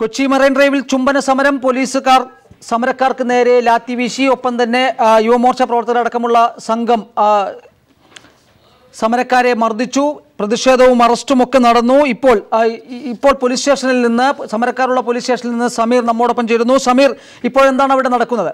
Kochi marine ഡ്രൈവിൽ ചുംബന സമരം പോലീസുകാർ സമരക്കാർക്ക് നേരെ ലാത്തി വീശി. ഒപ്പം തന്നെ യുവമോർച്ച പ്രവർത്തകരടക്കമുള്ള സംഘം സമരക്കാരെ മർദ്ദിച്ചു. പ്രതിഷേധവും അറസ്റ്റുമൊക്കെ നടന്നു. ഇപ്പോൾ പോലീസ് സ്റ്റേഷനിൽ നിന്ന് സമരക്കാരുള്ള പോലീസ് സ്റ്റേഷനിൽ നിന്ന് സമീർ നമ്മോടൊപ്പം ചേരുന്നു. സമീർ, ഇപ്പോൾ എന്താണ് അവിടെ നടക്കുന്നത്?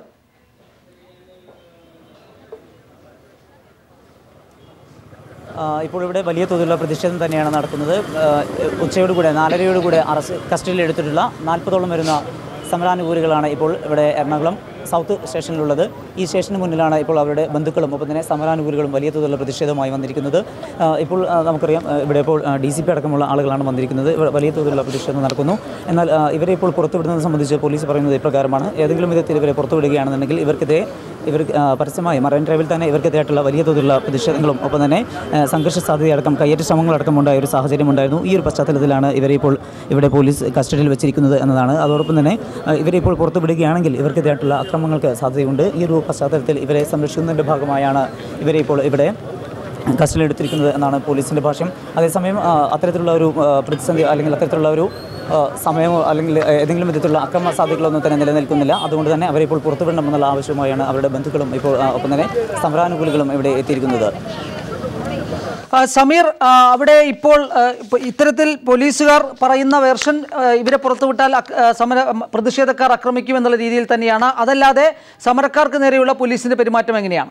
ഇപ്പോൾ ഇവിടെ വലിയ തോതിലുള്ള പ്രതിഷേധം തന്നെയാണ് നടക്കുന്നത്. ഉച്ചയോടുകൂടെ 4:30 കസ്റ്റഡിയിൽ എടുത്തിട്ടുള്ള 40ഓളം വരുന്ന സമരാനുകൂലികളാണ് ഇപ്പോൾ ഇവിടെ എറണാകുളം സൗത്ത് സ്റ്റേഷനിലുള്ളത്. ഈ സ്റ്റേഷന് മുന്നിലാണ് ഇപ്പോൾ അവരുടെ ബന്ധുക്കളും ഒപ്പം തന്നെ സമരാനുകൂലികളും വലിയ തോതിലുള്ള പ്രതിഷേധവുമായി വന്നിരിക്കുന്നത്. ഇപ്പോൾ നമുക്കറിയാം ഇവിടെ ഇപ്പോൾ DCP അടക്കമുള്ള ആളുകളാണ് വന്നിരിക്കുന്നത്. വലിയ തോതിലുള്ള പ്രതിഷേധം നടക്കുന്നു. എന്നാൽ ഇവരെ ഇപ്പോൾ പുറത്തുവിടുന്നത് സംബന്ധിച്ച് പോലീസ് പറയുന്നത് ഇപ്രകാരമാണ്: ഏതെങ്കിലും വിധത്തിൽ ഇവരെ പുറത്തുവിടുകയാണെന്നുണ്ടെങ്കിൽ ഇവർ പരസ്യമായി മറൈൻ ഡ്രൈവിൽ തന്നെ ഇവർക്കെതിരായിട്ടുള്ള വലിയ തോതിലുള്ള പ്രതിഷേധങ്ങളും ഒപ്പം തന്നെ സംഘർഷ സാധ്യതയടക്കം കയ്യേറ്റ ശ്രമങ്ങളടക്കം ഉണ്ടായ ഒരു സാഹചര്യം ഉണ്ടായിരുന്നു. ഈ ഒരു പശ്ചാത്തലത്തിലാണ് ഇവരെ ഇപ്പോൾ ഇവിടെ പോലീസ് കസ്റ്റഡിയിൽ വെച്ചിരിക്കുന്നത് എന്നതാണ്. അതോടൊപ്പം തന്നെ ഇവരെ ഇപ്പോൾ പുറത്തുവിടുകയാണെങ്കിൽ ഇവർക്കെതിരായിട്ടുള്ള അക്രമങ്ങൾക്ക് സാധ്യതയുണ്ട്. ഈ ഒരു പശ്ചാത്തലത്തിൽ ഇവരെ സംരക്ഷിക്കുന്നതിൻ്റെ ഭാഗമായാണ് ഇവരെ ഇപ്പോൾ ഇവിടെ കസ്റ്റഡിയിൽ എടുത്തിരിക്കുന്നത് എന്നാണ് പോലീസിൻ്റെ ഭാഷ്യം. അതേസമയം അത്തരത്തിലുള്ള ഒരു പ്രതിസന്ധി അല്ലെങ്കിൽ അത്തരത്തിലുള്ള ഒരു സമയമോ അല്ലെങ്കിൽ ഏതെങ്കിലും വിധത്തിലുള്ള അക്രമ സാധ്യതകളൊന്നും തന്നെ നിലനിൽക്കുന്നില്ല. അതുകൊണ്ട് തന്നെ അവരെ ഇപ്പോൾ പുറത്തുവിടണമെന്നുള്ള ആവശ്യമായാണ് അവരുടെ ബന്ധുക്കളും ഇപ്പോൾ ഒപ്പം തന്നെ സമരാനുകൂലികളും ഇവിടെ എത്തിയിരിക്കുന്നത്. സമീർ, അവിടെ ഇപ്പോൾ ഇത്തരത്തിൽ പോലീസുകാർ പറയുന്ന വേർഷൻ ഇവരെ പുറത്തുവിട്ടാൽ പ്രതിഷേധക്കാർ ആക്രമിക്കുമെന്നുള്ള രീതിയിൽ തന്നെയാണ്. അതല്ലാതെ സമരക്കാർക്ക് നേരെയുള്ള പോലീസിന്റെ പെരുമാറ്റം എങ്ങനെയാണ്?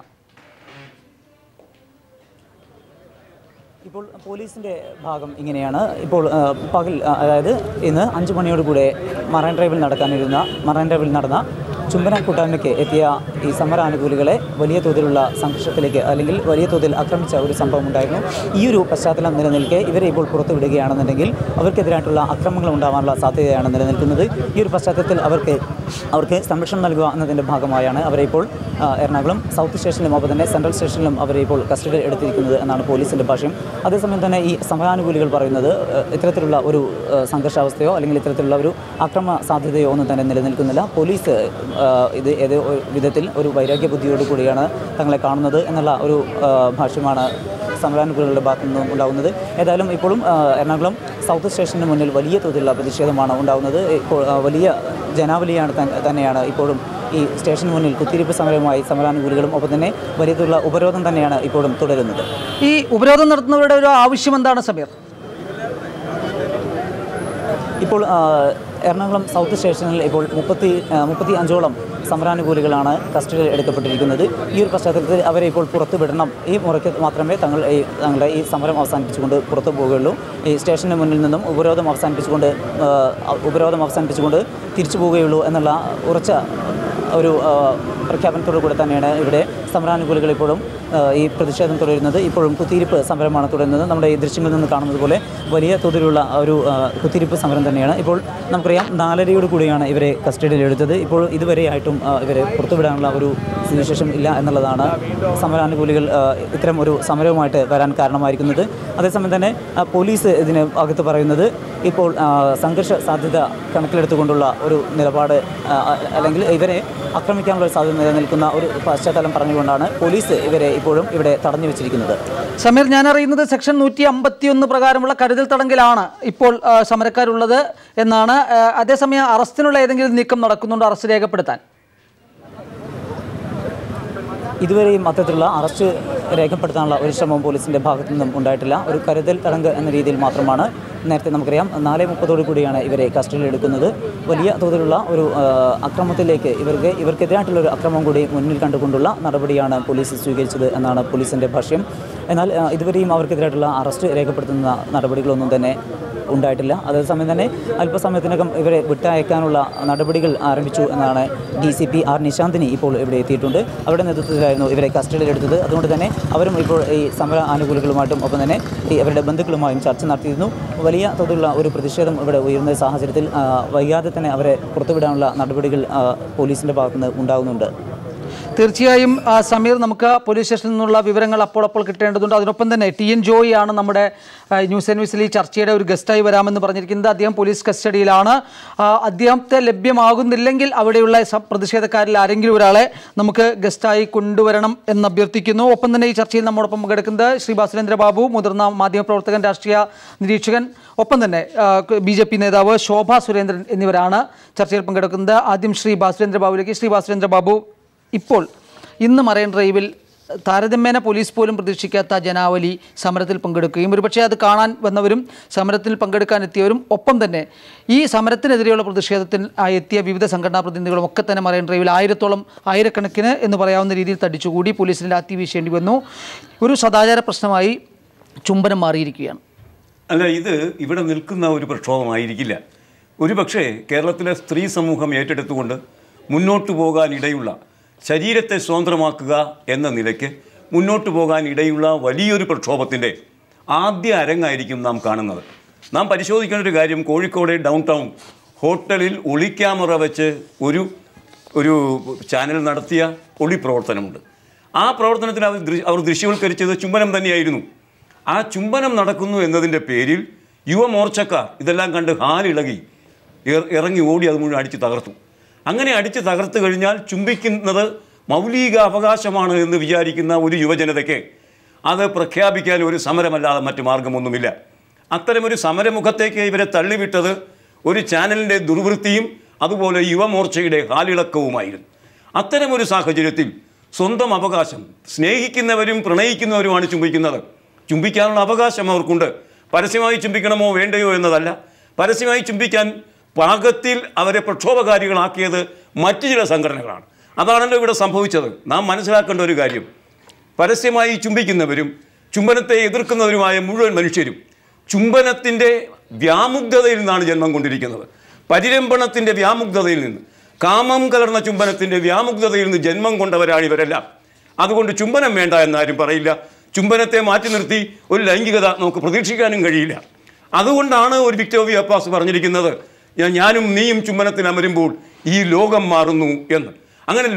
ഇപ്പോൾ പോലീസിൻ്റെ ഭാഗം ഇങ്ങനെയാണ്. ഇപ്പോൾ പകൽ, അതായത് ഇന്ന് 5 മണിയോടുകൂടെ മറൈൻ ഡ്രൈവിൽ നടന്ന ചുംബന കൂട്ടായ്മയ്ക്ക് എത്തിയ ഈ സമരാനുകൂലികളെ വലിയ തോതിലുള്ള സംഘർഷത്തിലേക്ക് അല്ലെങ്കിൽ വലിയ തോതിൽ ആക്രമിച്ച ഒരു സംഭവം ഉണ്ടായിരുന്നു. ഈ ഒരു പശ്ചാത്തലം നിലനിൽക്കെ ഇവരെ ഇപ്പോൾ പുറത്തുവിടുകയാണെന്നുണ്ടെങ്കിൽ അവർക്കെതിരായിട്ടുള്ള അക്രമങ്ങൾ ഉണ്ടാകാനുള്ള സാധ്യതയാണ് നിലനിൽക്കുന്നത്. ഈ ഒരു പശ്ചാത്തലത്തിൽ അവർക്ക് സംരക്ഷണം നൽകുക എന്നതിൻ്റെ ഭാഗമായാണ് അവരെ ഇപ്പോൾ എറണാകുളം സൗത്ത് സ്റ്റേഷനിലും ഒപ്പം തന്നെ സെൻട്രൽ സ്റ്റേഷനിലും അവരെ ഇപ്പോൾ കസ്റ്റഡിയിൽ എടുത്തിരിക്കുന്നത് എന്നാണ് പോലീസിൻ്റെ ഭാഷ്യം. അതേസമയം തന്നെ ഈ സമരാനുകൂലികൾ പറയുന്നത് ഇത്തരത്തിലുള്ള ഒരു സംഘർഷാവസ്ഥയോ അല്ലെങ്കിൽ ഇത്തരത്തിലുള്ള ഒരു അക്രമ സാധ്യതയോ ഒന്നും തന്നെ നിലനിൽക്കുന്നില്ല. പോലീസ് ഇത് ഏതോ വിധത്തിൽ ഒരു വൈരാഗ്യ ബുദ്ധിയോടു കൂടിയാണ് തങ്ങളെ കാണുന്നത് എന്നുള്ള ഒരു ഭാഷ്യമാണ് സമരാനുകൂലികളുടെ ഭാഗത്തു നിന്നും ഉണ്ടാകുന്നത്. ഏതായാലും ഇപ്പോഴും എറണാകുളം സൗത്ത് സ്റ്റേഷന് മുന്നിൽ വലിയ തോതിലുള്ള പ്രതിഷേധമാണ് ഉണ്ടാകുന്നത്. ഇപ്പോൾ വലിയ ജനാവലിയാണ് തന്നെയാണ് ഇപ്പോഴും ഈ സ്റ്റേഷന് മുന്നിൽ കുത്തിയിരിപ്പ് സമരവുമായി സമരാനുകൂലികളും ഒപ്പം തന്നെ വലിയ തോതിലുള്ള ഉപരോധം തന്നെയാണ് ഇപ്പോഴും തുടരുന്നത്. ഈ ഉപരോധം നടത്തുന്നവരുടെ ഒരു ആവശ്യം എന്താണ് സമീർ? ഇപ്പോൾ എറണാകുളം സൗത്ത് സ്റ്റേഷനിൽ ഇപ്പോൾ 35ഓളം സമരാനുകൂലികളാണ് കസ്റ്റഡിയിൽ എടുക്കപ്പെട്ടിരിക്കുന്നത്. ഈ ഒരു പശ്ചാത്തലത്തിൽ അവരെ ഇപ്പോൾ പുറത്തു വിടണം. ഈ മുറയ്ക്ക് മാത്രമേ തങ്ങളുടെ ഈ സമരം അവസാനിപ്പിച്ചുകൊണ്ട് പുറത്തു പോവുകയുള്ളൂ. ഈ സ്റ്റേഷന് മുന്നിൽ നിന്നും ഉപരോധം അവസാനിപ്പിച്ചുകൊണ്ട് തിരിച്ചു പോവുകയുള്ളൂ എന്നുള്ള ഉറച്ച ഒരു പ്രഖ്യാപനത്തോടു കൂടെ തന്നെയാണ് ഇവിടെ സമരാനുകൂലികൾ ഇപ്പോഴും ഈ പ്രതിഷേധം തുടരുന്നത്. ഇപ്പോഴും കുത്തിയിരിപ്പ് സമരമാണ് തുടരുന്നത്. നമ്മുടെ ഈ ദൃശ്യങ്ങളിൽ നിന്ന് കാണുന്നത് പോലെ വലിയ തോതിലുള്ള ഒരു കുത്തിയിരിപ്പ് സമരം തന്നെയാണ്. ഇപ്പോൾ നമുക്കറിയാം 4:30 കൂടിയാണ് ഇവരെ കസ്റ്റഡിയിൽ എടുത്തത്. ഇപ്പോൾ ഇതുവരെയായിട്ടും ഇവരെ പുറത്തുവിടാനുള്ള ഒരു സ്ഥിതിവിശേഷം ഇല്ല എന്നുള്ളതാണ് സമരാനുകൂലികൾ ഇത്തരം ഒരു സമരവുമായിട്ട് വരാൻ കാരണമായിരിക്കുന്നത്. അതേസമയം തന്നെ പോലീസ് ഇതിന് അകത്ത് പറയുന്നത് ഇപ്പോൾ സംഘർഷ സാധ്യത കണക്കിലെടുത്തുകൊണ്ടുള്ള ഒരു നിലപാട് അല്ലെങ്കിൽ ഇവരെ ആക്രമിക്കാനുള്ള സാധ്യത നിലനിൽക്കുന്ന ഒരു പശ്ചാത്തലം പറഞ്ഞുകൊണ്ടാണ് പോലീസ് ഇവരെ ഇപ്പോഴും ഇവിടെ തടഞ്ഞു വെച്ചിരിക്കുന്നത്. സമീർ, ഞാൻ അറിയുന്നത് സെക്ഷൻ 151 പ്രകാരമുള്ള കരുതൽ തടങ്കലാണ് ഇപ്പോൾ സമരക്കാരുള്ളത് എന്നാണ്. അതേസമയം അറസ്റ്റിനുള്ള ഏതെങ്കിലും നീക്കം നടക്കുന്നുണ്ടോ, അറസ്റ്റ് രേഖപ്പെടുത്താൻ? ഇതുവരെയും അത്തരത്തിലുള്ള അറസ്റ്റ് രേഖപ്പെടുത്താനുള്ള ഒരു ശ്രമം പോലീസിൻ്റെ ഭാഗത്തു നിന്നും ഉണ്ടായിട്ടില്ല. ഒരു കരുതൽ തടങ്ക് എന്ന രീതിയിൽ മാത്രമാണ്. നേരത്തെ നമുക്കറിയാം 4:30 കൂടിയാണ് ഇവരെ കസ്റ്റഡിയിൽ എടുക്കുന്നത്. വലിയ തോതിലുള്ള ഒരു അക്രമത്തിലേക്ക് ഇവർക്കെതിരായിട്ടുള്ളൊരു അക്രമം കൂടി മുന്നിൽ കണ്ടുകൊണ്ടുള്ള നടപടിയാണ് പോലീസ് സ്വീകരിച്ചത് എന്നാണ് പോലീസിൻ്റെ ഭാഷ്യം. എന്നാൽ ഇതുവരെയും അവർക്കെതിരായിട്ടുള്ള അറസ്റ്റ് രേഖപ്പെടുത്തുന്ന നടപടികളൊന്നും തന്നെ ഉണ്ടായിട്ടില്ല. അതേസമയം തന്നെ അല്പസമയത്തിനകം ഇവരെ വിട്ടയക്കാനുള്ള നടപടികൾ ആരംഭിച്ചു എന്നാണ് DCP R നിശാന്തിനി ഇപ്പോൾ ഇവിടെ എത്തിയിട്ടുണ്ട്. അവരുടെ നേതൃത്വത്തിലായിരുന്നു ഇവരെ കസ്റ്റഡിയിൽ എടുത്തത്. അതുകൊണ്ട് തന്നെ അവരും ഇപ്പോൾ ഈ സമര ആനുകൂലികളുമായിട്ടും ഒപ്പം തന്നെ അവരുടെ ബന്ധുക്കളുമായും ചർച്ച നടത്തിയിരുന്നു. വലിയ തോതിലുള്ള ഒരു പ്രതിഷേധം ഇവിടെ ഉയർന്ന സാഹചര്യത്തിൽ വൈകാതെ തന്നെ അവരെ പുറത്തുവിടാനുള്ള നടപടികൾ പോലീസിൻ്റെ ഭാഗത്തുനിന്ന് ഉണ്ടാകുന്നുണ്ട്. തീർച്ചയായും സമീർ, നമുക്ക് പോലീസ് സ്റ്റേഷനിൽ നിന്നുള്ള വിവരങ്ങൾ അപ്പോൾ കിട്ടേണ്ടതുണ്ട്. അതിനൊപ്പം തന്നെ TN ജോയി ആണ് നമ്മുടെ ന്യൂസ് ആൻഡ് വ്യൂസിൽ ഈ ചർച്ചയുടെ ഒരു ഗസ്റ്റായി വരാമെന്ന് പറഞ്ഞിരിക്കുന്നത്. അദ്ദേഹം പോലീസ് കസ്റ്റഡിയിലാണ്. അദ്ദേഹത്തെ ലഭ്യമാകുന്നില്ലെങ്കിൽ അവിടെയുള്ള പ്രതിഷേധക്കാരിൽ ആരെങ്കിലും ഒരാളെ നമുക്ക് ഗസ്റ്റായി കൊണ്ടുവരണം എന്ന് അഭ്യർത്ഥിക്കുന്നു. ഒപ്പം തന്നെ ഈ ചർച്ചയിൽ നമ്മോടൊപ്പം പങ്കെടുക്കുന്നത് ശ്രീ സുരേന്ദ്ര ബാബു, മുതിർന്ന മാധ്യമപ്രവർത്തകൻ, രാഷ്ട്രീയ നിരീക്ഷകൻ, ഒപ്പം തന്നെ BJP നേതാവ് ശോഭ സുരേന്ദ്രൻ എന്നിവരാണ് ചർച്ചയിൽ പങ്കെടുക്കുന്നത്. ആദ്യം ശ്രീ സുരേന്ദ്ര ബാബുവിലേക്ക്. ശ്രീ സുരേന്ദ്ര ബാബു, ഇപ്പോൾ ഇന്ന് മറൈൻ ഡ്രൈവിൽ താരതമ്യേന പോലീസ് പോലും പ്രതീക്ഷിക്കാത്ത ജനാവലി സമരത്തിൽ പങ്കെടുക്കുകയും ഒരുപക്ഷെ അത് കാണാൻ വന്നവരും സമരത്തിൽ പങ്കെടുക്കാൻ എത്തിയവരും ഒപ്പം തന്നെ ഈ സമരത്തിനെതിരെയുള്ള പ്രതിഷേധത്തിൽ എത്തിയ വിവിധ സംഘടനാ പ്രതിനിധികളും ഒക്കെ തന്നെ മറൈൻ ഡ്രൈവിൽ ആയിരക്കണക്കിന് എന്ന് പറയാവുന്ന രീതിയിൽ തടിച്ചുകൂടി പോലീസിന് ലാത്തി വീശേണ്ടി വന്നു. ഒരു സദാചാര പ്രശ്നമായി ചുംബനം മാറിയിരിക്കുകയാണ്. അല്ല, ഇത് ഇവിടെ നിൽക്കുന്ന ഒരു പ്രക്ഷോഭമായിരിക്കില്ല. ഒരുപക്ഷെ കേരളത്തിലെ സ്ത്രീ സമൂഹം ഏറ്റെടുത്തുകൊണ്ട് മുന്നോട്ട് പോകാനിടയുള്ള, ശരീരത്തെ സ്വതന്ത്രമാക്കുക എന്ന നിലയ്ക്ക് മുന്നോട്ട് പോകാനിടയുള്ള വലിയൊരു പ്രക്ഷോഭത്തിൻ്റെ ആദ്യ അരങ്ങായിരിക്കും നാം കാണുന്നത്. നാം പരിശോധിക്കേണ്ട ഒരു കാര്യം, കോഴിക്കോട് ഡൗൺ ടൗൺ ഹോട്ടലിൽ ഒളിക്യാമറ വെച്ച് ഒരു ചാനൽ നടത്തിയ ഒളി പ്രവർത്തനമുണ്ട്. ആ പ്രവർത്തനത്തിൽ അവർ ദൃശ്യവൽക്കരിച്ചത് ചുംബനം തന്നെയായിരുന്നു. ആ ചുംബനം നടക്കുന്നു എന്നതിൻ്റെ പേരിൽ യുവമോർച്ചക്കാർ ഇതെല്ലാം കണ്ട് ഹാലിളകി ഇറങ്ങി ഓടി അത് മുഴുവൻ അടിച്ച് തകർത്തു. അങ്ങനെ അടിച്ച് തകർത്ത് കഴിഞ്ഞാൽ ചുംബിക്കുന്നത് മൗലിക അവകാശമാണ് എന്ന് വിചാരിക്കുന്ന ഒരു യുവജനതയ്ക്ക് അത് പ്രഖ്യാപിക്കാൻ ഒരു സമരമല്ലാതെ മറ്റു മാർഗമൊന്നുമില്ല. അത്തരമൊരു സമരമുഖത്തേക്ക് ഇവരെ തള്ളിവിട്ടത് ഒരു ചാനലിൻ്റെ ദുർവൃത്തിയും അതുപോലെ യുവമോർച്ചയുടെ ഹാലിളക്കവുമായിരുന്നു. അത്തരമൊരു സാഹചര്യത്തിൽ സ്വന്തം അവകാശം, സ്നേഹിക്കുന്നവരും പ്രണയിക്കുന്നവരുമാണ് ചുംബിക്കുന്നത്. ചുംബിക്കാനുള്ള അവകാശം അവർക്കുണ്ട്. പരസ്യമായി ചുംബിക്കണമോ വേണ്ടയോ എന്നതല്ല. പരസ്യമായി ചുംബിക്കാൻ പാകത്തിൽ അവരെ പ്രക്ഷോഭകാരികളാക്കിയത് മറ്റു ചില സംഘടനകളാണ്. അതാണല്ലോ ഇവിടെ സംഭവിച്ചത്. നാം മനസ്സിലാക്കേണ്ട ഒരു കാര്യം, പരസ്യമായി ചുംബിക്കുന്നവരും ചുംബനത്തെ എതിർക്കുന്നവരുമായ മുഴുവൻ മനുഷ്യരും ചുംബനത്തിൻ്റെ വ്യാമുഗ്ധതയിൽ നിന്നാണ് ജന്മം കൊണ്ടിരിക്കുന്നത്. പരിരംഭണത്തിൻ്റെ വ്യാമുഗ്ധതയിൽ നിന്ന്, കാമം കലർന്ന ചുംബനത്തിൻ്റെ വ്യാമുഗ്ധതയിൽ നിന്ന് ജന്മം കൊണ്ടവരാണ് ഇവരെല്ലാം. അതുകൊണ്ട് ചുംബനം വേണ്ട എന്നാരും പറയില്ല. ചുംബനത്തെ മാറ്റി നിർത്തി ഒരു ലൈംഗികത നമുക്ക് പ്രതീക്ഷിക്കാനും കഴിയില്ല. അതുകൊണ്ടാണ് ഒരു വിക്ടോറിയ അപ്പാസ് പറഞ്ഞിരിക്കുന്നത്, ഞാനും നീയും ചുംബനത്തിൽ അമരുമ്പോൾ ഈ ലോകം മാറുന്നു എന്ന്. അങ്ങനെ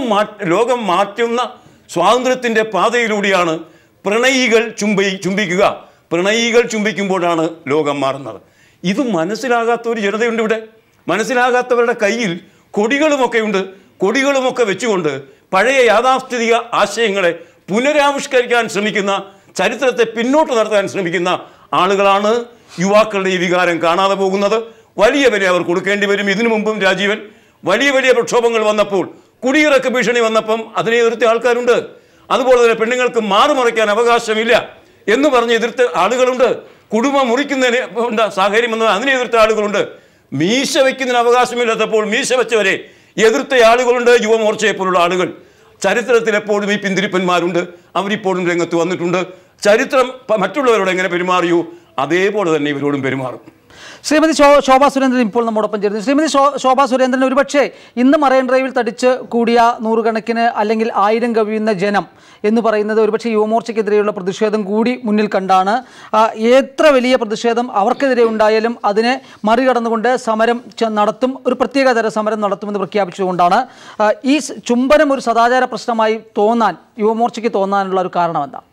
ലോകം മാറ്റുന്ന സ്വാതന്ത്ര്യത്തിൻ്റെ പാതയിലൂടെയാണ് പ്രണയികൾ ചുംബിക്കുക. പ്രണയികൾ ചുംബിക്കുമ്പോഴാണ് ലോകം മാറുന്നത്. ഇത് മനസ്സിലാകാത്ത ഒരു ജനതയുണ്ട് ഇവിടെ. മനസ്സിലാകാത്തവരുടെ കയ്യിൽ കൊടികളുമൊക്കെയുണ്ട്. കൊടികളുമൊക്കെ വെച്ചുകൊണ്ട് പഴയ യാഥാസ്ഥിതിക ആശയങ്ങളെ പുനരാവിഷ്കരിക്കാൻ ശ്രമിക്കുന്ന, ചരിത്രത്തെ പിന്നോട്ട് നടത്താൻ ശ്രമിക്കുന്ന ആളുകളാണ് യുവാക്കളുടെ ഈ വികാരം കാണാതെ പോകുന്നത്. വലിയ വില അവർ കൊടുക്കേണ്ടി വരും. ഇതിനു മുമ്പും രാജീവൻ വലിയ പ്രക്ഷോഭങ്ങൾ വന്നപ്പോൾ, കുടിയിറക്ക് ഭീഷണി വന്നപ്പം അതിനെ എതിർത്ത ആൾക്കാരുണ്ട്. അതുപോലെ തന്നെ പെണ്ണുങ്ങൾക്ക് മാറുമറയ്ക്കാൻ അവകാശമില്ല എന്ന് പറഞ്ഞ് എതിർത്ത ആളുകളുണ്ട്. കുടുംബം മുറിക്കുന്നതിന് സാഹചര്യം വന്നത് അതിനെ എതിർത്ത ആളുകളുണ്ട്. മീശ വയ്ക്കുന്നതിന് അവകാശമില്ലാത്തപ്പോൾ മീശ വെച്ചവരെ എതിർത്ത ആളുകളുണ്ട്. യുവമോർച്ചയെ പോലുള്ള ആളുകൾ ചരിത്രത്തിൽ എപ്പോഴും ഈ പിന്തിരിപ്പന്മാരുണ്ട്. അവരിപ്പോഴും രംഗത്ത് വന്നിട്ടുണ്ട്. ചരിത്രം മറ്റുള്ളവരോട് എങ്ങനെ പെരുമാറിയോ അതേപോലെ തന്നെ ഇവരോടും പെരുമാറും. ശ്രീമതി ശോഭ സുരേന്ദ്രൻ ഇപ്പോൾ നമ്മോടൊപ്പം ചേരുന്നു. ശ്രീമതി ശോഭ സുരേന്ദ്രൻ, ഒരുപക്ഷെ ഇന്ന് മറൈൻ ഡ്രൈവിൽ തടിച്ച് കൂടിയ നൂറുകണക്കിന് അല്ലെങ്കിൽ 1000 കവിയുന്ന ജനം എന്ന് പറയുന്നത് ഒരുപക്ഷെ യുവമോർച്ചയ്ക്കെതിരെയുള്ള പ്രതിഷേധം കൂടി മുന്നിൽ കണ്ടാണ്. എത്ര വലിയ പ്രതിഷേധം അവർക്കെതിരെ ഉണ്ടായാലും അതിനെ മറികടന്നുകൊണ്ട് സമരം നടത്തും, ഒരു പ്രത്യേകതര സമരം നടത്തുമെന്ന് പ്രഖ്യാപിച്ചുകൊണ്ടാണ്. ഈ ചുംബനം ഒരു സദാചാര പ്രശ്നമായി തോന്നാൻ യുവമോർച്ചയ്ക്ക് തോന്നാനുള്ള ഒരു കാരണം എന്താ?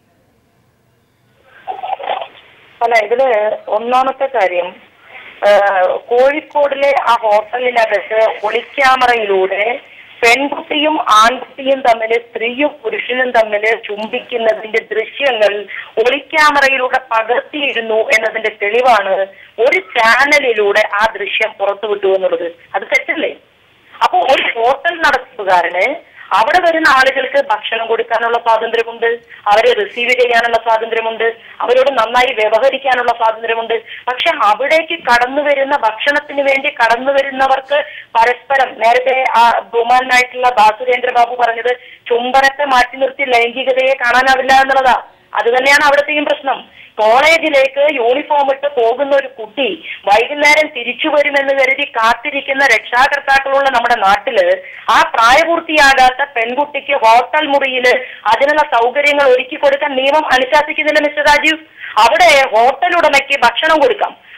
അല്ല, ഇതില് ഒന്നാമത്തെ കാര്യം, കോഴിക്കോടിലെ ആ ഹോട്ടലിനകത്ത് ഒളിക്യാമറയിലൂടെ പെൺകുട്ടിയും ആൺകുട്ടിയും തമ്മിൽ, സ്ത്രീയും പുരുഷനും തമ്മിൽ ചുംബിക്കുന്നതിന്റെ ദൃശ്യങ്ങൾ ഒളിക്യാമറയിലൂടെ പകർത്തിയിരുന്നു എന്നതിന്റെ തെളിവാണ് ഒരു ചാനലിലൂടെ ആ ദൃശ്യം പുറത്തുവിട്ടു എന്നുള്ളത്. അത് തെറ്റല്ലേ? അപ്പൊ ഒരു ഹോട്ടൽ നടത്തിപ്പുകാരന് അവിടെ വരുന്ന ആളുകൾക്ക് ഭക്ഷണം കൊടുക്കാനുള്ള സ്വാതന്ത്ര്യമുണ്ട്, അവരെ റിസീവ് ചെയ്യാനുള്ള സ്വാതന്ത്ര്യമുണ്ട്, അവരോട് നന്നായി വ്യവഹരിക്കാനുള്ള സ്വാതന്ത്ര്യമുണ്ട്. പക്ഷെ അവിടേക്ക് കടന്നു വരുന്ന, ഭക്ഷണത്തിന് വേണ്ടി കടന്നു വരുന്നവർക്ക് പരസ്പരം, നേരത്തെ ആ ബഹുമാനായിട്ടുള്ള സുരേന്ദ്ര ബാബു പറഞ്ഞത്, ചുംബനത്തെ മാറ്റി നിർത്തി ലൈംഗികതയെ കാണാനാവില്ല എന്നുള്ളതാ. അത് തന്നെയാണ് അവിടത്തെയും പ്രശ്നം. കോളേജിലേക്ക് യൂണിഫോം ഇട്ട് പോകുന്ന ഒരു കുട്ടി വൈകുന്നേരം തിരിച്ചു വരുമെന്ന് കരുതി കാത്തിരിക്കുന്ന രക്ഷാകർത്താക്കളുള്ള നമ്മുടെ നാട്ടില് ആ പ്രായപൂർത്തിയാകാത്ത പെൺകുട്ടിക്ക് ഹോട്ടൽ മുറിയില് അതിനുള്ള സൗകര്യങ്ങൾ ഒരുക്കി കൊടുക്കാൻ നിയമം അനുശാസിക്കുന്നില്ല മിസ്റ്റർ രാജീവ്. അവിടെ ഹോട്ടൽ ഉടമയ്ക്ക് ഭക്ഷണം കൊടുക്കാം,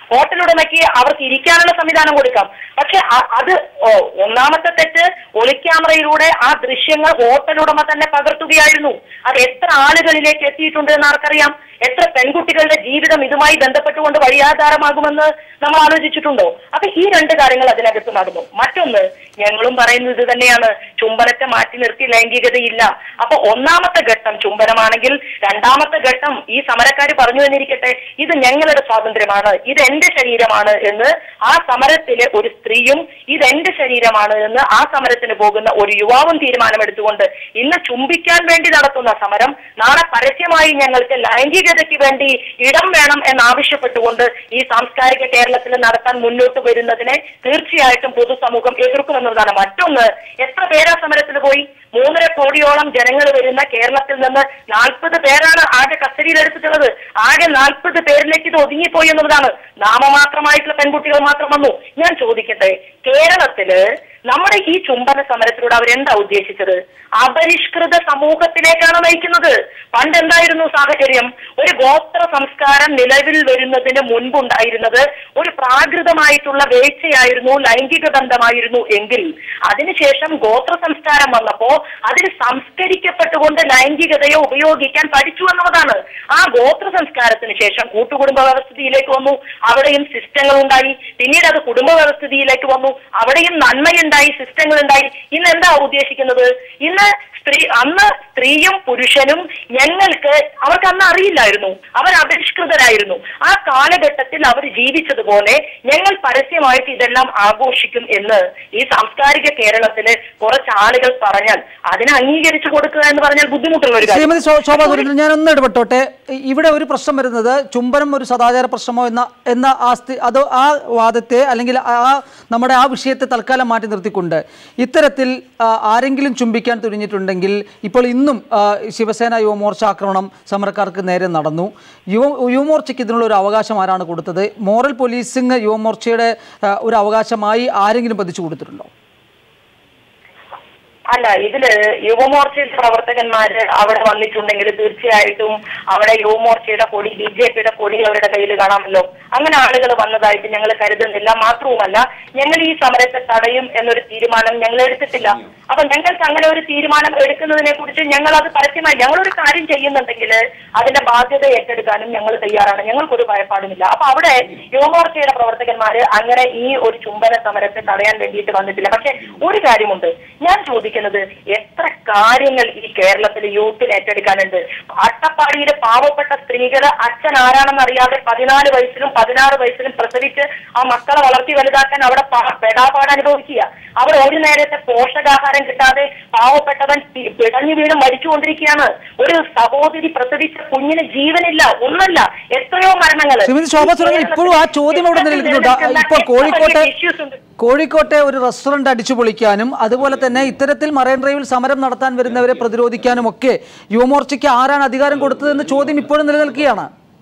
ഹോട്ടലുടമയ്ക്ക് അവർക്ക് ഇരിക്കാനുള്ള സംവിധാനം കൊടുക്കാം. പക്ഷെ അത് ഒന്നാമത്തെ തെറ്റ്, ഒളിക്യാമറയിലൂടെ ആ ദൃശ്യങ്ങൾ ഹോട്ടലുടമ തന്നെ പകർത്തുകയായിരുന്നു. അത് എത്ര ആളുകളിലേക്ക് എത്തിയിട്ടുണ്ട് എന്ന് ആർക്കറിയാം? എത്ര പെൺകുട്ടികളുടെ ജീവിതം ഇതുമായി ബന്ധപ്പെട്ടുകൊണ്ട് വഴിയാധാരമാകുമെന്ന് നമ്മൾ ആലോചിച്ചിട്ടുണ്ടോ? അപ്പൊ ഈ രണ്ട് കാര്യങ്ങൾ അതിനകത്ത് നടന്നു. മറ്റൊന്ന്, ഞങ്ങളും പറയുന്നത് ഇത് തന്നെയാണ്, ചുംബനത്തെ മാറ്റി നിർത്തി ലൈംഗികതയില്ല. അപ്പൊ ഒന്നാമത്തെ ഘട്ടം ചുംബനമാണെങ്കിൽ രണ്ടാമത്തെ ഘട്ടം ഈ സമരക്കാർ പറഞ്ഞു എന്നിരിക്കട്ടെ, ഇത് ഞങ്ങളുടെ സ്വാതന്ത്ര്യമാണ്, ഇത് എന്റെ ശരീരമാണ് എന്ന് ആ സമരത്തിലെ ഒരു സ്ത്രീയും ഇതെന്റെ ശരീരമാണ് എന്ന് ആ സമരത്തിന് പോകുന്ന ഒരു യുവാവും തീരുമാനമെടുത്തുകൊണ്ട് ഇന്ന് ചുംബിക്കാൻ വേണ്ടി നടത്തുന്ന സമരം നാളെ പരസ്യമായി ഞങ്ങൾക്ക് ലൈംഗികതയ്ക്ക് വേണ്ടി ഇടം വേണം എന്നാവശ്യപ്പെട്ടുകൊണ്ട് ഈ സാംസ്കാരിക കേരളത്തിൽ നടത്താൻ മുന്നോട്ട് വരുന്നതിനെ തീർച്ചയായിട്ടും പൊതുസമൂഹം എതിർക്കുമെന്നതാണ്. മറ്റൊന്ന്, എത്ര പേരാ സമരത്തിൽ പോയി? 3.5 കോടിയോളം ജനങ്ങൾ വരുന്ന കേരളത്തിൽ നിന്ന് 40 പേരാണ് ആകെ കസ്റ്റഡിയിലെടുത്തിട്ടുള്ളത്. ആകെ 40 പേരിലേക്ക് ഇത് ഒതുങ്ങിപ്പോയി എന്നുള്ളതാണ്. നാമമാത്രമായിട്ടുള്ള പെൺകുട്ടികൾ മാത്രം വന്നു. ഞാൻ ചോദിക്കട്ടെ, കേരളത്തില് നമ്മുടെ ഈ ചുംബന സമരത്തിലൂടെ അവരെന്താ ഉദ്ദേശിച്ചത്? അപരിഷ്കൃത സമൂഹത്തിലേക്കാണ് നയിക്കുന്നത്. പണ്ട് എന്തായിരുന്നു സാഹചര്യം? ഒരു ഗോത്ര സംസ്കാരം നിലവിൽ വരുന്നതിന് മുൻപുണ്ടായിരുന്നത് ഒരു പ്രാകൃതമായിട്ടുള്ള വേഴ്ചയായിരുന്നു, ലൈംഗിക ബന്ധമായിരുന്നു എങ്കിൽ അതിനുശേഷം ഗോത്ര സംസ്കാരം വന്നപ്പോ അതിന് സംസ്കരിക്കപ്പെട്ടുകൊണ്ട് ലൈംഗികതയെ ഉപയോഗിക്കാൻ പഠിച്ചു എന്നുള്ളതാണ്. ആ ഗോത്ര സംസ്കാരത്തിന് ശേഷം കൂട്ടുകുടുംബ വ്യവസ്ഥിതിയിലേക്ക് വന്നു, അവിടെയും സിസ്റ്റങ്ങൾ ഉണ്ടായി. പിന്നീട് അത് കുടുംബ വ്യവസ്ഥിതിയിലേക്ക് വന്നു, അവിടെയും നന്മയുണ്ടായി, സിസ്റ്റങ്ങൾ ഉണ്ടായി. ഇന്ന് എന്താ ഉദ്ദേശിക്കുന്നത്? ഇന്ന് അന്ന് സ്ത്രീയും പുരുഷനും അവർക്ക് അന്ന് അറിയില്ലായിരുന്നു, അവർ അപരിഷ്കൃതരായിരുന്നു. ആ കാലഘട്ടത്തിൽ അവർ ജീവിച്ചതുപോലെ ഞങ്ങൾ പരസ്യമായിട്ട് ഇതെല്ലാം ആഘോഷിക്കും എന്ന് ഈ സാംസ്കാരിക കേരളത്തിലെ കുറച്ച് ആളുകൾ പറഞ്ഞാൽ അതിനെ അംഗീകരിച്ചു കൊടുക്കുക എന്ന് പറഞ്ഞാൽ ബുദ്ധിമുട്ടുള്ള ഒരു കാര്യം. ശോഭാ സുരേന്ദ്രൻ, ഞാൻ ഒന്ന് ഇടപെട്ടോട്ടെ. ഇവിടെ ഒരു പ്രശ്നം വരുന്നത് ചുംബനം ഒരു സദാചാര പ്രശ്നമോ എന്ന അത് ആ വാദത്തെ അല്ലെങ്കിൽ നമ്മുടെ ആ വിഷയത്തെ തൽക്കാലം മാറ്റി നിർത്തിക്കൊണ്ട് ഇത്തരത്തിൽ ആരെങ്കിലും ചുംബിക്കാൻ തുനിഞ്ഞിട്ടുണ്ടെങ്കിൽ ഇപ്പോൾ ഇന്നും ശിവസേന യുവമോർച്ച ആക്രമണം സമരക്കാർക്ക് നേരെ നടന്നു. യുവമോർച്ചയ്ക്ക് ഇതിനുള്ള ഒരു അവകാശം ആരാണ് കൊടുത്തത്? മോറൽ പോലീസിംഗ് യുവമോർച്ചയുടെ ഒരു അവകാശമായി ആരെങ്കിലും പതിച്ചു കൊടുത്തിട്ടുണ്ടോ? അല്ല, ഇതില് യുവമോർച്ചയുടെ പ്രവർത്തകന്മാര് അവിടെ വന്നിട്ടുണ്ടെങ്കിൽ തീർച്ചയായിട്ടും അവിടെ യുവമോർച്ചയുടെ കൊടി, BJPയുടെ കൊടി അവരുടെ കയ്യിൽ കാണാമല്ലോ. അങ്ങനെ ആളുകൾ വന്നതായിട്ട് ഞങ്ങൾ കരുതുന്നില്ല. മാത്രവുമല്ല, ഞങ്ങൾ ഈ സമരത്തെ തടയും എന്നൊരു തീരുമാനം ഞങ്ങൾ എടുത്തിട്ടില്ല. അപ്പൊ ഞങ്ങൾക്ക് അങ്ങനെ ഒരു തീരുമാനം എടുക്കുന്നതിനെ കുറിച്ച് ഞങ്ങൾ അത് പരസ്യമായി ഞങ്ങളൊരു കാര്യം ചെയ്യുന്നുണ്ടെങ്കിൽ അതിന്റെ ബാധ്യത ഏറ്റെടുക്കാനും ഞങ്ങൾ തയ്യാറാണ്. ഞങ്ങൾക്കൊരു ഭയപ്പാടുമില്ല. അപ്പൊ അവിടെ യുവമോർച്ചയുടെ പ്രവർത്തകന്മാര് അങ്ങനെ ഈ ഒരു ചുംബന സമരത്തെ തടയാൻ വേണ്ടിയിട്ട് വന്നിട്ടില്ല. പക്ഷെ ഒരു കാര്യമുണ്ട്, ഞാൻ ചോദിക്കുന്നത് എത്ര കാര്യങ്ങൾ ഈ കേരളത്തിൽ യൂത്തിൽ ഏറ്റെടുക്കാനുണ്ട്. അട്ടപ്പാടിയിലെ പാവപ്പെട്ട സ്ത്രീകള് അച്ഛൻ ആരാണെന്ന് അറിയാതെ 14 വയസ്സിലും 16 വയസ്സിലും പ്രസവിച്ച് ആ മക്കളെ വളർത്തി വലുതാക്കാൻ അവിടെ പെടാപാട് അനുഭവിക്കുക. അവർ ഒരു നേരത്തെ പോഷകാഹാരം കിട്ടാതെ പാവപ്പെട്ടവൻ പിടഞ്ഞു വീണ് മരിച്ചുകൊണ്ടിരിക്കുകയാണ്. ഒരു സഹോദരി പ്രസവിച്ച കുഞ്ഞിന് ജീവനില്ല, ഒന്നല്ല എത്രയോ മരണങ്ങൾ. ഇപ്പോഴും ആ ചോദ്യം അവിടെ നിലനിൽക്കുന്നുണ്ട്. ഇപ്പോൾ കോഴിക്കോട്ടെ ഒരു റെസ്റ്റോറന്റ് അടിച്ചു പൊളിക്കാനും അതുപോലെ തന്നെ ഇത്തരത്തിൽ മറൈൻ ഡ്രൈവിൽ സമരം നടത്താൻ വരുന്നവരെ പ്രതിരോധിക്കാനും ഒക്കെ യുവമോർച്ചയ്ക്ക് ആരാണ് അധികാരം കൊടുത്തതെന്ന ചോദ്യം ഇപ്പോഴും നിലനിൽക്കുകയാണ്.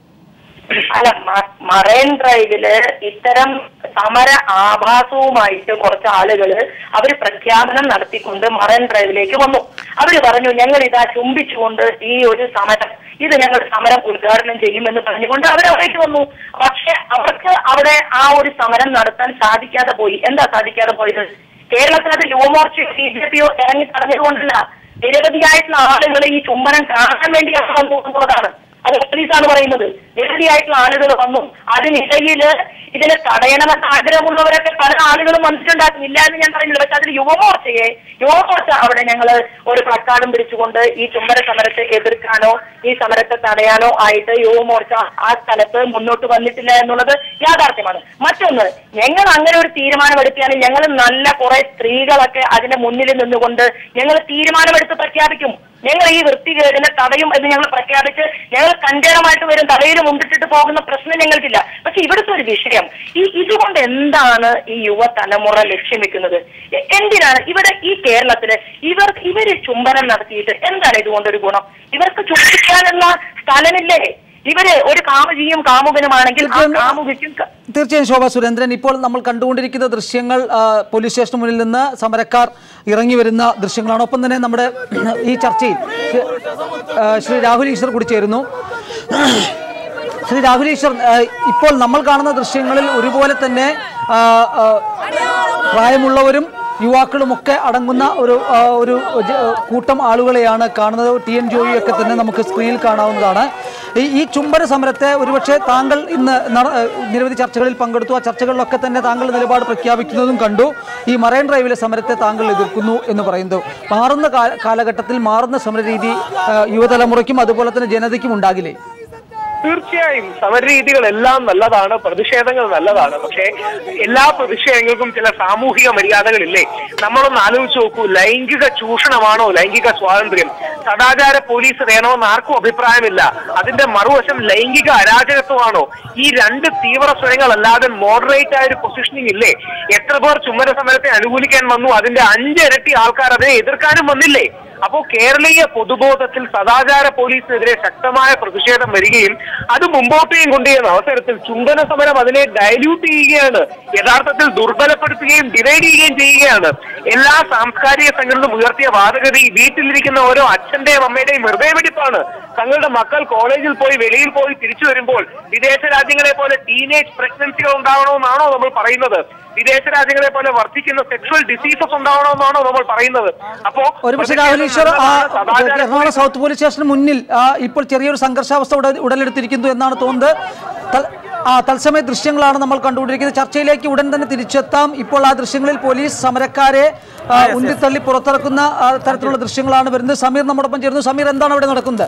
അല്ല, മറൈൻ ഡ്രൈവില് ഇത്തരം സമര ആഭാസവുമായിട്ട് കുറച്ച് ആളുകള് അവര് പ്രഖ്യാപനം നടത്തിക്കൊണ്ട് മറൈൻ ഡ്രൈവിലേക്ക് വന്നു. അവര് പറഞ്ഞു, ഞങ്ങൾ ഇതാ ചുംബിച്ചുകൊണ്ട് ഈ ഒരു സമരം, ഇത് ഞങ്ങൾ സമരം ഉദ്ഘാടനം ചെയ്യുമെന്ന് പറഞ്ഞുകൊണ്ട് അവരവിടേക്ക് വന്നു. പക്ഷെ അവർക്ക് അവിടെ ആ ഒരു സമരം നടത്താൻ സാധിക്കാതെ പോയി. എന്താ സാധിക്കാതെ പോയത്? കേരളത്തിൽ അത് യുവമോർച്ചയോ BJPയോ ഇറങ്ങി തടഞ്ഞതുകൊണ്ടല്ല, നിരവധിയായിട്ടുള്ള ആളുകൾ ഈ ചുംബനം കാണാൻ വേണ്ടിയാണ് വന്നു എന്നുള്ളതാണ്. അത് പോലീസാണ് പറയുന്നത്. നിരവധിയായിട്ടുള്ള ആളുകൾ വന്നു. അതിനിടയില് ഇതിനെ തടയണമെന്ന് ആഗ്രഹമുള്ളവരൊക്കെ പല ആളുകളും വന്നിട്ടുണ്ടാകും, ഇല്ല എന്ന് ഞാൻ പറയുന്നില്ല. പക്ഷെ അതിൽ യുവമോർച്ച അവിടെ ഞങ്ങൾ ഒരു പ്ലക്കാർഡും പിടിച്ചുകൊണ്ട് ഈ ചുംബന സമരത്തെ എതിർക്കാനോ ഈ സമരത്തെ തടയാനോ ആയിട്ട് യുവമോർച്ച ആ സ്ഥലത്ത് മുന്നോട്ട് വന്നിട്ടില്ല എന്നുള്ളത് യാഥാർത്ഥ്യമാണ്. മറ്റൊന്ന്, ഞങ്ങൾ അങ്ങനെ ഒരു തീരുമാനമെടുക്കുകയാണ്, ഞങ്ങൾ നല്ല കുറെ സ്ത്രീകളൊക്കെ അതിന്റെ മുന്നിൽ നിന്നുകൊണ്ട് ഞങ്ങൾ തീരുമാനമെടുത്ത് പ്രഖ്യാപിക്കും. ഞങ്ങൾ ഈ വൃത്തികേടിനെ തടയും എന്ന് ഞങ്ങൾ പ്രഖ്യാപിച്ച് ഞങ്ങൾ കണ്ടേറമായിട്ട് വരും, തലയിൽ മുണ്ടിട്ടിട്ട് പോകുന്ന പ്രശ്നം ഞങ്ങൾക്കില്ല. പക്ഷെ ഇവിടുത്തെ ഒരു വിഷയം, ഇതുകൊണ്ട് എന്താണ് ഈ യുവതലമുറ ലക്ഷ്യം വെക്കുന്നത്? എന്തിനാണ് ഇവിടെ ഈ കേരളത്തില് ഇവര് ചുംബനം നടത്തിയിട്ട് എന്താണ് ഇതുകൊണ്ടൊരു ഗുണം? ഇവർക്ക് ചുംബിക്കാനുള്ള സ്ഥലമില്ലേ? ഇവര് ഒരു കാമുകിയും കാമുകനുമാണെങ്കിൽ തീർച്ചയായും ശോഭാ സുരേന്ദ്രൻ, ഇപ്പോൾ നമ്മൾ കണ്ടുകൊണ്ടിരിക്കുന്ന ദൃശ്യങ്ങൾ പോലീസ് സ്റ്റേഷന് മുന്നിൽ നിന്ന് സമരക്കാർ ഇറങ്ങി വരുന്ന ദൃശ്യങ്ങളാണ്. ഒപ്പം തന്നെ നമ്മുടെ ഈ ചർച്ചയിൽ ശ്രീ രാഹുൽ ഈശ്വർ കൂടി ചേരുന്നു. ശ്രീ രാഹുൽ ഈശ്വർ, ഇപ്പോൾ നമ്മൾ കാണുന്ന ദൃശ്യങ്ങളിൽ ഒരുപോലെ തന്നെ പ്രായമുള്ളവരും യുവാക്കളുമൊക്കെ അടങ്ങുന്ന ഒരു കൂട്ടം ആളുകളെയാണ് കാണുന്നത്. TN ജോയിയൊക്കെ തന്നെ നമുക്ക് സ്ക്രീനിൽ കാണാവുന്നതാണ്. ഈ ചുംബന സമരത്തെ ഒരുപക്ഷെ താങ്കൾ ഇന്ന് നിരവധി ചർച്ചകളിൽ പങ്കെടുത്തു. ആ ചർച്ചകളിലൊക്കെ തന്നെ താങ്കൾ നിലപാട് പ്രഖ്യാപിക്കുന്നതും കണ്ടു. ഈ മറൈൻ ഡ്രൈവിലെ സമരത്തെ താങ്കൾ എതിർക്കുന്നു എന്ന് പറയുന്നു. മാറുന്ന കാലഘട്ടത്തിൽ മാറുന്ന സമരരീതി യുവതലമുറയ്ക്കും അതുപോലെ തന്നെ ജനതയ്ക്കും ഉണ്ടാകില്ലേ? തീർച്ചയായും സമരരീതികളെല്ലാം നല്ലതാണ്, പ്രതിഷേധങ്ങൾ നല്ലതാണ്. പക്ഷേ എല്ലാ പ്രതിഷേധങ്ങൾക്കും ചില സാമൂഹിക മര്യാദകളില്ലേ? നമ്മളൊന്ന് ആലോചിച്ച് നോക്കൂ. ലൈംഗിക ചൂഷണമാണോ ലൈംഗിക സ്വാതന്ത്ര്യം? സദാചാര പോലീസ് വേണമെന്ന് ആർക്കും അഭിപ്രായമില്ല. അതിന്റെ മറുവശം ലൈംഗിക അരാജകത്വമാണോ? ഈ രണ്ട് തീവ്ര സ്വരങ്ങളല്ലാതെ മോഡറേറ്റ് ആയ ഒരു പൊസിഷനിങ് ഇല്ലേ? എത്ര പേർ ചുമര സമരത്തെ അനുകൂലിക്കാൻ വന്നു, അതിന്റെ 5 ഇരട്ടി ആൾക്കാർ അതിനെ എതിർക്കാനും വന്നില്ലേ? അപ്പോ കേരളീയ പൊതുബോധത്തിൽ സദാചാര പോലീസിനെതിരെ ശക്തമായ പ്രതിഷേധം വരികയും അത് മുമ്പോട്ടേയും കൊണ്ടുവരുന്ന അവസരത്തിൽ ചുംബന സമരം അതിനെ ഡയല്യൂട്ട് ചെയ്യുകയാണ്, യഥാർത്ഥത്തിൽ ദുർബലപ്പെടുത്തുകയും ഡിവൈഡ് ചെയ്യുകയും ചെയ്യുകയാണ്. എല്ലാ സാംസ്കാരിക സംഘടനകളും ഉയർത്തിയ വാദഗതി വീട്ടിലിരിക്കുന്ന ഓരോ അച്ഛന്റെയും അമ്മയുടെയും ഹൃദയമിടിപ്പാണ്. തങ്ങളുടെ മക്കൾ കോളേജിൽ പോയി വെളിയിൽ പോയി തിരിച്ചു വരുമ്പോൾ വിദേശ രാജ്യങ്ങളെ പോലെ ടീനേജ് പ്രഗ്നൻസികൾ ഉണ്ടാവണമെന്നാണോ നമ്മൾ പറയുന്നത്? വിദേശ രാജ്യങ്ങളെ പോലെ വർദ്ധിക്കുന്ന സെക്ഷൽ ഡിസീസസ് ഉണ്ടാവണമെന്നാണോ നമ്മൾ പറയുന്നത്? അപ്പോ ഒരുപക്ഷെ രാഹുൽ ഈശ്വർ, എറണാകുളം സൗത്ത് പോലീസ് സ്റ്റേഷന് മുന്നിൽ ഇപ്പോൾ ചെറിയൊരു സംഘർഷാവസ്ഥ ഉടലെടുത്തിരിക്കുന്നു എന്നാണ് തോന്നുന്നത്. തത്സമയ ദൃശ്യങ്ങളാണ് നമ്മൾ കണ്ടുകൊണ്ടിരിക്കുന്നത്. ചർച്ചയിലേക്ക് ഉടൻ തന്നെ തിരിച്ചെത്താം. ഇപ്പോൾ ആ ദൃശ്യങ്ങളിൽ പോലീസ് സമരക്കാരെ ഉന്തിത്തള്ളി പുറത്തിറക്കുന്ന തരത്തിലുള്ള ദൃശ്യങ്ങളാണ് വരുന്നത്. സമീർ നമ്മോടൊപ്പം ചേരുന്നു. സമീർ, എന്താണ് അവിടെ നടക്കുന്നത്?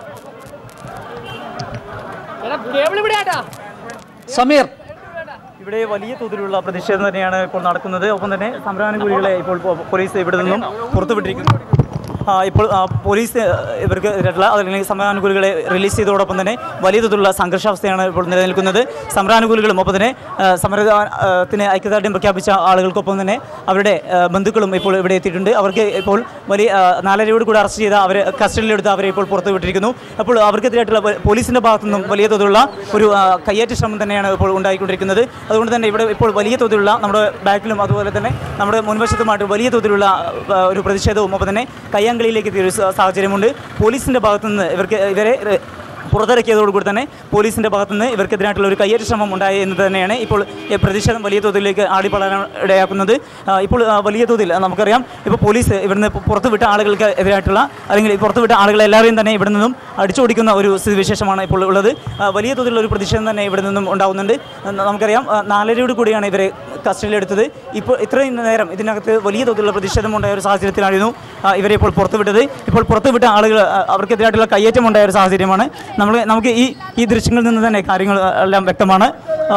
സമീർ, ഇവിടെ വലിയ തോതിലുള്ള പ്രതിഷേധം തന്നെയാണ് ഇപ്പോൾ നടക്കുന്നത്. ഒപ്പം തന്നെ സമരാനുകൂലികളെ ഇപ്പോൾ പോലീസ് ഇവിടെ നിന്നും പുറത്തുവിട്ടിരിക്കുന്നു. ഇപ്പോൾ പോലീസ് ഇവർക്ക് അല്ലെങ്കിൽ സമരാനുകൂലികളെ റിലീസ് ചെയ്തതോടൊപ്പം തന്നെ വലിയ തോതിലുള്ള സംഘർഷാവസ്ഥയാണ് ഇപ്പോൾ നിലനിൽക്കുന്നത്. സമരാനുകൂലികളും ഒപ്പം തന്നെ സമരത്തിന് ഐക്യദാർഢ്യം പ്രഖ്യാപിച്ച ആളുകൾക്കൊപ്പം തന്നെ അവരുടെ ബന്ധുക്കളും ഇപ്പോൾ ഇവിടെ എത്തിയിട്ടുണ്ട്. അവർക്ക് ഇപ്പോൾ വലിയ 4:30 കൂടി അറസ്റ്റ് ചെയ്ത അവരെ കസ്റ്റഡിയിലെടുത്ത് അവരെ ഇപ്പോൾ പുറത്തുവിട്ടിരിക്കുന്നു. അപ്പോൾ അവർക്കെതിരായിട്ടുള്ള പോലീസിൻ്റെ ഭാഗത്തുനിന്നും വലിയ തോതിലുള്ള ഒരു കയ്യേറ്റ ശ്രമം തന്നെയാണ് ഇപ്പോൾ ഉണ്ടായിക്കൊണ്ടിരിക്കുന്നത്. അതുകൊണ്ട് തന്നെ ഇവിടെ ഇപ്പോൾ വലിയ തോതിലുള്ള നമ്മുടെ ബാക്കിലും അതുപോലെ തന്നെ നമ്മുടെ മുൻവശത്തുമായിട്ട് വലിയ തോതിലുള്ള ഒരു പ്രതിഷേധവും ഒപ്പം തന്നെ കയ്യാങ്കളിയിലേക്ക് എത്തിയ ഒരു സാഹചര്യമുണ്ട്. പോലീസിൻ്റെ ഭാഗത്തുനിന്ന് ഇവരെ പുറത്തിറക്കിയതോടുകൂടി തന്നെ പോലീസിൻ്റെ ഭാഗത്തുനിന്ന് ഇവർക്കെതിരായിട്ടുള്ള ഒരു കയ്യേറ്റ ശ്രമം ഉണ്ടായി എന്ന് തന്നെയാണ് ഇപ്പോൾ പ്രതിഷേധം വലിയ തോതിലേക്ക് ആടിപ്പളരാൻ ഇടയാക്കുന്നത്. ഇപ്പോൾ വലിയ തോതിൽ നമുക്കറിയാം, ഇപ്പോൾ പോലീസ് ഇവിടുന്ന് പുറത്തുവിട്ട ആളുകൾക്ക് എതിരായിട്ടുള്ള അല്ലെങ്കിൽ പുറത്തുവിട്ട ആളുകളെല്ലാവരെയും തന്നെ ഇവിടെ നിന്നും അടിച്ചോടിക്കുന്ന ഒരു സ്ഥിതിവിശേഷമാണ് ഇപ്പോൾ ഉള്ളത്. വലിയ തോതിലുള്ള ഒരു പ്രതിഷേധം തന്നെ ഇവിടെ നിന്നും ഉണ്ടാകുന്നുണ്ട്. നമുക്കറിയാം 4:30 കൂടിയാണ് ഇവരെ കസ്റ്റഡിയിലെടുത്തത്. ഇപ്പോൾ ഇത്രയും നേരം ഇതിനകത്ത് വലിയ തോതിലുള്ള പ്രതിഷേധം ഉണ്ടായ ഒരു സാഹചര്യത്തിലായിരുന്നു ഇവരെ ഇപ്പോൾ പുറത്തുവിട്ടത്. ഇപ്പോൾ പുറത്തുവിട്ട ആളുകൾ അവർക്കെതിരായിട്ടുള്ള കയ്യേറ്റം ഉണ്ടായ ഒരു സാഹചര്യമാണ്. നമുക്ക് ഈ ദൃശ്യങ്ങളിൽ നിന്ന് തന്നെ കാര്യങ്ങൾ എല്ലാം വ്യക്തമാണ്.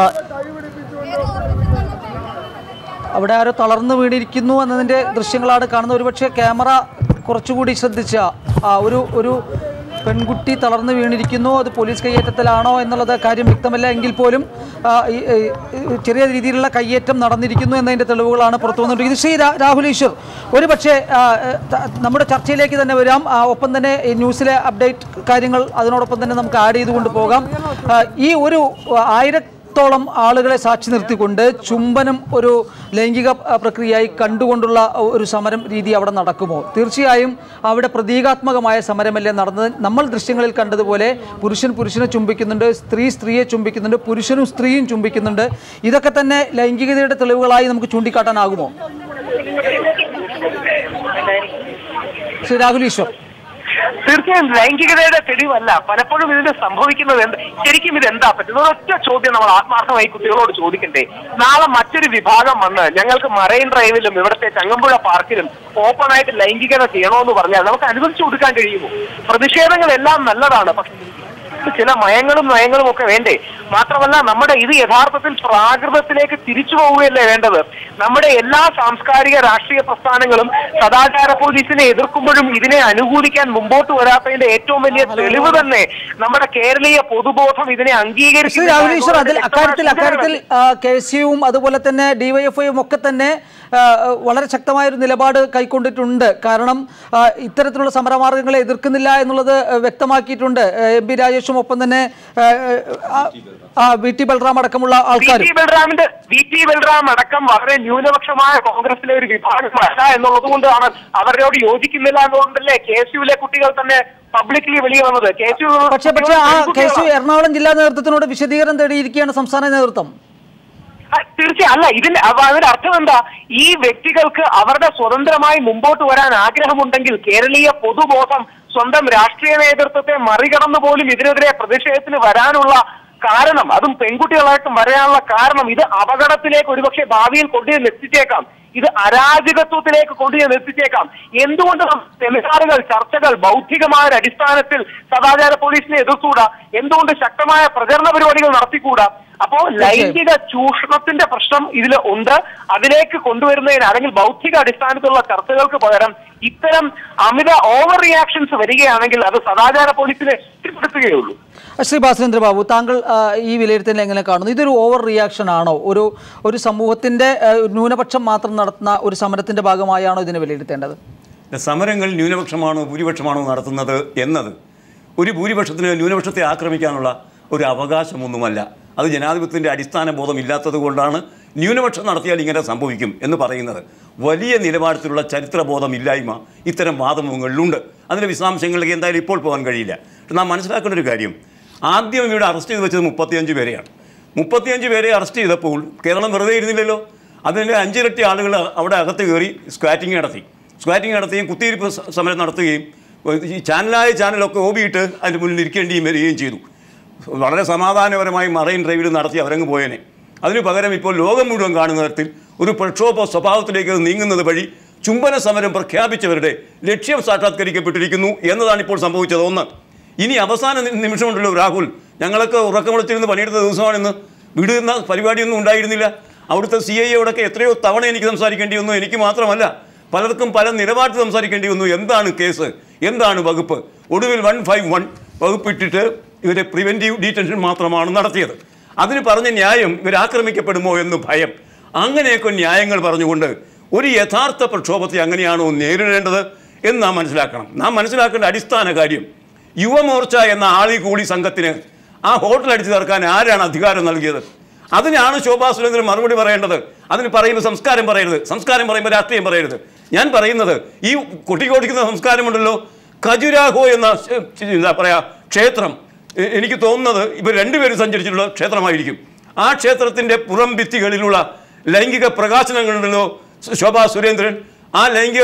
അവിടെ ആരോ തളർന്നു വീണിരിക്കുന്നു എന്നതിൻ്റെ ദൃശ്യങ്ങളാണ് കാണുന്നത്. ഒരുപക്ഷെ ക്യാമറ കുറച്ചുകൂടി ശ്രദ്ധിച്ച ഒരു പെൺകുട്ടി തളർന്നു വീണിരിക്കുന്നു. അത് പോലീസ് കയ്യേറ്റത്തിലാണോ എന്നുള്ളത് കാര്യം വ്യക്തമല്ല. എങ്കിൽ പോലും ചെറിയ രീതിയിലുള്ള കയ്യേറ്റം നടന്നിരിക്കുന്നു എന്നതിൻ്റെ തെളിവുകളാണ് പുറത്തു വന്നുകൊണ്ടിരിക്കുന്നത്. ശ്രീ രാഹുൽ ഈശ്വർ, ഒരുപക്ഷെ നമ്മുടെ ചർച്ചയിലേക്ക് തന്നെ വരാം. ഒപ്പം തന്നെ ഈ ന്യൂസിലെ അപ്ഡേറ്റ് കാര്യങ്ങൾ അതിനോടൊപ്പം തന്നെ നമുക്ക് ആഡ് ചെയ്തുകൊണ്ട് പോകാം. ഈ ഒരു 1000ത്തോളം ആളുകളെ സാക്ഷി നിർത്തിക്കൊണ്ട് ചുംബനം ഒരു ലൈംഗിക പ്രക്രിയയായി കണ്ടുകൊണ്ടുള്ള ഒരു സമരം രീതി അവിടെ നടക്കുമോ? തീർച്ചയായും അവിടെ പ്രതീകാത്മകമായ സമരമല്ലേ നടന്നത്. നമ്മൾ ദൃശ്യങ്ങളിൽ കണ്ടതുപോലെ പുരുഷൻ പുരുഷനെ ചുംബിക്കുന്നുണ്ട്, സ്ത്രീ സ്ത്രീയെ ചുംബിക്കുന്നുണ്ട്, പുരുഷനും സ്ത്രീയും ചുംബിക്കുന്നുണ്ട്. ഇതൊക്കെ തന്നെ ലൈംഗികതയുടെ തെളിവുകളായി നമുക്ക് ചൂണ്ടിക്കാട്ടാനാകുമോ? ശ്രീ രാഹുൽ ഈശ്വർ, തീർച്ചയായും ലൈംഗികതയുടെ തെളിവല്ല. പലപ്പോഴും ഇതിന് സംഭവിക്കുന്നത് ശരിക്കും ഇതെന്താ പറ്റുന്നത്? ഒറ്റ ചോദ്യം നമ്മൾ ആത്മാർത്ഥമായി കുട്ടികളോട് ചോദിക്കണ്ടേ. നാളെ മറ്റൊരു വിഭാഗം വന്ന് ഞങ്ങൾക്ക് മറൈൻ ഡ്രൈവിലും ഇവിടുത്തെ ചങ്ങമ്പുഴ പാർക്കിലും ഓപ്പണായിട്ട് ലൈംഗികത ചെയ്യണമെന്ന് പറഞ്ഞാൽ നമുക്ക് അനുവദിച്ചു കൊടുക്കാൻ കഴിയുമോ? പ്രതിഷേധങ്ങളെല്ലാം നല്ലതാണ്, പക്ഷെ ചില നയങ്ങളും ഒക്കെ വേണ്ടേ? മാത്രമല്ല നമ്മുടെ ഇത് യഥാർത്ഥത്തിൽ പ്രാകൃതത്തിലേക്ക് തിരിച്ചു പോവുകയല്ലേ വേണ്ടത്? നമ്മുടെ എല്ലാ സാംസ്കാരിക രാഷ്ട്രീയ പ്രസ്ഥാനങ്ങളും സദാചാര പോലീസിനെ എതിർക്കുമ്പോഴും ഇതിനെ അനുകൂലിക്കാൻ മുമ്പോട്ട് വരാത്തതിന്റെ ഏറ്റവും വലിയ തെളിവ് തന്നെ നമ്മുടെ കേരളീയ പൊതുബോധം ഇതിനെ അംഗീകരിച്ചു. അക്കാര്യത്തിൽ KCUവും അതുപോലെ തന്നെ DYFIയും ഒക്കെ തന്നെ വളരെ ശക്തമായൊരു നിലപാട് കൈക്കൊണ്ടിട്ടുണ്ട്. കാരണം ഇത്തരത്തിലുള്ള സമരമാർഗങ്ങളെ എതിർക്കുന്നില്ല എന്നുള്ളത് വ്യക്തമാക്കിയിട്ടുണ്ട്. MP രാജേഷും ഒപ്പം തന്നെ വി ടി ബൽറാം അടക്കമുള്ള ആൾക്കാർ. വി ടി ബൽറാം അടക്കം വളരെ ന്യൂനപക്ഷമായ കോൺഗ്രസിലെ ഒരു വിഭാഗമല്ല എന്നുള്ളത് കൊണ്ടാണ് അവരോട് യോജിക്കുന്നില്ല എന്നുകൊണ്ടല്ലേ KSUവിലെ കുട്ടികൾ തന്നെ പബ്ലിക്കലി വെളിയിൽ വന്നത്. പക്ഷേ ആ KSU എറണാകുളം ജില്ലാ നേതൃത്വത്തിനോട് വിശദീകരണം തേടിയിരിക്കുകയാണ് സംസ്ഥാന നേതൃത്വം. തീർച്ചയായും അല്ല, അതിന്റെ അർത്ഥം എന്താ? ഈ വ്യക്തികൾക്ക് അവരുടെ സ്വതന്ത്രമായി മുമ്പോട്ട് വരാൻ ആഗ്രഹമുണ്ടെങ്കിൽ കേരളീയ പൊതുബോധം സ്വന്തം രാഷ്ട്രീയ നേതൃത്വത്തെ മറികടന്നു പോലും ഇതിനെതിരെ പ്രതിഷേധത്തിന് വരാനുള്ള കാരണം, അതും പെൺകുട്ടികളായിട്ടും വരാനുള്ള കാരണം, ഇത് അപകടത്തിലേക്ക് ഒരുപക്ഷെ ഭാവിയിൽ കൊണ്ടുചെന്ന് എത്തിച്ചേക്കാം, ഇത് അരാജകത്വത്തിലേക്ക് കൊണ്ടുചെന്ന് എത്തിച്ചേക്കാം. എന്തുകൊണ്ട് സെമിനാറുകൾ, ചർച്ചകൾ ബൗദ്ധികമായ ഒരു അടിസ്ഥാനത്തിൽ സദാചാര പോലീസിനെ എതിർത്തുകൂടാ? എന്തുകൊണ്ട് ശക്തമായ പ്രചരണ പരിപാടികൾ നടത്തിക്കൂടാ? അപ്പോ ലൈംഗിക ചൂഷണത്തിന്റെ പ്രശ്നം ഇതിൽ ഉണ്ട്. അതിലേക്ക് കൊണ്ടുവരുന്നതിന് അല്ലെങ്കിൽ ബൗദ്ധിക അടിസ്ഥാനത്തിലുള്ള ചർച്ചകൾക്ക് പകരം ഇത്തരം അമിത ഓവർ റിയാക്ഷൻസ് വരികയാണെങ്കിൽ അത് സദാചാര പോലീസിനെ ശക്തിപ്പെടുത്തുകയുള്ളൂ. ശ്രീ ഭാസ്കരേന്ദ്ര ബാബു, താങ്കൾ ഈ വിലയിരുത്തൽ എങ്ങനെ കാണുന്നു? ഇതൊരു ഓവർ റിയാക്ഷൻ ആണോ? ഒരു സമൂഹത്തിന്റെ ന്യൂനപക്ഷം മാത്രം നടത്തുന്ന ഒരു സമരത്തിന്റെ ഭാഗമായാണോ ഇതിനെ വിലയിരുത്തേണ്ടത്? സമരങ്ങൾ ന്യൂനപക്ഷമാണോ ഭൂരിപക്ഷമാണോ നടത്തുന്നത് എന്നത് ഒരു ഭൂരിപക്ഷത്തിന് ന്യൂനപക്ഷത്തെ ആക്രമിക്കാനുള്ള ഒരു അവകാശമൊന്നുമല്ല. അത് ജനാധിപത്യത്തിൻ്റെ അടിസ്ഥാന ബോധമില്ലാത്തത് കൊണ്ടാണ് ന്യൂനപക്ഷം നടത്തിയാൽ ഇങ്ങനെ സംഭവിക്കും എന്ന് പറയുന്നത്. വലിയ നിലവാരത്തിലുള്ള ചരിത്രബോധമില്ലായ്മ ഇത്തരം വാദമുഖങ്ങളിലുണ്ട്. അതിൻ്റെ വിശദാംശങ്ങളിലേക്ക് എന്തായാലും ഇപ്പോൾ പോകാൻ കഴിയില്ല. പക്ഷെ നാം മനസ്സിലാക്കേണ്ട ഒരു കാര്യം, ആദ്യം ഇവിടെ അറസ്റ്റ് ചെയ്ത് വെച്ചത് 35 പേരെയാണ്. 35 പേരെ അറസ്റ്റ് ചെയ്തപ്പോൾ കേരളം വെറുതെ ഇരുന്നില്ലല്ലോ. അതിൻ്റെ 5 ഇരട്ടി ആളുകൾ അവിടെ അകത്ത് കയറി സ്ക്വാറ്റിംഗ് നടത്തുകയും കുത്തിയിരിപ്പ് സമരം നടത്തുകയും ഈ ചാനലൊക്കെ ഓപിയിട്ട് അതിന് മുന്നിൽ ഇരിക്കേണ്ടിയും വരികയും ചെയ്തു. വളരെ സമാധാനപരമായി മറൈൻ ഡ്രൈവിൽ നടത്തി അവരങ്ങ് പോയേനെ. അതിനു പകരം ഇപ്പോൾ ലോകം മുഴുവൻ കാണുന്ന തരത്തിൽ ഒരു പ്രക്ഷോഭ സ്വഭാവത്തിലേക്ക് നീങ്ങുന്നത് വഴി ചുംബന സമരം പ്രഖ്യാപിച്ചവരുടെ ലക്ഷ്യം സാക്ഷാത്കരിക്കപ്പെട്ടിരിക്കുന്നു എന്നതാണ് ഇപ്പോൾ സംഭവിച്ചത്. ഒന്ന്, ഇനി അവസാന നിമിഷമുണ്ടല്ലോ രാഹുൽ, ഞങ്ങളൊക്കെ ഉറക്കമുളച്ചിരുന്ന് പണിയെടുത്ത ദിവസമാണെന്ന് വിടുന്ന പരിപാടിയൊന്നും ഉണ്ടായിരുന്നില്ല. അവിടുത്തെ CIAയോടൊക്കെ എത്രയോ തവണ എനിക്ക് സംസാരിക്കേണ്ടി വന്നു. എനിക്ക് മാത്രമല്ല, പലർക്കും പല നിലപാടിൽ സംസാരിക്കേണ്ടി വന്നു. എന്താണ് കേസ്, എന്താണ് വകുപ്പ്? ഒടുവിൽ 151 വകുപ്പിട്ടിട്ട് ഇവരെ പ്രിവെൻറ്റീവ് ഡീറ്റൻഷൻ മാത്രമാണ് നടത്തിയത്. അതിന് പറഞ്ഞ ന്യായം ഇവരാക്രമിക്കപ്പെടുമോ എന്ന് ഭയം. അങ്ങനെയൊക്കെ ന്യായങ്ങൾ പറഞ്ഞുകൊണ്ട് ഒരു യഥാർത്ഥ പ്രക്ഷോഭത്തെ അങ്ങനെയാണോ നേരിടേണ്ടത് എന്ന് നാം മനസ്സിലാക്കണം. നാം മനസ്സിലാക്കേണ്ട അടിസ്ഥാന കാര്യം, യുവമോർച്ച എന്ന ആളികൂടി സംഘത്തിന് ആ ഹോട്ടൽ അടിച്ചു തീർക്കാൻ ആരാണ് അധികാരം നൽകിയത്? അതിനാണ് ശോഭാ സുരേന്ദ്രൻ മറുപടി പറയേണ്ടത്. അതിന് പറയുമ്പോൾ സംസ്കാരം പറയരുത്, സംസ്കാരം പറയുമ്പോൾ രാഷ്ട്രീയം പറയരുത്. ഞാൻ പറയുന്നത് ഈ കൊട്ടിക്കോടിക്കുന്ന സംസ്കാരമുണ്ടല്ലോ, ഖജുരാഹോ എന്ന എന്താ പറയുക ക്ഷേത്രം, എനിക്ക് തോന്നുന്നത് ഇവർ രണ്ടുപേരും സഞ്ചരിച്ചിട്ടുള്ള ക്ഷേത്രമായിരിക്കും. ആ ക്ഷേത്രത്തിൻ്റെ പുറം ഭിത്തികളിലുള്ള ലൈംഗിക പ്രകാശനങ്ങളുണ്ടല്ലോ ശോഭാ സുരേന്ദ്രൻ, ആ ലൈംഗിക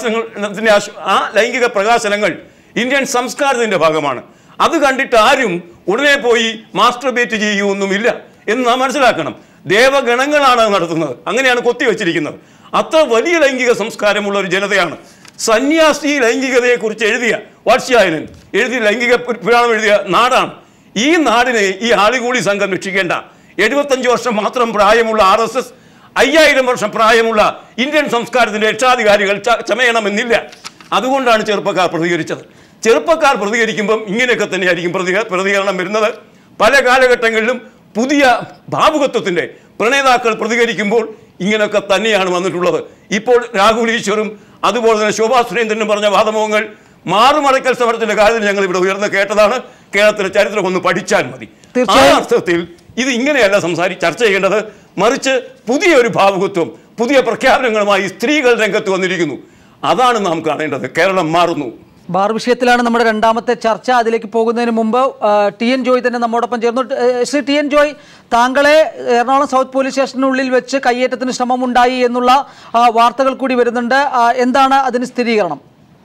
പ്രകാശനങ്ങൾ ഇന്ത്യൻ സംസ്കാരത്തിൻ്റെ ഭാഗമാണ്. അത് കണ്ടിട്ട് ആരും ഉടനെ പോയി മാസ്റ്റർബേറ്റ് ചെയ്യുകയൊന്നുമില്ല എന്ന് നാം മനസ്സിലാക്കണം. ദേവഗണങ്ങളാണ് നടത്തുന്നത്, അങ്ങനെയാണ് കൊത്തിവെച്ചിരിക്കുന്നത്. അത്ര വലിയ ലൈംഗിക സംസ്കാരമുള്ള ഒരു ജനതയാണ്. സന്യാസി ലൈംഗികതയെക്കുറിച്ച് എഴുതിയ വാത്സ്യായനൻ എഴുതിയ ലൈംഗിക പുരാണം എഴുതിയ നാടാണ്. ഈ നാടിനെ ഈ ആളികൂടി സംഘം രക്ഷിക്കേണ്ട 75 വർഷം മാത്രം പ്രായമുള്ള RSS, 5000 വർഷം പ്രായമുള്ള ഇന്ത്യൻ സംസ്കാരത്തിൻ്റെ രക്ഷാധികാരികൾ ചമയണമെന്നില്ല. അതുകൊണ്ടാണ് ചെറുപ്പക്കാർ പ്രതികരിച്ചത്. ചെറുപ്പക്കാർ പ്രതികരിക്കുമ്പം ഇങ്ങനെയൊക്കെ തന്നെയായിരിക്കും പ്രതികരണം വരുന്നത്. പല കാലഘട്ടങ്ങളിലും പുതിയ ഭാവുകത്വത്തിൻ്റെ പ്രണേതാക്കൾ പ്രതികരിക്കുമ്പോൾ ഇങ്ങനെയൊക്കെ തന്നെയാണ് വന്നിട്ടുള്ളത്. ഇപ്പോൾ രാഹുൽ ഈശ്വറും അതുപോലെ തന്നെ ശോഭാ സുരേന്ദ്രനും പറഞ്ഞ വാദമുഖങ്ങൾ മാറുമറയ്ക്കൽ സമരത്തിന്റെ കാര്യത്തിൽ ഞങ്ങൾ ഇവിടെ ഉയർന്ന് കേട്ടതാണ്. കേരളത്തിലെ ചരിത്രം ഒന്ന് പഠിച്ചാൽ മതി. ആ അർത്ഥത്തിൽ ഇത് ഇങ്ങനെയല്ല ചർച്ച ചെയ്യേണ്ടത്. മറിച്ച് പുതിയൊരു ഭാവുകത്വം, പുതിയ പ്രഖ്യാപനങ്ങളുമായി സ്ത്രീകൾ രംഗത്ത് വന്നിരിക്കുന്നു. അതാണ് നാം കാണേണ്ടത്. കേരളം മാറുന്നു. ബാർ വിഷയത്തിലാണ് നമ്മുടെ രണ്ടാമത്തെ ചർച്ച. അതിലേക്ക് പോകുന്നതിന് മുമ്പ് TN ജോയ് തന്നെ നമ്മോടൊപ്പം ചേർന്നു. ശ്രീ TN ജോയ്, താങ്കളെ എറണാകുളം സൗത്ത് പോലീസ് സ്റ്റേഷനുള്ളിൽ വെച്ച് കയ്യേറ്റത്തിന് ശ്രമമുണ്ടായി എന്നുള്ള വാർത്തകൾ കൂടി വരുന്നുണ്ട്. എന്താണ് അതിന് സ്ഥിരീകരണം?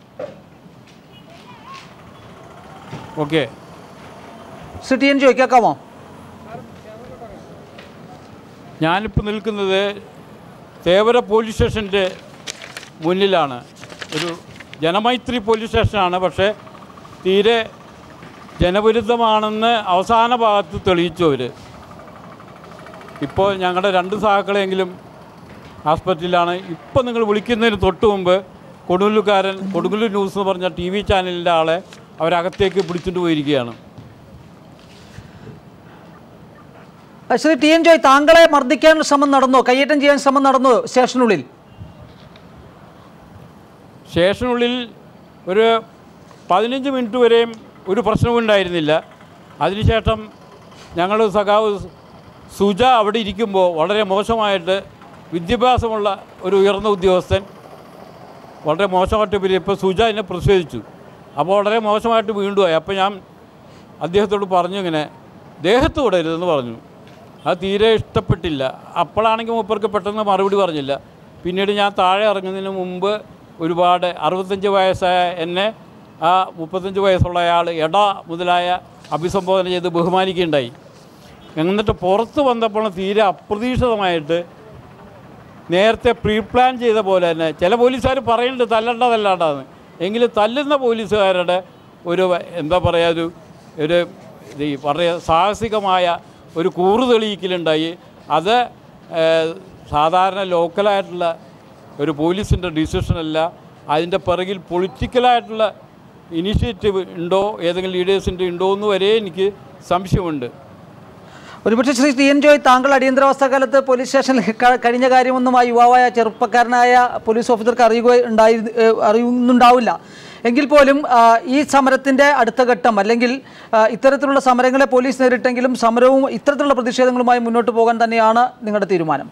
ഓക്കെ, ശ്രീ TN ജോയ് കേൾക്കാമോ? ഞാനിപ്പോൾ നിൽക്കുന്നത് തേവര പോലീസ് സ്റ്റേഷൻ്റെ മുന്നിലാണ്. ഒരു ജനമൈത്രി പോലീസ് സ്റ്റേഷനാണ്, പക്ഷേ തീരെ ജനവിരുദ്ധമാണെന്ന് അവസാന ഭാഗത്ത് തെളിയിച്ചു അവർ. ഇപ്പോൾ ഞങ്ങളുടെ 2 സഹാക്കളെങ്കിലും ആസ്പത്രിയിലാണ്. ഇപ്പോൾ നിങ്ങൾ വിളിക്കുന്നതിന് തൊട്ട് മുമ്പ് കൊടുങ്ങല്ലൂർ ന്യൂസ് എന്ന് പറഞ്ഞ TV ചാനലിൻ്റെ ആളെ അവരകത്തേക്ക് പിടിച്ചിട്ട് പോയിരിക്കുകയാണ്. ശ്രീ TN ജോയ്, താങ്കളെ മർദ്ദിക്കാൻ ശ്രമം നടന്നോ? കയ്യേറ്റം ചെയ്യാൻ ശ്രമം നടന്നോ സ്റ്റേഷനുള്ളിൽ? സ്റ്റേഷനുള്ളിൽ ഒരു 15 മിനിറ്റ് വരെയും ഒരു പ്രശ്നവും ഉണ്ടായിരുന്നില്ല. അതിനുശേഷം ഞങ്ങൾ സഖാവ് സുജ അവിടെ ഇരിക്കുമ്പോൾ വളരെ മോശമായിട്ട് വിദ്യാഭ്യാസമുള്ള ഒരു ഉയർന്ന ഉദ്യോഗസ്ഥൻ വളരെ മോശമായിട്ട് ഇപ്പോൾ സുജ എന്നെ പ്രതിഷേധിച്ചു. അപ്പോൾ വളരെ മോശമായിട്ട് വീണ്ടും ആയി. അപ്പോൾ ഞാൻ അദ്ദേഹത്തോട് പറഞ്ഞു, ഇങ്ങനെ ദേഹത്ത് വിടരുതെന്ന് പറഞ്ഞു. അത് തീരെ ഇഷ്ടപ്പെട്ടില്ല. അപ്പോഴാണെങ്കിൽ മൂപ്പർക്ക് പെട്ടെന്ന് മറുപടി പറഞ്ഞില്ല. പിന്നീട് ഞാൻ താഴെ ഇറങ്ങുന്നതിന് മുമ്പ് ഒരുപാട് 65 വയസ്സായ എന്നെ ആ 35 വയസ്സുള്ള അയാൾ എടാ മുതലായ അഭിസംബോധന ചെയ്ത് ബഹുമാനിക്കുകയുണ്ടായി. എന്നിട്ട് പുറത്ത് വന്നപ്പോൾ തീരെ അപ്രതീക്ഷിതമായിട്ട് നേരത്തെ പ്രീ പ്ലാൻ ചെയ്ത പോലെ തന്നെ ചില പോലീസുകാർ പറയുന്നുണ്ട് തല്ലണ്ടാന്ന്, എങ്കിലും തല്ലുന്ന പോലീസുകാരുടെ ഒരു എന്താ പറയുക ഒരു സാഹസികമായ ഒരു കൂറ് തെളിയിക്കലുണ്ടായി. അത് സാധാരണ ലോക്കലായിട്ടുള്ള ഒരു പോലീസിൻ്റെ ഡിസിഷനല്ല. അതിൻ്റെ പിറകിൽ പൊളിറ്റിക്കലായിട്ടുള്ള ഇനിഷ്യേറ്റീവ് ഉണ്ടോ, ഏതെങ്കിലും ലീഡേഴ്സിൻ്റെ ഉണ്ടോ എന്ന് വരെ എനിക്ക് സംശയമുണ്ട്. ഒരുപക്ഷെ ശ്രീ ടി എൻ ജോയ്, താങ്കൾ അടിയന്തരാവസ്ഥ കാലത്ത് പോലീസ് സ്റ്റേഷനിൽ കഴിഞ്ഞ കാര്യമൊന്നും ആ യുവാവായ ചെറുപ്പക്കാരനായ പോലീസ് ഓഫീസർക്ക് അറിയുന്നുണ്ടാവില്ല. എങ്കിൽ പോലും ഈ സമരത്തിൻ്റെ അടുത്ത ഘട്ടം അല്ലെങ്കിൽ ഇത്തരത്തിലുള്ള സമരങ്ങളെ പോലീസ് നേരിട്ടെങ്കിലും സമരവും ഇത്തരത്തിലുള്ള പ്രതിഷേധങ്ങളുമായി മുന്നോട്ട് പോകാൻ തന്നെയാണ് നിങ്ങളുടെ തീരുമാനം?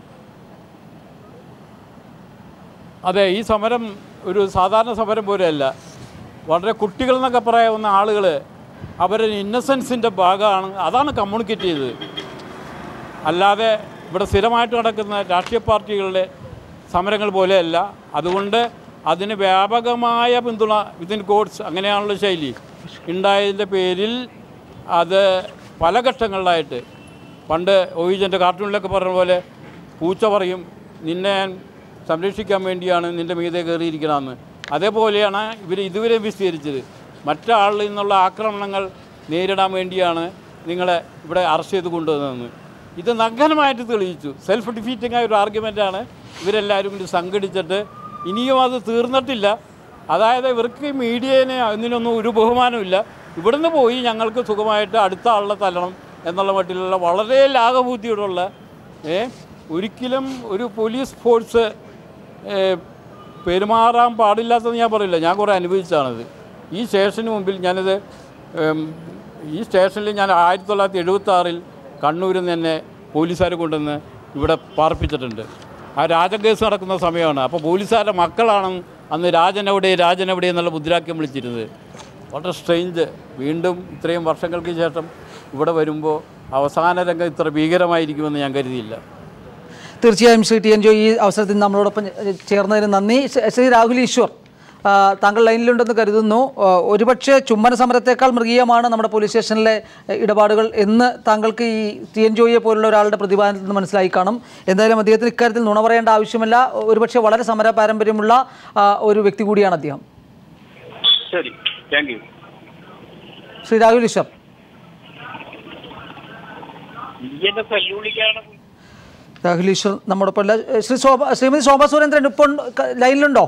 അതെ, ഈ സമരം ഒരു സാധാരണ സമരം പോലെയല്ല. വളരെ കുട്ടികൾ എന്നൊക്കെ പറയാവുന്ന ആളുകൾ അവരുടെ ഇന്നസെൻസിൻ്റെ ഭാഗമാണ്, അതാണ് കമ്മ്യൂണിക്കേറ്റ് ചെയ്തത്. അല്ലാതെ ഇവിടെ സ്ഥിരമായിട്ട് നടക്കുന്ന രാഷ്ട്രീയ പാർട്ടികളുടെ സമരങ്ങൾ പോലെയല്ല. അതുകൊണ്ട് അതിന് വ്യാപകമായ പിന്തുണ വിത്തിൻ കോഡ്സ് അങ്ങനെയാണുള്ള ശൈലി ഉണ്ടായതിൻ്റെ പേരിൽ അത് പല ഘട്ടങ്ങളിലായിട്ട് പണ്ട് ഒയിജൻ്റെ കാർട്ടൂണിലൊക്കെ പറഞ്ഞ പോലെ പൂച്ച പറയും നിന്നെ ഞാൻ സംരക്ഷിക്കാൻ വേണ്ടിയാണ് നിൻ്റെ മീതെ കയറിയിരിക്കണമെന്ന്. അതേപോലെയാണ് ഇവർ ഇതുവരെ വിസ്തീരിച്ചത്. മറ്റാളിൽ നിന്നുള്ള ആക്രമണങ്ങൾ നേരിടാൻ വേണ്ടിയാണ് നിങ്ങളെ ഇവിടെ അറസ്റ്റ് ചെയ്ത് കൊണ്ടുവന്നതെന്ന്. ഇത് നഗ്നമായിട്ട് തെളിയിച്ചു. സെൽഫ് ഡിഫീറ്റിംഗ് ആയ ഒരു ആർഗ്യുമെൻറ്റാണ് ഇവരെല്ലാവരും കൂടി സംഘടിച്ചിട്ട്. ഇനിയും അത് തീർന്നിട്ടില്ല. അതായത് ഇവർക്ക് മീഡിയേനെ അതിനൊന്നും ഒരു ബഹുമാനമില്ല. ഇവിടുന്ന് പോയി ഞങ്ങൾക്ക് സുഖമായിട്ട് അടുത്ത ആളെ തല്ലണം എന്നുള്ള മട്ടിലുള്ള വളരെ ലാഘബുദ്ധിയോടുള്ള ഒരിക്കലും ഒരു പോലീസ് ഫോഴ്സ് പെരുമാറാൻ പാടില്ലാത്തതെന്ന് ഞാൻ പറയില്ല. ഞാൻ കുറേ അനുഭവിച്ചാണത്. ഈ സ്റ്റേഷന് മുമ്പിൽ ഞാനിത് ഈ സ്റ്റേഷനിൽ ഞാൻ 1976 കണ്ണൂരിൽ നിന്ന് തന്നെ പോലീസുകാരെ കൊണ്ടുവന്ന് ഇവിടെ പാർപ്പിച്ചിട്ടുണ്ട്. ആ രാജകേസ് നടക്കുന്ന സമയമാണ്. അപ്പോൾ പോലീസുകാരുടെ മക്കളാണ് അന്ന് രാജനെവിടെ എന്നുള്ള മുദ്രാവാക്യം വിളിച്ചിരുന്നത്. വളരെ സ്ട്രെയിഞ്ച്. വീണ്ടും ഇത്രയും വർഷങ്ങൾക്ക് ശേഷം ഇവിടെ വരുമ്പോൾ അവസാന രംഗം ഇത്ര ഭീകരമായിരിക്കുമെന്ന് ഞാൻ കരുതിയില്ല. തീർച്ചയായും ശ്രീ ടി എൻ ജോയ്, ഈ അവസരത്തിൽ നമ്മളോടൊപ്പം ചേർന്നതിന് നന്ദി. ശ്രീ രാഹുൽ ഈശ്വർ, താങ്കൾ ലൈനിലുണ്ടെന്ന് കരുതുന്നു. ഒരുപക്ഷെ ചുംബന സമരത്തേക്കാൾ മൃഗീയമാണ് നമ്മുടെ പോലീസ് സ്റ്റേഷനിലെ ഇടപാടുകൾ എന്ന് താങ്കൾക്ക് ഈ ടി എൻ ജോയിയെ പോലുള്ള ഒരാളുടെ പ്രതിപാദനത്തിൽ നിന്ന് മനസ്സിലായി കാണും. എന്തായാലും അദ്ദേഹത്തിന് ഇക്കാര്യത്തിൽ നുണ പറയേണ്ട ആവശ്യമില്ല. ഒരുപക്ഷെ വളരെ സമര പാരമ്പര്യമുള്ള ഒരു വ്യക്തി കൂടിയാണ് അദ്ദേഹം. ശരി, താങ്ക് യു. ശ്രീ രാഹുൽ ഈശ്വർ, രാഹുൽ ഈശ്വർ നമ്മോടൊപ്പം അല്ല. ശ്രീമതി ശോഭ സുരേന്ദ്രൻ ഇപ്പോൾ ലൈനിലുണ്ടോ?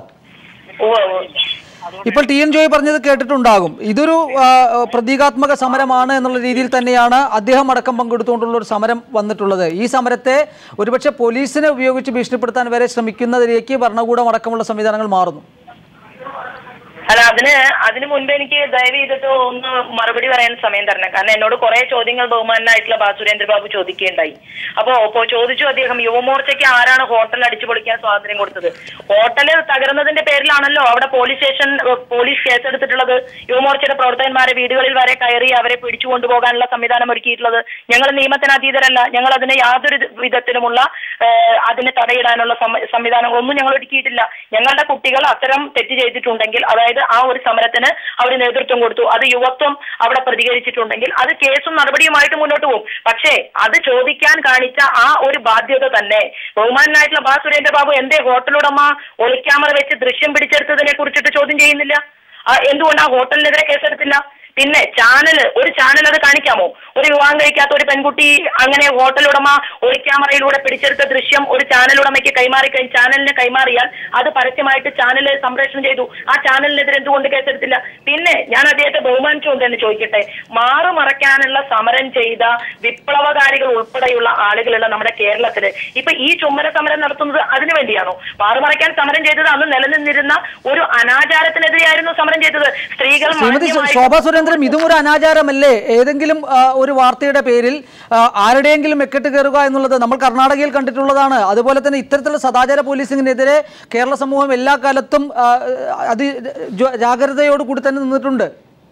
ഇപ്പോൾ ടി എൻ ജോയ് പറഞ്ഞത് കേട്ടിട്ടുണ്ടാകും. ഇതൊരു പ്രതീകാത്മക സമരമാണ് എന്നുള്ള രീതിയിൽ തന്നെയാണ് അദ്ദേഹം അടക്കം പങ്കെടുത്തുകൊണ്ടുള്ള ഒരു സമരം വന്നിട്ടുള്ളത്. ഈ സമരത്തെ ഒരുപക്ഷെ പോലീസിനെ ഉപയോഗിച്ച് ഭീഷണിപ്പെടുത്താൻ വരെ ശ്രമിക്കുന്നതിലേക്ക് ഭരണകൂടം അടക്കമുള്ള സംവിധാനങ്ങൾ മാറുന്നു. അല്ല, അതിന് മുൻപ് എനിക്ക് ദയവ് ചെയ്തിട്ട് ഒന്ന് മറുപടി പറയാൻ സമയം തരണം. കാരണം എന്നോട് കുറെ ചോദ്യങ്ങൾ ബഹുമാനായിട്ടുള്ള സുരേന്ദ്ര ബാബു ചോദിക്കുകയുണ്ടായി. അപ്പോ ചോദിച്ചു അദ്ദേഹം, യുവമോർച്ചയ്ക്ക് ആരാണ് ഹോട്ടൽ അടിച്ചു പൊളിക്കാൻ സ്വാതന്ത്ര്യം കൊടുത്തത്? ഹോട്ടല് തകർന്നതിന്റെ പേരിലാണല്ലോ അവിടെ പോലീസ് കേസെടുത്തിട്ടുള്ളത്. യുവമോർച്ചയുടെ പ്രവർത്തകന്മാരെ വീടുകളിൽ വരെ കയറി അവരെ പിടിച്ചു കൊണ്ടുപോകാനുള്ള സംവിധാനം ഒരുക്കിയിട്ടുള്ളത്. ഞങ്ങൾ നിയമത്തിന് അതീതരല്ല. ഞങ്ങൾ അതിന് യാതൊരു വിധത്തിലുമുള്ള അതിനെ തടയിടാനുള്ള സംവിധാനങ്ങളൊന്നും ഞങ്ങൾ ഒരുക്കിയിട്ടില്ല. ഞങ്ങളുടെ കുട്ടികൾ അത്തരം തെറ്റ് ചെയ്തിട്ടുണ്ടെങ്കിൽ, അതായത് ആ ഒരു സമരത്തിന് അവർ നേതൃത്വം കൊടുത്തു, അത് യുവത്വം അവിടെ പ്രതികരിച്ചിട്ടുണ്ടെങ്കിൽ അത് കേസും നടപടിയുമായിട്ട് മുന്നോട്ട് പോകും. പക്ഷേ അത് ചോദിക്കാൻ കാണിച്ച ആ ഒരു ബാധ്യത തന്നെ ബഹുമാനായിട്ടുള്ള സുരേന്ദ്ര ബാബു എന്തേ ഹോട്ടലുടമ ഒളിക്യാമറ വെച്ച് ദൃശ്യം പിടിച്ചെടുത്തതിനെ കുറിച്ചിട്ട് ചോദ്യം ചെയ്യുന്നില്ല? എന്തുകൊണ്ട് ആ ഹോട്ടലിനെതിരെ കേസെടുത്തില്ല? പിന്നെ ഒരു ചാനൽ അത് കാണിക്കാമോ? ഒരു വിവാഹം കഴിക്കാത്ത ഒരു പെൺകുട്ടി അങ്ങനെ ഹോട്ടലുടമ ഒരു ക്യാമറയിലൂടെ പിടിച്ചെടുത്ത ദൃശ്യം ഒരു ചാനലുടമയ്ക്ക് ചാനലിന് കൈമാറിയാൽ അത് പരസ്യമായിട്ട് ചാനൽ സംപ്രേഷണം ചെയ്തു. ആ ചാനലിനെതിരെ എന്തുകൊണ്ട് കേസെടുത്തില്ല? പിന്നെ ഞാൻ അദ്ദേഹത്തെ ബഹുമാനിച്ചുകൊണ്ട് തന്നെ ചോദിക്കട്ടെ, മാറുമറയ്ക്കാനുള്ള സമരം ചെയ്ത വിപ്ലവകാരികൾ ഉൾപ്പെടെയുള്ള ആളുകളുള്ള നമ്മുടെ കേരളത്തില് ഇപ്പൊ ഈ ചുമര സമരം നടത്തുന്നത് അതിനു വേണ്ടിയാണോ? മാറുമറയ്ക്കാൻ സമരം ചെയ്തത് അന്ന് നിലനിന്നിരുന്ന ഒരു അനാചാരത്തിനെതിരെയായിരുന്നു സമരം ചെയ്തത്. സ്ത്രീകൾ ഇതും ഒരു അനാചാരമല്ലേ? ഏതെങ്കിലും ഒരു ഒരു വാർത്തയുടെ പേരിൽ ആരുടെയെങ്കിലും മെക്കെട്ട് കയറുക എന്നുള്ളത് നമ്മൾ കർണാടകയിൽ കണ്ടിട്ടുള്ളതാണ്. അതുപോലെ തന്നെ ഇത്തരത്തിലുള്ള സദാചാര പോലീസിങ്ങിനെതിരെ കേരള സമൂഹം എല്ലാ കാലത്തും ജാഗ്രതയോടുകൂടി തന്നെ നിന്നിട്ടുണ്ട്.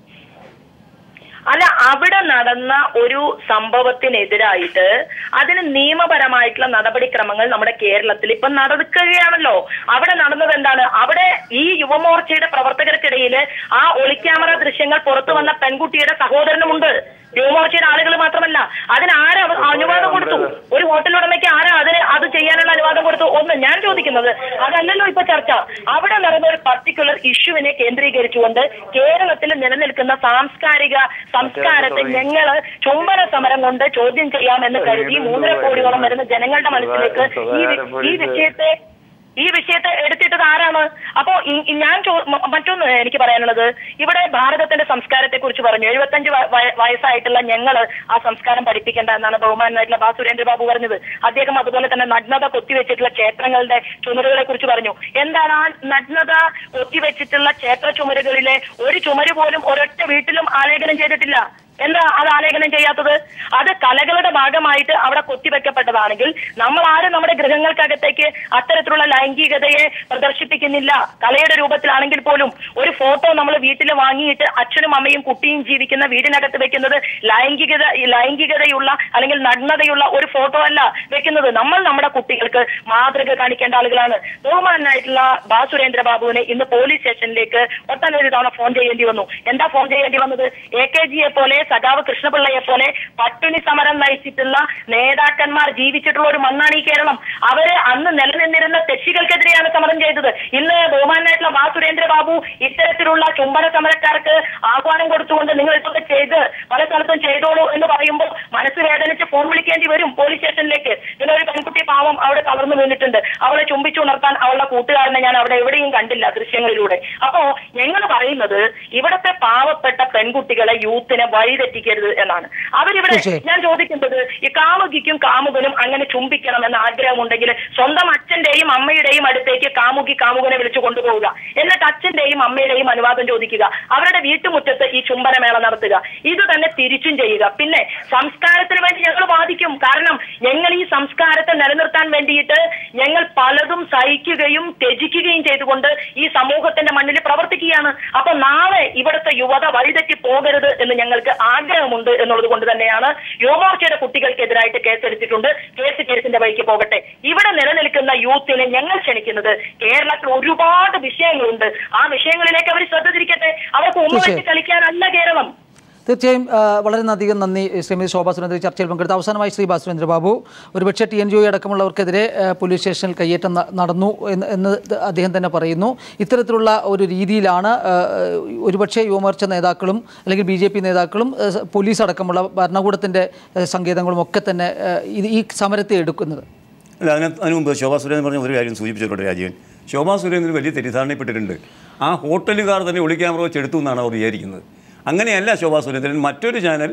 അല്ല, അവിടെ നടന്ന ഒരു സംഭവത്തിനെതിരായിട്ട് അതിന് നിയമപരമായിട്ടുള്ള നടപടിക്രമങ്ങൾ നമ്മുടെ കേരളത്തിൽ ഇപ്പൊ നടക്കുകയാണല്ലോ. അവിടെ നടന്നത് എന്താണ്? അവിടെ ഈ യുവമോർച്ചയുടെ പ്രവർത്തകർക്കിടയിൽ ആ ഒളിക്യാമറ ദൃശ്യങ്ങൾ പുറത്തു വന്ന പെൺകുട്ടിയുടെ സഹോദരനുമുണ്ട്. യുവമോർച്ചയുടെ ആളുകൾ മാത്രമല്ല, അതിന് ആര് അനുവാദം കൊടുത്തു? ഒരു ഹോട്ടൽ ഉടമയ്ക്ക് ആരാ അത് ചെയ്യാനുള്ള അനുവാദം കൊടുത്തു? ഒന്ന് ഞാൻ ചോദിക്കുന്നത് അതല്ലല്ലോ ഇപ്പൊ ചർച്ച. അവിടെ നടന്ന ഒരു പർട്ടിക്കുലർ ഇഷ്യൂവിനെ കേന്ദ്രീകരിച്ചുകൊണ്ട് കേരളത്തിൽ നിലനിൽക്കുന്ന സംസ്കാരത്തെ ഞങ്ങള് ചുംബന സമരം കൊണ്ട് ചോദ്യം ചെയ്യാമെന്ന് കരുതി 3.5 കോടിയോളം വരുന്ന ജനങ്ങളുടെ മനസ്സിലേക്ക് ഈ വിഷയത്തെ എടുത്തിട്ടത് ആരാണ്? അപ്പോ ഞാൻ മറ്റൊന്ന് എനിക്ക് പറയാനുള്ളത്, ഇവിടെ ഭാരതത്തിന്റെ സംസ്കാരത്തെ കുറിച്ച് പറഞ്ഞു. 75 വയസ്സായിട്ടുള്ള ഞങ്ങള് ആ സംസ്കാരം പഠിപ്പിക്കേണ്ട എന്നാണ് ബഹുമാനായിട്ടുള്ള സുരേന്ദ്ര ബാബു പറഞ്ഞത്. അദ്ദേഹം അതുപോലെ തന്നെ നഗ്നത കൊത്തിവെച്ചിട്ടുള്ള ക്ഷേത്രങ്ങളുടെ ചുമരുകളെ കുറിച്ച് പറഞ്ഞു. എന്താണ് ആ നഗ്നത കൊത്തിവെച്ചിട്ടുള്ള ക്ഷേത്ര ചുമരുകളിലെ ഒരു ചുമര് പോലും ഒരൊറ്റ വീട്ടിലും ആലേഖനം ചെയ്തിട്ടില്ല. എന്താ അത് ആലേഖനം ചെയ്യാത്തത്? അത് കലകളുടെ ഭാഗമായിട്ട് അവിടെ കൊത്തിവെക്കപ്പെട്ടതാണെങ്കിൽ നമ്മൾ ആരും നമ്മുടെ ഗൃഹങ്ങൾക്കകത്തേക്ക് അത്തരത്തിലുള്ള ലൈംഗികതയെ പ്രദർശിപ്പിക്കുന്നില്ല. കലയുടെ രൂപത്തിലാണെങ്കിൽ പോലും ഒരു ഫോട്ടോ നമ്മൾ വീട്ടിൽ വാങ്ങിയിട്ട് അച്ഛനും അമ്മയും കുട്ടിയും ജീവിക്കുന്ന വീടിനകത്ത് വെക്കുന്നത് ലൈംഗികതയുള്ള അല്ലെങ്കിൽ നഗ്നതയുള്ള ഒരു ഫോട്ടോ അല്ല വെക്കുന്നത്. നമ്മൾ നമ്മുടെ കുട്ടികൾക്ക് മാതൃക കാണിക്കേണ്ട ആളുകളാണ്. ബഹുമാനായിട്ടുള്ള സുരേന്ദ്ര ബാബുവിനെ ഇന്ന് പോലീസ് സ്റ്റേഷനിലേക്ക് ഒട്ടനവധി തവണ ഫോൺ ചെയ്യേണ്ടി വന്നു. എന്താ ഫോൺ ചെയ്യേണ്ടി വന്നത്? AKGയെ പോലെ, സഖാവ് കൃഷ്ണപിള്ളയെ പോലെ പട്ടിണി സമരം നയിച്ചിട്ടുള്ള നേതാക്കന്മാർ ജീവിച്ചിട്ടുള്ള ഒരു മണ്ണാണ് ഈ കേരളം. അവര് അന്ന് നിലനിന്നിരുന്ന തെറ്റുകൾക്കെതിരെയാണ് സമരം ചെയ്തത്. ഇന്ന് ബഹുമാനായിട്ടുള്ള സുരേന്ദ്ര ബാബു ഇത്തരത്തിലുള്ള ചുംബന സമരക്കാർക്ക് ആഹ്വാനം കൊടുത്തുകൊണ്ട് നിങ്ങൾ ഇതൊക്കെ ചെയ്ത് പല സ്ഥലത്തും ചെയ്തോളൂ എന്ന് പറയുമ്പോൾ മനസ്സ് വേദനിച്ച് ഫോൺ വിളിക്കേണ്ടി വരും പോലീസ് സ്റ്റേഷനിലേക്ക്. പിന്നെ ഒരു പെൺകുട്ടി പാവം അവിടെ തളർന്നു വീണിട്ടുണ്ട്. അവളെ ചുംബിച്ചുണർത്താൻ അവളുടെ കൂട്ടുകാരനെ ഞാൻ അവിടെ എവിടെയും കണ്ടില്ല ദൃശ്യങ്ങളിലൂടെ. അപ്പോ ഞങ്ങൾ പറയുന്നത് ഇവിടുത്തെ പാവപ്പെട്ട പെൺകുട്ടികളെ, യൂത്തിനെ വഴിതെറ്റിക്കരുത് എന്നാണ്. അവരിവിടെ ഞാൻ ചോദിക്കുന്നത്, ഈ കാമുകിക്കും കാമുകനും അങ്ങനെ ചുംബിക്കണം എന്ന ആഗ്രഹമുണ്ടെങ്കിൽ സ്വന്തം അച്ഛന്റെയും അമ്മയുടെയും അടുത്തേക്ക് കാമുകനെ വിളിച്ചു കൊണ്ടുപോവുക. എന്നിട്ട് അച്ഛന്റെയും അമ്മയുടെയും അനുവാദം ചോദിക്കുക. അവരുടെ വീട്ടുമുറ്റത്ത് ഈ ചുംബനമേള നടത്തുക. ഇത് തന്നെ തിരിച്ചും ചെയ്യുക. പിന്നെ സംസ്കാരത്തിന് വേണ്ടി ഞങ്ങൾ വാദിക്കും. കാരണം ഞങ്ങൾ ഈ സംസ്കാരത്തെ നിലനിർത്താൻ വേണ്ടിയിട്ട് ഞങ്ങൾ പലതും സഹിക്കുകയും ത്യജിക്കുകയും ചെയ്തുകൊണ്ട് ഈ സമൂഹത്തിന്റെ മണ്ണിൽ പ്രവർത്തിക്കുകയാണ്. അപ്പൊ നാളെ ഇവിടുത്തെ യുവത വഴിതെറ്റി പോകരുത് എന്ന് ഞങ്ങൾക്ക് ആഗ്രഹമുണ്ട് എന്നുള്ളത് കൊണ്ട് തന്നെയാണ് യുവമോർച്ചയുടെ കുട്ടികൾക്കെതിരായിട്ട് കേസെടുത്തിട്ടുണ്ട്. കേസിന്റെ വഴിക്ക് പോകട്ടെ. ഇവിടെ നിലനിൽക്കുന്ന യൂത്തിനെ ഞങ്ങൾ ക്ഷണിക്കുന്നത്, കേരളത്തിൽ ഒരുപാട് വിഷയങ്ങളുണ്ട്. ആ വിഷയങ്ങളിലേക്ക് അവർ ശ്രദ്ധ തിരിക്കട്ടെ. അവർക്ക് ഉമ്മ വെച്ച് കളിക്കാനല്ല കേരളം. തീർച്ചയായും വളരെയധികം നന്ദി ശ്രീമതി ശോഭാ സുരേന്ദ്രൻ ചർച്ചയിൽ പങ്കെടുത്ത. അവസാനമായി ശ്രീ സുരേന്ദ്ര ബാബു, ഒരുപക്ഷെ TNGO അടക്കമുള്ളവർക്കെതിരെ പോലീസ് സ്റ്റേഷനിൽ കയ്യേറ്റം നടന്നു എന്ന് അദ്ദേഹം തന്നെ പറയുന്നു. ഇത്തരത്തിലുള്ള ഒരു രീതിയിലാണ് ഒരുപക്ഷെ യുവമോർച്ച നേതാക്കളും അല്ലെങ്കിൽ BJP നേതാക്കളും പോലീസ് അടക്കമുള്ള ഭരണകൂടത്തിൻ്റെ സങ്കേതങ്ങളും ഒക്കെ തന്നെ ഈ സമരത്തെ എടുക്കുന്നത്. അല്ല, അതിന് മുമ്പ് ശോഭാ സുരേന്ദ്രൻ പറഞ്ഞ ഒരു കാര്യം സൂചിപ്പിച്ചിട്ടുണ്ട് രാജീവൻ. ശോഭാ സുരേന്ദ്രൻ വലിയ തെറ്റിദ്ധാരണപ്പെട്ടിട്ടുണ്ട്. ആ ഹോട്ടലുകാർ തന്നെ ഒളിക്യാമറ വെച്ച് എടുത്തു എന്നാണ് അവർ വിചാരിക്കുന്നത്. അങ്ങനെയല്ല ശോഭാ സുരേന്ദ്രൻ. മറ്റൊരു ചാനൽ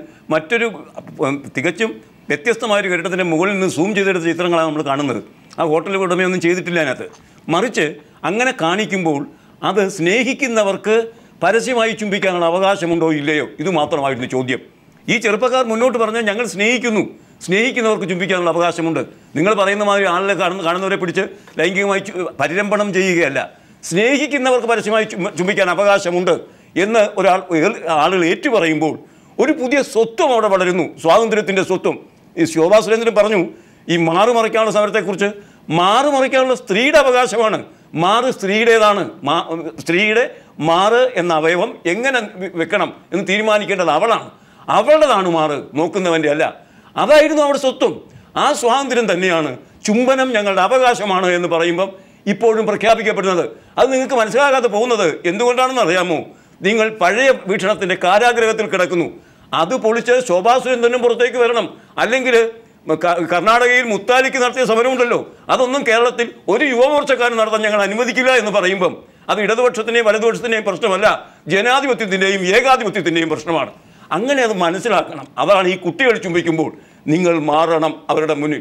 തികച്ചും വ്യത്യസ്തമായൊരു കെട്ടിടത്തിൻ്റെ മുകളിൽ നിന്ന് സൂം ചെയ്തെടുത്ത ചിത്രങ്ങളാണ് നമ്മൾ കാണുന്നത്. ആ ഹോട്ടൽ ഉടമയൊന്നും ചെയ്തിട്ടില്ല അതിനകത്ത്. മറിച്ച് അങ്ങനെ കാണിക്കുമ്പോൾ അത് സ്നേഹിക്കുന്നവർക്ക് പരസ്യമായി ചുംബിക്കാനുള്ള അവകാശമുണ്ടോ ഇല്ലയോ, ഇത് മാത്രമായിരുന്നു ചോദ്യം. ഈ ചെറുപ്പക്കാർ മുന്നോട്ട് പറഞ്ഞാൽ ഞങ്ങൾ സ്നേഹിക്കുന്നവർക്ക് ചുംബിക്കാനുള്ള അവകാശമുണ്ട്. നിങ്ങൾ പറയുന്ന മാതിരി ആളുകളെ കാണുന്നവരെ പിടിച്ച് ലൈംഗികമായി പരിരംഭണം ചെയ്യുകയല്ല. സ്നേഹിക്കുന്നവർക്ക് പരസ്യമായി ചുംബിക്കാൻ അവകാശമുണ്ട് എന്ന് ആളുകൾ ഏറ്റുപറയുമ്പോൾ ഒരു പുതിയ സ്വത്വം അവിടെ വളരുന്നു, സ്വാതന്ത്ര്യത്തിൻ്റെ സ്വത്വം. ഈ ശോഭാ സുരേന്ദ്രൻ പറഞ്ഞു ഈ മാറുമറിക്കാനുള്ള സമരത്തെക്കുറിച്ച്. മാറുമറിക്കാനുള്ള സ്ത്രീയുടെ അവകാശമാണ്. മാറ് സ്ത്രീയുടേതാണ്. സ്ത്രീയുടെ മാറ് എന്ന അവയവം എങ്ങനെ വെക്കണം എന്ന് തീരുമാനിക്കേണ്ടത് അവളുടേതാണ് മാറ്, നോക്കുന്നവൻ്റെ അല്ല. അതായിരുന്നു അവിടെ സ്വത്വം. ആ സ്വാതന്ത്ര്യം തന്നെയാണ് ചുംബനം ഞങ്ങളുടെ അവകാശമാണ് എന്ന് പറയുമ്പം ഇപ്പോഴും പ്രഖ്യാപിക്കപ്പെടുന്നത്. അത് നിങ്ങൾക്ക് മനസ്സിലാകാതെ പോകുന്നത് എന്തുകൊണ്ടാണെന്ന് അറിയാമോ? നിങ്ങൾ പഴയ വീക്ഷണത്തിൻ്റെ കാരാഗ്രഹത്തിൽ കിടക്കുന്നു. അത് പൊളിച്ച് ശോഭാ സുരേന്ദ്രനും പുറത്തേക്ക് വരണം. അല്ലെങ്കിൽ കർണാടകയിൽ മുത്താലിക്ക് നടത്തിയ സമരമുണ്ടല്ലോ, അതൊന്നും കേരളത്തിൽ ഒരു യുവമോർച്ചക്കാരൻ നടത്താൻ ഞങ്ങൾ അനുവദിക്കില്ല എന്ന് പറയുമ്പം അത് ഇടതുപക്ഷത്തിൻ്റെയും വലതുപക്ഷത്തിൻ്റെയും പ്രശ്നമല്ല, ജനാധിപത്യത്തിൻ്റെയും ഏകാധിപത്യത്തിൻ്റെയും പ്രശ്നമാണ്. അങ്ങനെ അത് മനസ്സിലാക്കണം. അതാണ് ഈ കുട്ടികൾ ചുംബിക്കുമ്പോൾ നിങ്ങൾ മാറണം അവരുടെ മുന്നിൽ.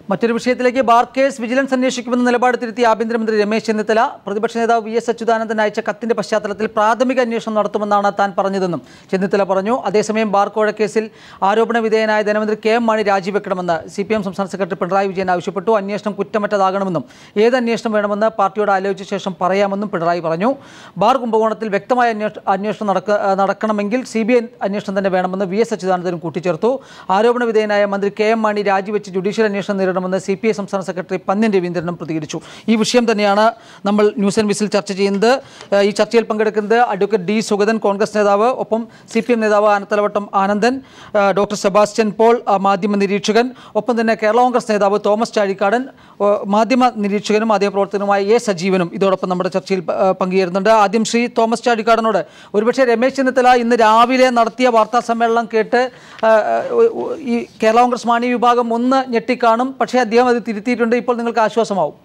മറ്റൊരു വിഷയത്തിലേക്ക് ബാർ കേസ് വിജിലൻസ് അന്വേഷിക്കുമെന്ന നിലപാട് തിരുത്തിയ ആഭ്യന്തരമന്ത്രി രമേശ് ചെന്നിത്തല പ്രതിപക്ഷ നേതാവ് വി.എസ്. അച്യുതാനന്ദൻ അയച്ച കത്തിന്റെ പശ്ചാത്തലത്തിൽ പ്രാഥമിക അന്വേഷണം നടത്തുമെന്നാണ് താൻ പറഞ്ഞതെന്നും ചെന്നിത്തല പറഞ്ഞു. അതേസമയം ബാർ കോഴക്കേസിൽ ആരോപണ വിധേയനായ ധനമന്ത്രി കെ.എം. മാണി രാജിവെക്കണമെന്ന് CPM സംസ്ഥാന സെക്രട്ടറി പിണറായി വിജയൻ ആവശ്യപ്പെട്ടു. അന്വേഷണം കുറ്റമറ്റതാകണമെന്നും ഏത് അന്വേഷണം വേണമെന്ന് പാർട്ടിയോട് ആലോചിച്ച ശേഷം പറയാമെന്നും പിണറായി പറഞ്ഞു. ബാർ കുംഭകോണത്തിൽ വ്യക്തമായ അന്വേഷണം നടക്കണമെങ്കിൽ CBI അന്വേഷണം തന്നെ വേണമെന്ന് വി.എസ്. അച്യുതാനന്ദനും കൂട്ടിച്ചേർത്തു. ആരോപണ വിധേയനായ മന്ത്രി കെ.എം. മാണി രാജിവെച്ച് ജുഡീഷ്യൽ അന്വേഷണം നേരിടണമെന്ന് CPI സംസ്ഥാന സെക്രട്ടറി പന്ന്യൻ രവീന്ദ്രനും പ്രതികരിച്ചു. ഈ വിഷയം തന്നെയാണ് നമ്മൾ ന്യൂസ് ആൻഡ് വിസിൽ ചർച്ച ചെയ്യുന്നത്. ഈ ചർച്ചയിൽ പങ്കെടുക്കുന്നത് അഡ്വക്കേറ്റ് D. സുഗതൻ, കോൺഗ്രസ് നേതാവ്, ഒപ്പം CPM നേതാവ് ആനത്തലവട്ടം ആനന്ദൻ, ഡോക്ടർ സെബാസ്റ്റ്യൻ പോൾ, മാധ്യമ നിരീക്ഷകൻ, ഒപ്പം തന്നെ കേരള കോൺഗ്രസ് നേതാവ് തോമസ് ചാഴിക്കാടൻ, മാധ്യമ നിരീക്ഷകനും മാധ്യമപ്രവർത്തകനുമായ A. സജീവനും ഇതോടൊപ്പം നമ്മുടെ ചർച്ചയിൽ പങ്കുചേരുന്നുണ്ട്. ആദ്യം ശ്രീ തോമസ് ചാഴിക്കാടനോട്, ഒരുപക്ഷെ രമേശ് ചെന്നിത്തല ഇന്ന് രാവിലെ നടത്തിയ വാർത്താ സമ്മേളനം കേട്ട് ഈ കേരള കോൺഗ്രസ് മാണി വിഭാഗം ഒന്ന് ഞെട്ടിക്കാണും, പക്ഷേ അദ്ദേഹം അത് തിരുത്തിയിട്ടുണ്ട്. ഇപ്പോൾ നിങ്ങൾക്ക് ആശ്വാസമാവും?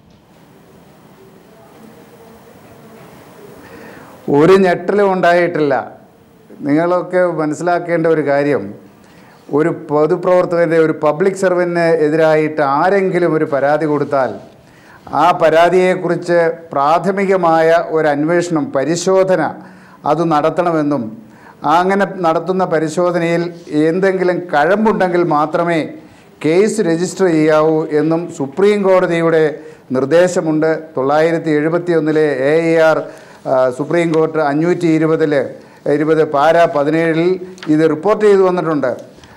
ഒരു ഞെട്ടലും ഉണ്ടായിട്ടില്ല. നിങ്ങളൊക്കെ മനസ്സിലാക്കേണ്ട ഒരു കാര്യം, ഒരു പൊതുപ്രവർത്തകൻ്റെ, ഒരു പബ്ലിക് സർവൻറ്റിന് എതിരായിട്ട് ആരെങ്കിലും ഒരു പരാതി കൊടുത്താൽ ആ പരാതിയെക്കുറിച്ച് പ്രാഥമികമായ ഒരു അന്വേഷണം, പരിശോധന അത് നടത്തണമെന്നും അങ്ങനെ നടത്തുന്ന പരിശോധനയിൽ എന്തെങ്കിലും കഴമ്പുണ്ടെങ്കിൽ മാത്രമേ കേസ് രജിസ്റ്റർ ചെയ്യാവൂ എന്നും സുപ്രീം കോടതിയുടെ നിർദ്ദേശമുണ്ട്. 971 AER സുപ്രീം കോർട്ട് 520 പാര 17 ഇത് റിപ്പോർട്ട് ചെയ്തു വന്നിട്ടുണ്ട്.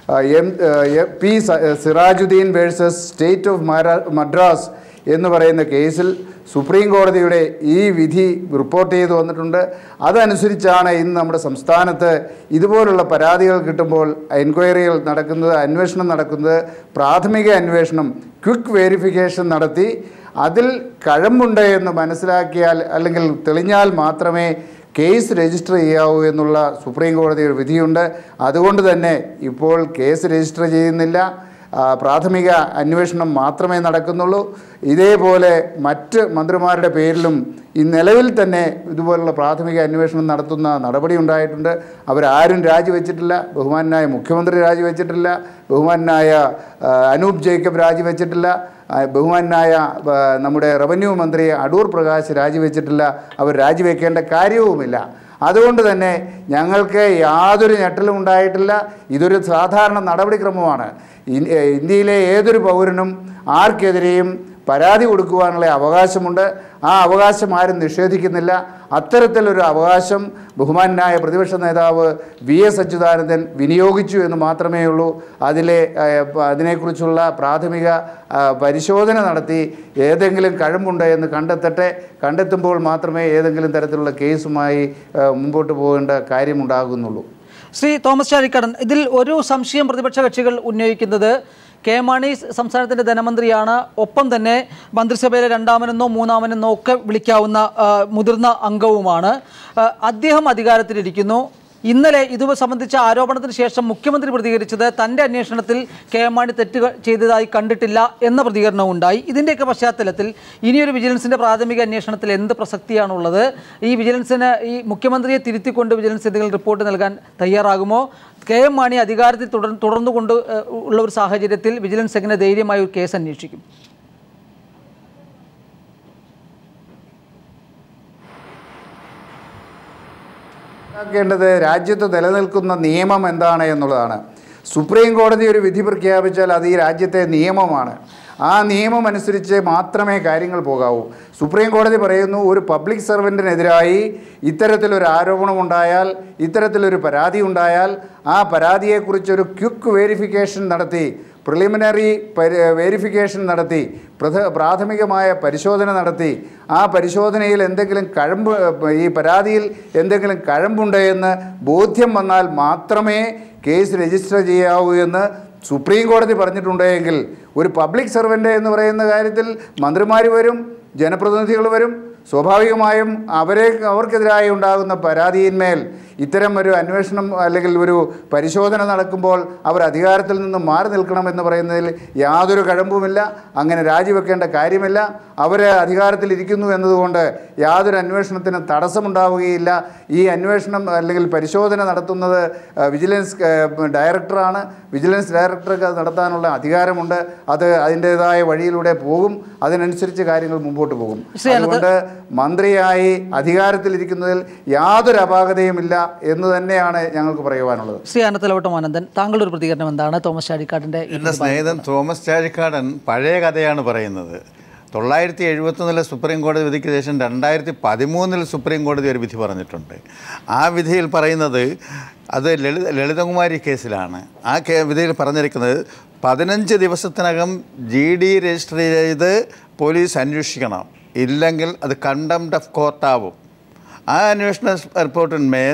P. Sirajuddin versus state of Madras എന്ന് പറയുന്ന കേസിൽ സുപ്രീം കോടതിയുടെ ഈ വിധി റിപ്പോർട്ട് ചെയ്തു വന്നിട്ടുണ്ട്. അതനുസരിച്ചാണ് ഇന്ന് നമ്മുടെ സംസ്ഥാനത്ത് ഇതുപോലുള്ള പരാതികൾ കിട്ടുമ്പോൾ എൻക്വയറികൾ നടക്കുന്നത്, അന്വേഷണം നടക്കുന്നത്. പ്രാഥമിക അന്വേഷണം, ക്വിക്ക് വെരിഫിക്കേഷൻ നടത്തി അതിൽ കഴമ്പുണ്ട് എന്ന് മനസ്സിലാക്കിയാൽ അല്ലെങ്കിൽ തെളിഞ്ഞാൽ മാത്രമേ കേസ് രജിസ്റ്റർ ചെയ്യാവൂ എന്നുള്ള സുപ്രീം കോടതിയുടെ വിധിയുണ്ട്. അതുകൊണ്ട് തന്നെ ഇപ്പോൾ കേസ് രജിസ്റ്റർ ചെയ്യുന്നില്ല, പ്രാഥമിക അന്വേഷണം മാത്രമേ നടക്കുന്നുള്ളൂ. ഇതേപോലെ മറ്റ് മന്ത്രിമാരുടെ പേരിലും ഈ നിലവിൽ തന്നെ ഇതുപോലുള്ള പ്രാഥമിക അന്വേഷണം നടത്തുന്ന നടപടി ഉണ്ടായിട്ടുണ്ട്. അവരാരും രാജിവെച്ചിട്ടില്ല. ബഹുമാനായ മുഖ്യമന്ത്രി രാജിവെച്ചിട്ടില്ല, ബഹുമാനായ അനൂപ് ജേക്കബ് രാജിവെച്ചിട്ടില്ല, ബഹുമാനായ നമ്മുടെ റവന്യൂ മന്ത്രി അടൂർ പ്രകാശ് രാജിവെച്ചിട്ടില്ല. അവർ രാജിവെക്കേണ്ട കാര്യവുമില്ല. അതുകൊണ്ട് തന്നെ ഞങ്ങൾക്ക് യാതൊരു ഞെട്ടലും ഉണ്ടായിട്ടില്ല. ഇതൊരു സാധാരണ നടപടിക്രമമാണ്. ഇന്ത്യയിലെ ഏതൊരു പൗരനും ആർക്കെതിരെയും പരാതി കൊടുക്കുവാനുള്ള അവകാശമുണ്ട്. ആ അവകാശം ആരും നിഷേധിക്കുന്നില്ല. അത്തരത്തിലൊരു അവകാശം ബഹുമാനായ പ്രതിപക്ഷ നേതാവ് വി.എസ്. അച്യുതാനന്ദൻ വിനിയോഗിച്ചു എന്ന് മാത്രമേ ഉള്ളൂ. അതിനെക്കുറിച്ചുള്ള പ്രാഥമിക പരിശോധന നടത്തി ഏതെങ്കിലും കഴമ്പുണ്ട് എന്ന് കണ്ടെത്തുമ്പോൾ മാത്രമേ ഏതെങ്കിലും തരത്തിലുള്ള കേസുമായി മുമ്പോട്ട് പോകേണ്ട കാര്യമുണ്ടാകുന്നുള്ളൂ. ശ്രീ തോമസ് ചാഴിക്കാടൻ, ഇതിൽ ഒരു സംശയം പ്രതിപക്ഷ കക്ഷികൾ ഉന്നയിക്കുന്നത് കെ മാണി സംസ്ഥാനത്തിൻ്റെ ധനമന്ത്രിയാണ്, ഒപ്പം തന്നെ മന്ത്രിസഭയിലെ രണ്ടാമനെന്നോ മൂന്നാമനെന്നോ ഒക്കെ വിളിക്കാവുന്ന മുതിർന്ന അംഗവുമാണ്. അദ്ദേഹം അധികാരത്തിലിരിക്കുന്നു. ഇന്നലെ ഇത് സംബന്ധിച്ച ആരോപണത്തിന് ശേഷം മുഖ്യമന്ത്രി പ്രതികരിച്ചത് തൻ്റെ അന്വേഷണത്തിൽ കെ മാണി തെറ്റ് ചെയ്തതായി കണ്ടിട്ടില്ല എന്ന പ്രതികരണവും ഉണ്ടായി. ഇതിൻ്റെയൊക്കെ പശ്ചാത്തലത്തിൽ ഇനിയൊരു വിജിലൻസിൻ്റെ പ്രാഥമിക അന്വേഷണത്തിൽ എന്ത് പ്രസക്തിയാണുള്ളത്? ഈ വിജിലൻസിന് ഈ മുഖ്യമന്ത്രിയെ തിരുത്തിക്കൊണ്ട് വിജിലൻസ് എന്തെങ്കിലും റിപ്പോർട്ട് നൽകാൻ തയ്യാറാകുമോ? കെ മാണി അധികാരത്തിൽ തുടർന്നുകൊണ്ട് ഉള്ള ഒരു സാഹചര്യത്തിൽ വിജിലൻസ് എങ്ങനെ ധൈര്യമായി ഒരു കേസ് അന്വേഷിക്കും? േണ്ടത് രാജ്യത്ത് നിലനിൽക്കുന്ന നിയമം എന്താണ് എന്നുള്ളതാണ്. സുപ്രീം കോടതി ഒരു വിധി പ്രഖ്യാപിച്ചാൽ അത് ഈ രാജ്യത്തെ നിയമമാണ്. ആ നിയമം അനുസരിച്ച് മാത്രമേ കാര്യങ്ങൾ പോകാവൂ. സുപ്രീം കോടതി പറയുന്നു, ഒരു പബ്ലിക് സർവൻറ്റിനെതിരായി ഇത്തരത്തിലൊരു ആരോപണമുണ്ടായാൽ, ഇത്തരത്തിലൊരു പരാതി ഉണ്ടായാൽ ആ പരാതിയെക്കുറിച്ചൊരു ക്വിക്ക് വെരിഫിക്കേഷൻ നടത്തി, പ്രിലിമിനറി വെരിഫിക്കേഷൻ നടത്തി, പ്രാഥമികമായ പരിശോധന നടത്തി, ആ പരിശോധനയിൽ എന്തെങ്കിലും കഴമ്പ്, ഈ പരാതിയിൽ എന്തെങ്കിലും കഴമ്പുണ്ട് എന്ന് ബോധ്യം വന്നാൽ മാത്രമേ കേസ് രജിസ്റ്റർ ചെയ്യാവൂ എന്ന് സുപ്രീം കോടതി പറഞ്ഞിട്ടുണ്ടെങ്കിൽ ഒരു പബ്ലിക് സർവൻ്റ് എന്ന് പറയുന്ന കാര്യത്തിൽ മന്ത്രിമാർ വരും, ജനപ്രതിനിധികൾ വരും. സ്വാഭാവികമായും അവർക്കെതിരായി ഉണ്ടാകുന്ന പരാതിയിന്മേൽ ഇത്തരം ഒരു അന്വേഷണം അല്ലെങ്കിൽ ഒരു പരിശോധന നടക്കുമ്പോൾ അവർ അധികാരത്തിൽ നിന്ന് മാറി നിൽക്കണമെന്ന് പറയുന്നതിൽ യാതൊരു കഴമ്പുമില്ല. അങ്ങനെ രാജിവെക്കേണ്ട കാര്യമില്ല. അവർ അധികാരത്തിലിരിക്കുന്നു എന്നതുകൊണ്ട് യാതൊരു അന്വേഷണത്തിനും തടസ്സമുണ്ടാവുകയില്ല. ഈ അന്വേഷണം അല്ലെങ്കിൽ പരിശോധന നടത്തുന്നത് വിജിലൻസ് ഡയറക്ടറാണ്. വിജിലൻസ് ഡയറക്ടർക്ക് അത് നടത്താനുള്ള അധികാരമുണ്ട്. അത് അതിൻ്റേതായ വഴിയിലൂടെ പോകും. അതിനനുസരിച്ച് കാര്യങ്ങൾ മുമ്പോട്ട് പോകും. അതുകൊണ്ട് മന്ത്രിയായി അധികാരത്തിലിരിക്കുന്നതിൽ യാതൊരു അപാകതയുമില്ല എന്ന് തന്നെയാണ് ഞങ്ങൾക്ക് പറയുവാനുള്ളത്. ശ്രീ അനന്തലവട്ടമാനന്ദൻ, താങ്കളുടെ ഒരു പ്രതികരണം എന്താണ്? തോമസ് ചാഴിക്കാടൻ്റെ എൻ്റെ സ്നേഹിതൻ തോമസ് ചാഴിക്കാടൻ പഴയ കഥയാണ് പറയുന്നത്. 971 സുപ്രീം കോടതി വിധിക്ക് ശേഷം 2013 സുപ്രീം കോടതി ഒരു വിധി പറഞ്ഞിട്ടുണ്ട്. ആ വിധിയിൽ പറയുന്നത് അത് ലളിതകുമാരി കേസിലാണ്. ആ വിധിയിൽ പറഞ്ഞിരിക്കുന്നത് 15 ദിവസത്തിനകം GD രജിസ്റ്റർ ചെയ്ത് പോലീസ് അന്വേഷിക്കണം. ഇല്ലെങ്കിൽ അത് കണ്ടംപ്റ്റ് ഓഫ് കോർട്ടാവും. ആ അന്വേഷണ റിപ്പോർട്ടിന്മേൽ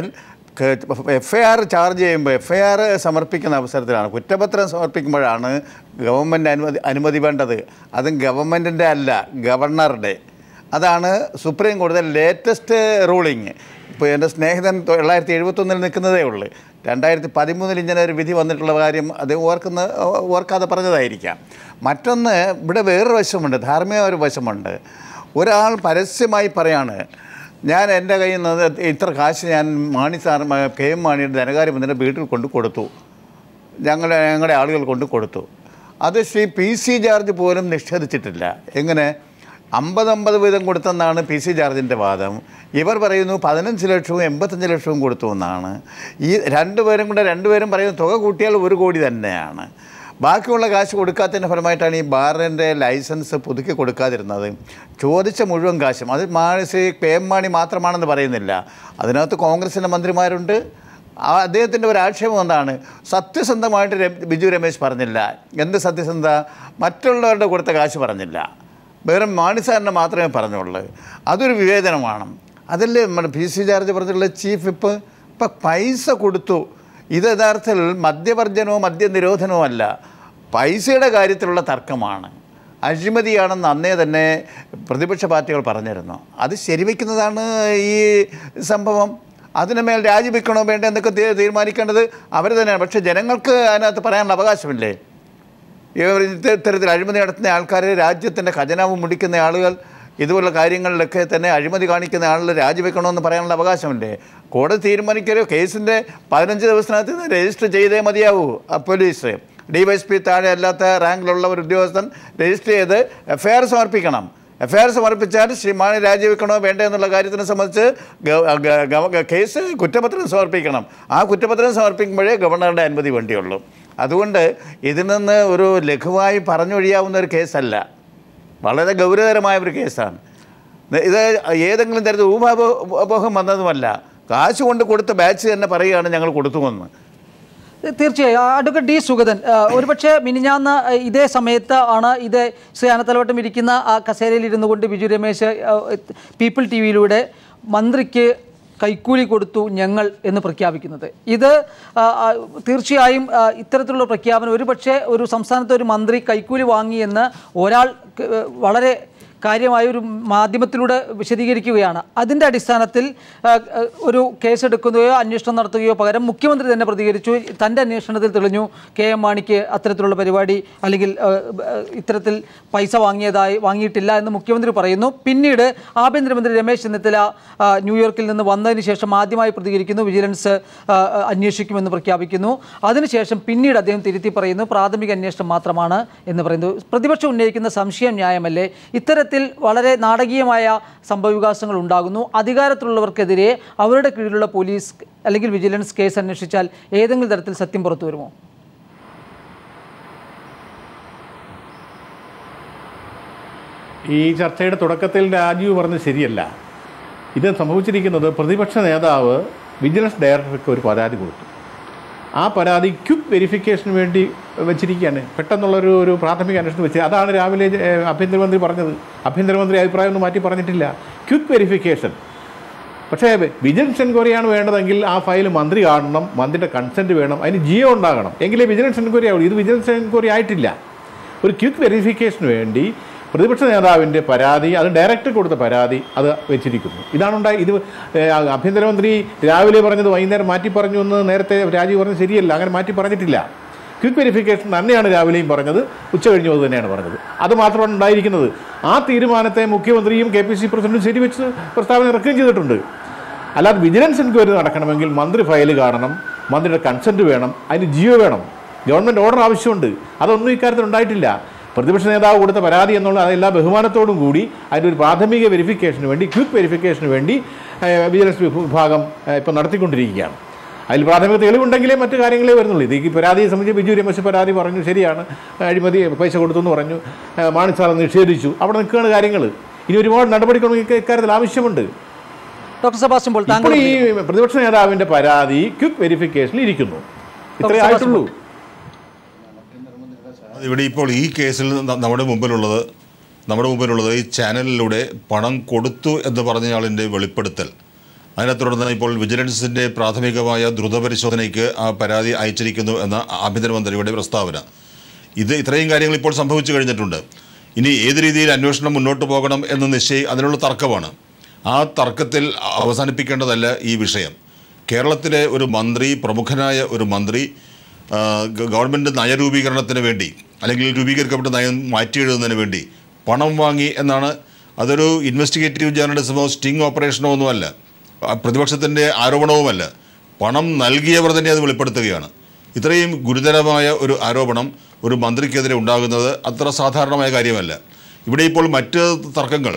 FIR ചാർജ് ചെയ്യുമ്പോൾ FIR സമർപ്പിക്കുന്ന അവസരത്തിലാണ്, കുറ്റപത്രം സമർപ്പിക്കുമ്പോഴാണ് ഗവൺമെൻറ് അനുമതി വേണ്ടത്. അതും ഗവൺമെൻറ്റിൻ്റെ അല്ല, ഗവർണറുടെ. അതാണ് സുപ്രീം കോടതി ലേറ്റസ്റ്റ് റൂളിങ്. ഇപ്പോൾ എൻ്റെ സ്നേഹിതൻ 971 നിൽക്കുന്നതേ ഉള്ളൂ. 2013 ഇങ്ങനെ ഒരു വിധി വന്നിട്ടുള്ള കാര്യം അത് ഓർക്കാതെ പറഞ്ഞതായിരിക്കാം. മറ്റൊന്ന്, ഇവിടെ വേറൊരു വശമുണ്ട്, ധാർമ്മിക ഒരു വശമുണ്ട്. ഒരാൾ പരസ്യമായി പറയാണ്, ഞാൻ എൻ്റെ കയ്യിൽ നിന്ന് ഇത്ര കാശ് ഞാൻ KM മാണിയുടെ ധനകാര്യമന്ത്രിയുടെ വീട്ടിൽ കൊണ്ട് കൊടുത്തു, ഞങ്ങളുടെ ആളുകൾ കൊണ്ട് കൊടുത്തു. അത് ശ്രീ PC ജോർജ് പോലും നിഷേധിച്ചിട്ടില്ല. എങ്ങനെ 50-50 വീതം കൊടുത്തെന്നാണ് PC ജോർജിൻ്റെ വാദം. ഇവർ പറയുന്നു 15 ലക്ഷവും 85 ലക്ഷവും കൊടുത്തു എന്നാണ്. ഈ രണ്ടുപേരും പറയുന്ന തുക കൂട്ടിയാൽ 1 കോടി തന്നെയാണ്. ബാക്കിയുള്ള കാശ് കൊടുക്കാത്തതിൻ്റെ ഫലമായിട്ടാണ് ഈ ബാറിൻ്റെ ലൈസൻസ് പുതുക്കി കൊടുക്കാതിരുന്നത്. ചോദിച്ച മുഴുവൻ കാശും അത് ശ്രീ KM മാണി മാത്രമാണെന്ന് പറയുന്നില്ല. അതിനകത്ത് കോൺഗ്രസിൻ്റെ മന്ത്രിമാരുണ്ട്. അദ്ദേഹത്തിൻ്റെ ഒരു ആക്ഷേപം എന്താണ്? സത്യസന്ധമായിട്ട് ബിജു രമേശ് പറഞ്ഞില്ല. എന്ത് സത്യസന്ധത? മറ്റുള്ളവരുടെ കൊടുത്ത കാശ് പറഞ്ഞില്ല, വെറും മാണി സാറിനെ മാത്രമേ പറഞ്ഞുള്ളൂ. അതൊരു വിവേചനമാണ്. അതല്ലേ നമ്മുടെ PC ജോർജ് പറഞ്ഞിട്ടുള്ള ചീഫ് വിപ്പ് ഇപ്പം പൈസ കൊടുത്തു. ഇത് യഥാർത്ഥത്തിൽ മദ്യവർജനവും മദ്യനിരോധനവും അല്ല, പൈസയുടെ കാര്യത്തിലുള്ള തർക്കമാണ്. അഴിമതിയാണെന്ന് അന്നേ തന്നെ പ്രതിപക്ഷ പാർട്ടികൾ പറഞ്ഞിരുന്നു. അത് ശരിവെക്കുന്നതാണ് ഈ സംഭവം. അതിനുമേൽ രാജിവെക്കണോ വേണ്ട എന്നൊക്കെ തീരുമാനിക്കേണ്ടത് അവർ തന്നെയാണ്. പക്ഷേ ജനങ്ങൾക്ക് അതിനകത്ത് പറയാനുള്ള അവകാശമില്ലേ? ഇത്തരത്തിൽ അഴിമതി നടത്തുന്ന ആൾക്കാർ, രാജ്യത്തിൻ്റെ ഖജനാവ് മുടിക്കുന്ന ആളുകൾ, ഇതുപോലുള്ള കാര്യങ്ങളിലൊക്കെ തന്നെ അഴിമതി കാണിക്കുന്ന ആളുകൾ രാജിവെക്കണമെന്ന് പറയാനുള്ള അവകാശമില്ലേ? കോടതി തീരുമാനിക്കലോ കേസിൻ്റെ 15 ദിവസത്തിനകത്ത് രജിസ്റ്റർ ചെയ്തേ മതിയാവൂ. പോലീസ് DYSP താഴെ അല്ലാത്ത റാങ്കിലുള്ള ഒരു ഉദ്യോഗസ്ഥൻ രജിസ്റ്റർ ചെയ്ത് FIR സമർപ്പിക്കണം. FIR സമർപ്പിച്ചാൽ ശ്രീ മാണി രാജിവെക്കണോ വേണ്ടേ എന്നുള്ള കാര്യത്തിനെ സംബന്ധിച്ച് കേസ് കുറ്റപത്രം സമർപ്പിക്കണം. ആ കുറ്റപത്രം സമർപ്പിക്കുമ്പോഴേ ഗവർണറുടെ അനുമതി വേണ്ടിയുള്ളൂ. അതുകൊണ്ട് ഇതിൽ നിന്ന് ഒരു ലഘുവായി പറഞ്ഞൊഴിയാവുന്ന ഒരു കേസല്ല, വളരെ ഗൗരവതരമായ ഒരു കേസാണ് ഇത്. ഏതെങ്കിലും തരത്തിൽ ഊഹാപോഹം വന്നതുമല്ല. കാശ് കൊണ്ട് കൊടുത്ത ബാച്ച് തന്നെ പറയുകയാണ് ഞങ്ങൾ കൊടുത്തുവെന്ന്. തീർച്ചയായും. അഡ്വക്കേറ്റ് D സുഗതൻ, ഒരുപക്ഷെ മിനിഞ്ഞാന്ന് ഇതേ സമയത്ത് ആണ് ഇത് ശ്രീ അനന്തലവട്ടം ഇരിക്കുന്ന ആ കസേരയിൽ ഇരുന്നു കൊണ്ട് ബിജു രമേശ് പീപ്പിൾ TVയിലൂടെ മന്ത്രിക്ക് കൈക്കൂലി കൊടുത്തു ഞങ്ങൾ എന്ന് പ്രഖ്യാപിക്കുന്നത്. ഇത് തീർച്ചയായും ഇത്തരത്തിലുള്ള പ്രഖ്യാപനം, ഒരുപക്ഷെ ഒരു സംസ്ഥാനത്തെ ഒരു മന്ത്രി കൈക്കൂലി വാങ്ങിയെന്ന് ഒരാൾ വളരെ കാര്യമായ ഒരു മാധ്യമത്തിലൂടെ വിശദീകരിക്കുകയാണ്. അതിൻ്റെ അടിസ്ഥാനത്തിൽ ഒരു കേസെടുക്കുകയോ അന്വേഷണം നടത്തുകയോ പകരം മുഖ്യമന്ത്രി തന്നെ പ്രതികരിച്ചു. തൻ്റെ അന്വേഷണത്തിൽ തെളിഞ്ഞു KM മാണിക്ക് അത്തരത്തിലുള്ള പരിപാടി അല്ലെങ്കിൽ ഇത്തരത്തിൽ പൈസ വാങ്ങിയിട്ടില്ല എന്ന് മുഖ്യമന്ത്രി പറയുന്നു. പിന്നീട് ആഭ്യന്തരമന്ത്രി രമേശ് ചെന്നിത്തല ന്യൂയോർക്കിൽ നിന്ന് വന്നതിന് ശേഷം ആദ്യമായി പ്രതികരിക്കുന്നു, വിജിലൻസ് അന്വേഷിക്കുമെന്ന് പ്രഖ്യാപിക്കുന്നു. അതിനുശേഷം പിന്നീട് അദ്ദേഹം തിരുത്തി പറയുന്നു പ്രാഥമിക അന്വേഷണം മാത്രമാണ് എന്ന് പറയുന്നു. പ്രതിപക്ഷം ഉന്നയിക്കുന്ന സംശയം ന്യായമല്ലേ? ഇത്തരത്തിൽ വളരെ നാടകീയമായ സംഭവവികാസങ്ങൾ ഉണ്ടാകുന്നു. അധികാരത്തിലുള്ളവർക്കെതിരെ അവരുടെ കീഴിലുള്ള പോലീസ് അല്ലെങ്കിൽ വിജിലൻസ് കേസ് അന്വേഷിച്ചാൽ ഏതെങ്കിലും തരത്തിൽ സത്യം പുറത്തു വരുമോ? ഈ ചർച്ചയുടെ തുടക്കത്തിൽ രാജീവ് പറഞ്ഞത് ശരിയല്ല. ഇത് സംഭവിച്ചിരിക്കുന്നത് പ്രതിപക്ഷ നേതാവ് വിജിലൻസ് ഡയറക്ടർക്ക് ഒരു പരാതി കൊടുത്തു. ആ പരാതി ക്വിക്ക് വെരിഫിക്കേഷന് വേണ്ടി വെച്ചിരിക്കുകയാണ്. പെട്ടെന്നുള്ളൊരു പ്രാഥമിക അന്വേഷണം വെച്ച് അതാണ് രാവിലെ ആഭ്യന്തരമന്ത്രി പറഞ്ഞത്. ആഭ്യന്തരമന്ത്രി അഭിപ്രായമൊന്നും മാറ്റി പറഞ്ഞിട്ടില്ല. Quick verification. പക്ഷേ വിജിലൻസ് എൻക്വയറിയാണ് വേണ്ടതെങ്കിൽ ആ ഫയൽ മന്ത്രി കാണണം, മന്ത്രിയുടെ കൺസെൻറ്റ് വേണം, അതിന് GO ഉണ്ടാകണം, എങ്കിലേ വിജിലൻസ് എൻക്വയറി ആവുള്ളൂ. ഇത് വിജിലൻസ് എൻക്വയറി ആയിട്ടില്ല. ഒരു ക്വിക്ക് വെരിഫിക്കേഷന് വേണ്ടി പ്രതിപക്ഷ നേതാവിൻ്റെ പരാതി, അത് ഡയറക്റ്റ് കൊടുത്ത പരാതി അത് വെച്ചിരിക്കുന്നു. ഇതാണുണ്ടായി. ഇത് ആഭ്യന്തരമന്ത്രി രാവിലെ പറഞ്ഞത് വൈകുന്നേരം മാറ്റി പറഞ്ഞു എന്ന് നേരത്തെ രാജീവ് പറഞ്ഞത് ശരിയല്ല. അങ്ങനെ മാറ്റി പറഞ്ഞിട്ടില്ല. ക്വിക്ക് വെരിഫിക്കേഷൻ തന്നെയാണ് രാവിലെയും പറഞ്ഞത്, ഉച്ച കഴിഞ്ഞു അത് തന്നെയാണ് പറഞ്ഞത്. അത് മാത്രമാണ് ഉണ്ടായിരിക്കുന്നത്. ആ തീരുമാനത്തെ മുഖ്യമന്ത്രിയും KPCC പ്രസിഡന്റും ശരിവെച്ച് പ്രസ്താവന ഇറക്കുകയും ചെയ്തിട്ടുണ്ട്. അല്ലാതെ വിജിലൻസ് എൻക്വയറി നടക്കണമെങ്കിൽ മന്ത്രി ഫയൽ കാണണം, മന്ത്രിയുടെ കൺസെൻറ്റ് വേണം, അതിന് ജിയോ വേണം, ഗവൺമെൻറ് ഓർഡർ ആവശ്യമുണ്ട്. അതൊന്നും ഇക്കാര്യത്തിൽ ഉണ്ടായിട്ടില്ല. പ്രതിപക്ഷ നേതാവ് കൊടുത്ത പരാതി എന്നുള്ള അതെല്ലാ ബഹുമാനത്തോടും കൂടി അതിൻ്റെ ഒരു പ്രാഥമിക വെരിഫിക്കേഷന് വേണ്ടി, ക്വിക്ക് വെരിഫിക്കേഷന് വേണ്ടി വിജിലൻസ് വിഭാഗം ഇപ്പോൾ നടത്തിക്കൊണ്ടിരിക്കുകയാണ്. അതിൽ പ്രാഥമിക തെളിവുണ്ടെങ്കിലേ മറ്റു കാര്യങ്ങളേ വരുന്നുള്ളൂ. ഇത് ഈ പരാതിയെ സംബന്ധിച്ച് ബിജു രമേശ് പരാതി പറഞ്ഞു, ശരിയാണ്, അഴിമതി പൈസ കൊടുത്തു എന്ന് പറഞ്ഞു, മാണി സാർ നിഷേധിച്ചു, അവിടെ നിൽക്കുകയാണ് കാര്യങ്ങൾ. ഇനി ഒരുപാട് നടപടികൾ ഇക്കാര്യത്തിൽ ആവശ്യമുണ്ട്. ഡോക്ടർ സെബാസ്റ്റ്യൻ പോൾ, ഇപ്പോൾ ഈ പ്രതിപക്ഷ നേതാവിൻ്റെ പരാതി ക്വിക്ക് വെരിഫിക്കേഷനിൽ ഇരിക്കുന്നു. ഇത്രയേ ആയിട്ടുള്ളൂ. ഇവിടെ ഇപ്പോൾ ഈ കേസിൽ നമ്മുടെ മുമ്പിലുള്ളത് ഈ ചാനലിലൂടെ പണം കൊടുത്തു എന്ന് പറഞ്ഞയാളിൻ്റെ വെളിപ്പെടുത്തൽ. അതിനെ തുടർന്ന് ഇപ്പോൾ വിജിലൻസിൻ്റെ പ്രാഥമികമായ ദ്രുതപരിശോധനയ്ക്ക് ആ പരാതി അയച്ചിരിക്കുന്നു എന്ന ആഭ്യന്തരമന്ത്രിയുടെ പ്രസ്താവന. ഇത്രയും കാര്യങ്ങൾ ഇപ്പോൾ സംഭവിച്ചു കഴിഞ്ഞിട്ടുണ്ട്. ഇനി ഏത് രീതിയിൽ അന്വേഷണം മുന്നോട്ട് പോകണം എന്ന് അതിനുള്ള തർക്കമാണ്. ആ തർക്കത്തിൽ അവസാനിപ്പിക്കേണ്ടതല്ല ഈ വിഷയം. കേരളത്തിലെ ഒരു മന്ത്രി, പ്രമുഖനായ ഒരു മന്ത്രി, ഗവൺമെൻറ് നയരൂപീകരണത്തിന് വേണ്ടി അല്ലെങ്കിൽ രൂപീകരിക്കപ്പെട്ട നയം മാറ്റിയെഴുതുന്നതിന് വേണ്ടി പണം വാങ്ങി എന്നാണ്. അതൊരു ഇൻവെസ്റ്റിഗേറ്റീവ് ജേർണലിസമോ സ്റ്റിംഗ് ഓപ്പറേഷനോ ഒന്നുമല്ല, പ്രതിപക്ഷത്തിൻ്റെ ആരോപണവുമല്ല. പണം നൽകിയവർ തന്നെ അത് വെളിപ്പെടുത്തുകയാണ്. ഇത്രയും ഗുരുതരമായ ഒരു ആരോപണം ഒരു മന്ത്രിക്കെതിരെ ഉണ്ടാകുന്നത് അത്ര സാധാരണമായ കാര്യമല്ല. ഇവിടെ ഇപ്പോൾ മറ്റ് തർക്കങ്ങൾ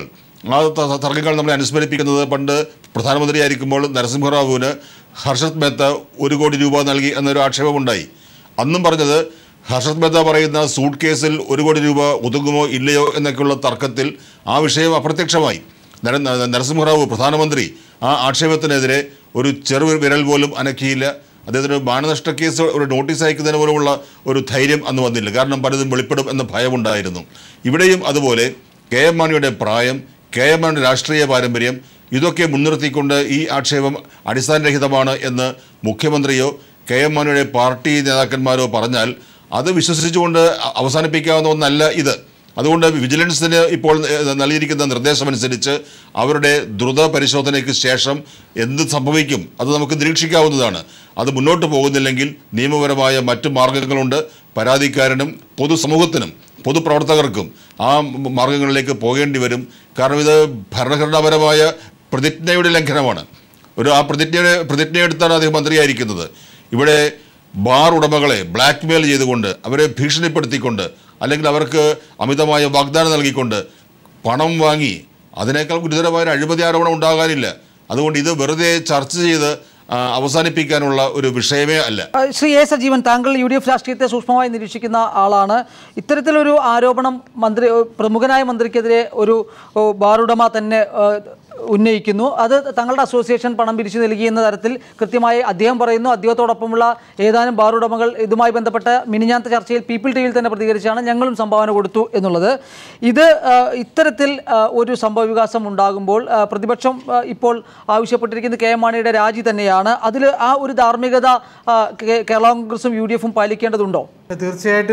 നമ്മളെ അനുസ്മരിപ്പിക്കുന്നത് പണ്ട് പ്രധാനമന്ത്രിയായിരിക്കുമ്പോൾ നരസിംഹറാവുവിന് ഹർഷത് മേത്ത 1 കോടി രൂപ നൽകി എന്നൊരു ആക്ഷേപമുണ്ടായി. അന്നും പറഞ്ഞത് ഹർഷത് മേത്ത പറയുന്ന സൂട്ട് കേസിൽ 1 കോടി രൂപ ഒതുങ്ങുമോ ഇല്ലയോ എന്നൊക്കെയുള്ള തർക്കത്തിൽ ആ വിഷയം അപ്രത്യക്ഷമായി. നരസിംഹറാവു പ്രധാനമന്ത്രി ആ ആക്ഷേപത്തിനെതിരെ ഒരു വിരൽ പോലും അനക്കിയില്ല. അദ്ദേഹത്തിന് മാനനഷ്ട കേസ് ഒരു നോട്ടീസ് അയക്കുന്നതിന് പോലുമുള്ള ഒരു ധൈര്യം അന്ന് വന്നില്ല. കാരണം പലതും വെളിപ്പെടും എന്ന ഭയമുണ്ടായിരുന്നു. ഇവിടെയും അതുപോലെ KM മാണിയുടെ പ്രായം, KM മാണിയുടെ രാഷ്ട്രീയ പാരമ്പര്യം, ഇതൊക്കെ മുൻനിർത്തിക്കൊണ്ട് ഈ ആക്ഷേപം അടിസ്ഥാനരഹിതമാണ് എന്ന് മുഖ്യമന്ത്രിയോ KM മാണിയുടെ പാർട്ടി നേതാക്കന്മാരോ പറഞ്ഞാൽ അത് വിശ്വസിച്ചുകൊണ്ട് അവസാനിപ്പിക്കാവുന്ന ഒന്നല്ല ഇത്. അതുകൊണ്ട് വിജിലൻസിന് ഇപ്പോൾ നൽകിയിരിക്കുന്ന നിർദ്ദേശമനുസരിച്ച് അവരുടെ ദ്രുത പരിശോധനയ്ക്ക് ശേഷം എന്ത് സംഭവിക്കും അത് നമുക്ക് നിരീക്ഷിക്കാവുന്നതാണ്. അത് മുന്നോട്ട് പോകുന്നില്ലെങ്കിൽ നിയമപരമായ മറ്റു മാർഗങ്ങളുണ്ട്. പരാതിക്കാരനും പൊതുസമൂഹത്തിനും പൊതുപ്രവർത്തകർക്കും ആ മാർഗങ്ങളിലേക്ക് പോകേണ്ടി വരും. കാരണം ഇത് ഭരണഘടനാപരമായ പ്രതിജ്ഞയുടെ ലംഘനമാണ്. ആ പ്രതിജ്ഞയെടുത്താണ് അദ്ദേഹം മന്ത്രിയായിരിക്കുന്നത്. ഇവിടെ ബാർ ഉടമകളെ ബ്ലാക്ക്മെയിൽ ചെയ്തുകൊണ്ട്, അവരെ ഭീഷണിപ്പെടുത്തിക്കൊണ്ട്, അല്ലെങ്കിൽ അവർക്ക് അമിതമായ വാഗ്ദാനം നൽകിക്കൊണ്ട് പണം വാങ്ങി, അതിനേക്കാൾ ഗുരുതരമായ അഴിമതി ആരോപണം ഉണ്ടാകാനില്ല. അതുകൊണ്ട് ഇത് വെറുതെ ചർച്ച ചെയ്ത് അവസാനിപ്പിക്കാനുള്ള ഒരു വിഷയമേ അല്ല. ശ്രീ എ സജീവൻ, താങ്കൾ UDF രാഷ്ട്രീയത്തെ സൂക്ഷ്മമായി നിരീക്ഷിക്കുന്ന ആളാണ്. ഇത്തരത്തിലൊരു ആരോപണം പ്രമുഖനായ മന്ത്രിക്കെതിരെ ഒരു ബാറുടമ തന്നെ ഉന്നയിക്കുന്നു. അത് തങ്ങളുടെ അസോസിയേഷൻ പണം പിരിച്ചു നൽകിയെന്ന തരത്തിൽ കൃത്യമായി അദ്ദേഹം പറയുന്നു. അദ്ദേഹത്തോടൊപ്പമുള്ള ഏതാനും ബാറുടമകൾ ഇതുമായി ബന്ധപ്പെട്ട മിനിഞ്ഞാത്ത ചർച്ചയിൽ പീപ്പിൾ TVയിൽ തന്നെ പ്രതികരിച്ചാണ് ഞങ്ങളും സംഭാവന കൊടുത്തു എന്നുള്ളത്. ഇത്തരത്തിൽ ഒരു സംഭവവികാസം ഉണ്ടാകുമ്പോൾ പ്രതിപക്ഷം ഇപ്പോൾ ആവശ്യപ്പെട്ടിരിക്കുന്നത് KM മാണിയുടെ രാജി തന്നെയാണ്. അതിൽ ആ ഒരു ധാർമ്മികത കേരള കോൺഗ്രസും UDFും പാലിക്കേണ്ടതുണ്ടോ? തീർച്ചയായിട്ടും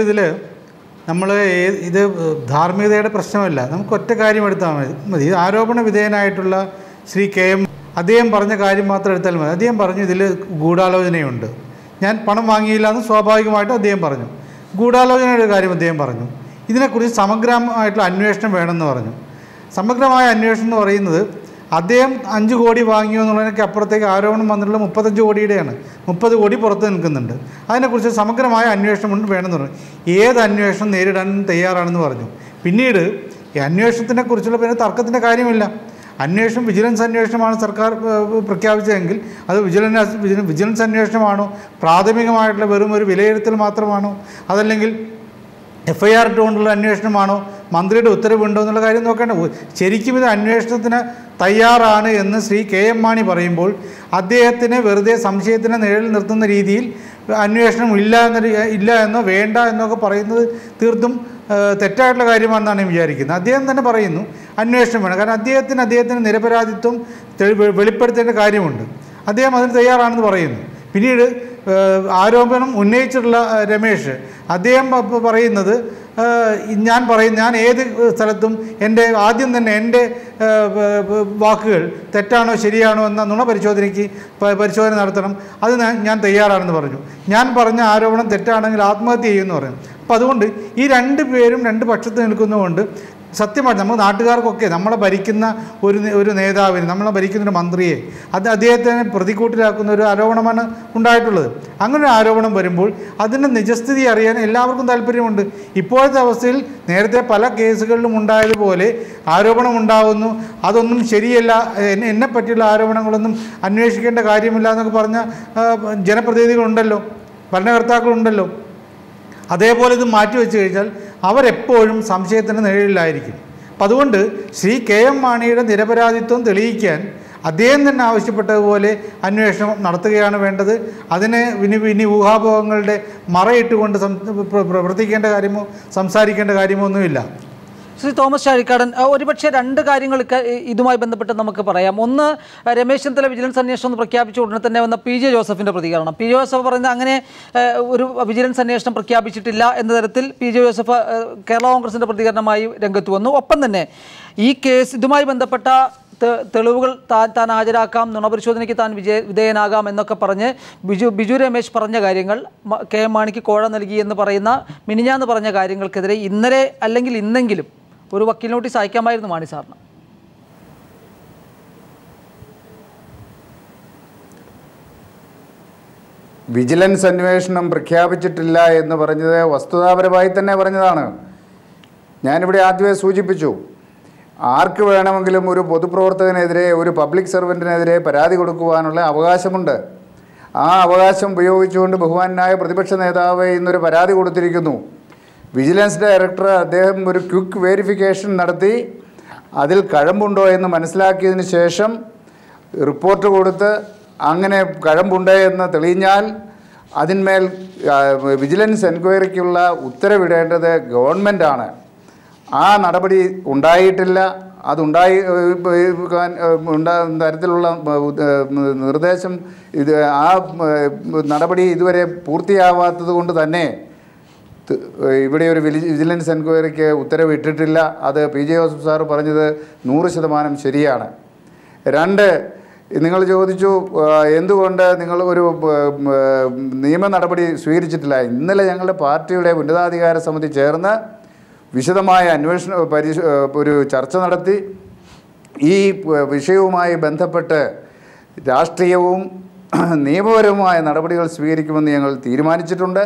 ഇത് ധാർമ്മികതയുടെ പ്രശ്നമല്ല. നമുക്ക് ഒറ്റ കാര്യം എടുത്താൽ മതി. ആരോപണ വിധേയനായിട്ടുള്ള ശ്രീ KM അദ്ദേഹം പറഞ്ഞ കാര്യം മാത്രം എടുത്താൽ മതി. അദ്ദേഹം പറഞ്ഞു ഇതിൽ ഗൂഢാലോചനയുണ്ട്, ഞാൻ പണം വാങ്ങിയില്ല എന്ന് സ്വാഭാവികമായിട്ടും അദ്ദേഹം പറഞ്ഞു. ഗൂഢാലോചനയുടെ കാര്യം അദ്ദേഹം പറഞ്ഞു. ഇതിനെക്കുറിച്ച് സമഗ്രമായിട്ടുള്ള അന്വേഷണം വേണമെന്ന് പറഞ്ഞു. സമഗ്രമായ അന്വേഷണം എന്ന് പറയുന്നത് അദ്ദേഹം 5 കോടി വാങ്ങിയോ എന്നുള്ളതിനൊക്കെ അപ്പുറത്തേക്ക് ആരോപണം വന്നിട്ടുള്ള 35 കോടിയുടെയാണ്. 30 കോടി പുറത്ത് നിൽക്കുന്നുണ്ട്. അതിനെക്കുറിച്ച് സമഗ്രമായ അന്വേഷണം വേണമെന്ന് പറഞ്ഞു. ഏത് അന്വേഷണം നേരിടാൻ തയ്യാറാണെന്ന് പറഞ്ഞു. പിന്നീട് ഈ അന്വേഷണത്തിനെക്കുറിച്ചുള്ള പിന്നെ തർക്കത്തിൻ്റെ കാര്യമില്ല. അന്വേഷണം വിജിലൻസ് അന്വേഷണമാണ് സർക്കാർ പ്രഖ്യാപിച്ചതെങ്കിൽ അത് വിജിലൻസ് അന്വേഷണമാണോ, പ്രാഥമികമായിട്ടുള്ള വെറും ഒരു വിലയിരുത്തൽ മാത്രമാണോ, അതല്ലെങ്കിൽ FIR ഇട്ടുകൊണ്ടുള്ള അന്വേഷണമാണോ, മന്ത്രിയുടെ ഉത്തരവുണ്ടോ എന്നുള്ള കാര്യം നോക്കേണ്ട. ശരിക്കും ഇത് അന്വേഷണത്തിന് തയ്യാറാണ് എന്ന് ശ്രീ KM മാണി പറയുമ്പോൾ അദ്ദേഹത്തിന് വെറുതെ സംശയത്തിനെ നിഴലിൽ നിർത്തുന്ന രീതിയിൽ അന്വേഷണം ഇല്ല എന്നോ വേണ്ട എന്നൊക്കെ പറയുന്നത് തീർത്തും തെറ്റായിട്ടുള്ള കാര്യമാണെന്നാണ് ഞാൻ വിചാരിക്കുന്നത്. അദ്ദേഹം തന്നെ പറയുന്നു അന്വേഷണം വേണം. കാരണം അദ്ദേഹത്തിന് നിരപരാധിത്വം വെളിപ്പെടുത്തേണ്ട കാര്യമുണ്ട്. അദ്ദേഹം അതിന് തയ്യാറാണെന്ന് പറയുന്നു. പിന്നീട് ആരോപണം ഉന്നയിച്ചിട്ടുള്ള രമേശ് അദ്ദേഹം പറയുന്നത് ഞാൻ ഏത് സ്ഥലത്തും ആദ്യം തന്നെ എൻ്റെ വാക്കുകൾ തെറ്റാണോ ശരിയാണോ എന്ന നുണ പരിശോധന നടത്തണം, അത് ഞാൻ തയ്യാറാണെന്ന് പറഞ്ഞു. ഞാൻ പറഞ്ഞ ആരോപണം തെറ്റാണെങ്കിൽ ആത്മഹത്യ ചെയ്യുമെന്ന് പറഞ്ഞു. അപ്പോൾ അതുകൊണ്ട് ഈ രണ്ട് പേരും രണ്ട് പക്ഷത്ത് നിൽക്കുന്നതുകൊണ്ട് സത്യമായിട്ട് നമ്മൾ നാട്ടുകാർക്കൊക്കെ നമ്മളെ ഭരിക്കുന്ന ഒരു നേതാവിന്, നമ്മളെ ഭരിക്കുന്ന ഒരു മന്ത്രിയെ അദ്ദേഹത്തിനെ പ്രതിക്കൂട്ടിലാക്കുന്ന ഒരു ആരോപണമാണ് ഉണ്ടായിട്ടുള്ളത്. അങ്ങനെ ഒരു ആരോപണം വരുമ്പോൾ അതിൻ്റെ നിജസ്ഥിതി അറിയാൻ എല്ലാവർക്കും താല്പര്യമുണ്ട്. ഇപ്പോഴത്തെ അവസ്ഥയിൽ നേരത്തെ പല കേസുകളിലും ഉണ്ടായതുപോലെ ആരോപണം ഉണ്ടാകുന്നു, അതൊന്നും ശരിയല്ല, എന്നെ പറ്റിയുള്ള ആരോപണങ്ങളൊന്നും അന്വേഷിക്കേണ്ട കാര്യമില്ല എന്നൊക്കെ പറഞ്ഞ ജനപ്രതിനിധികളുണ്ടല്ലോ, ഭരണകർത്താക്കളുണ്ടല്ലോ. അതേപോലെ ഇത് മാറ്റിവെച്ച് കഴിഞ്ഞാൽ അവരെപ്പോഴും സംശയത്തിൻ്റെ നിഴലിലായിരിക്കും. അപ്പം അതുകൊണ്ട് ശ്രീ KM മാണിയുടെ നിരപരാധിത്വം തെളിയിക്കാൻ അദ്ദേഹം തന്നെ ആവശ്യപ്പെട്ടതുപോലെ അന്വേഷണം നടത്തുകയാണ് വേണ്ടത്. അതിന് ഇനി ഊഹാപോഹങ്ങളുടെ മറയിട്ടുകൊണ്ട് പ്രവർത്തിക്കേണ്ട കാര്യമോ സംസാരിക്കേണ്ട കാര്യമോ ഒന്നുമില്ല. ശ്രീ തോമസ് ചാഴിക്കാടൻ, ഒരുപക്ഷെ രണ്ട് കാര്യങ്ങൾ ഇതുമായി ബന്ധപ്പെട്ട് നമുക്ക് പറയാം. ഒന്ന്, രമേശ് ചെന്നിത്തല വിജിലൻസ് അന്വേഷണം പ്രഖ്യാപിച്ച ഉടനെ തന്നെ വന്ന PJ ജോസഫിൻ്റെ പ്രതികരണം. PJ ജോസഫ് പറയുന്നത് അങ്ങനെ ഒരു വിജിലൻസ് അന്വേഷണം പ്രഖ്യാപിച്ചിട്ടില്ല എന്ന തരത്തിൽ PJ ജോസഫ് കേരള കോൺഗ്രസിൻ്റെ പ്രതികരണമായി രംഗത്ത് വന്നു. ഒപ്പം തന്നെ ഈ കേസ് ഇതുമായി ബന്ധപ്പെട്ട തെളിവുകൾ താൻ ഹാജരാക്കാം, നുണപരിശോധനയ്ക്ക് താൻ വിധേയനാകാം എന്നൊക്കെ പറഞ്ഞ് ബിജു രമേശ് പറഞ്ഞ കാര്യങ്ങൾ, KM മാണിക്ക് കോഴ നൽകി എന്ന് പറയുന്ന മിനിഞ്ഞാന്ന് പറഞ്ഞ കാര്യങ്ങൾക്കെതിരെ ഇന്നലെ അല്ലെങ്കിൽ ഇന്നെങ്കിലും ഒരു വക്കീൽ നോട്ടീസ് അയക്കാമായിരുന്നു മാണി സാറിന്. വിജിലൻസ് അന്വേഷണം പ്രഖ്യാപിച്ചിട്ടില്ല എന്ന് പറഞ്ഞത് വസ്തുതാപരമായി തന്നെ പറഞ്ഞതാണ്. ഞാനിവിടെ ആദ്യമേ സൂചിപ്പിച്ചു, ആർക്ക് വേണമെങ്കിലും ഒരു പൊതുപ്രവർത്തകനെതിരെ, ഒരു പബ്ലിക് സർവൻറ്റിനെതിരെ പരാതി കൊടുക്കുവാനുള്ള അവകാശമുണ്ട്. ആ അവകാശം ഉപയോഗിച്ചുകൊണ്ട് ബഹുമാനായ പ്രതിപക്ഷ നേതാവ് ഇന്നൊരു പരാതി കൊടുത്തിരിക്കുന്നു. വിജിലൻസ് ഡയറക്ടർ അദ്ദേഹം ഒരു ക്വിക്ക് വെരിഫിക്കേഷൻ നടത്തി അതിൽ കഴമ്പുണ്ടോ എന്ന് മനസ്സിലാക്കിയതിന് ശേഷം റിപ്പോർട്ട് കൊടുത്ത് അങ്ങനെ കഴമ്പുണ്ട് എന്ന് തെളിഞ്ഞാൽ അതിന്മേൽ വിജിലൻസ് എൻക്വയറിക്കുള്ള ഉത്തരവിടേണ്ടത് ഗവൺമെൻറ്റാണ്. ആ നടപടി ഉണ്ടായിട്ടില്ല. തരത്തിലുള്ള നിർദ്ദേശം ആ നടപടി ഇതുവരെ പൂർത്തിയാവാത്തത് കൊണ്ട് തന്നെ ഇവിടെ ഒരു വിജിലൻസ് എൻക്വയറിക്ക് ഉത്തരവിട്ടിട്ടില്ല. അത് PJ ജോസഫ് സാറ് പറഞ്ഞത് 100% ശരിയാണ്. രണ്ട്, നിങ്ങൾ ചോദിച്ചു എന്തുകൊണ്ട് നിങ്ങൾ ഒരു നിയമ നടപടി സ്വീകരിച്ചിട്ടില്ല. ഇന്നലെ ഞങ്ങളുടെ പാർട്ടിയുടെ ഉന്നതാധികാര സമിതി ചേർന്ന് വിശദമായ ഒരു ചർച്ച നടത്തി. ഈ വിഷയവുമായി ബന്ധപ്പെട്ട് രാഷ്ട്രീയവും നിയമപരവുമായ നടപടികൾ സ്വീകരിക്കുമെന്ന് ഞങ്ങൾ തീരുമാനിച്ചിട്ടുണ്ട്.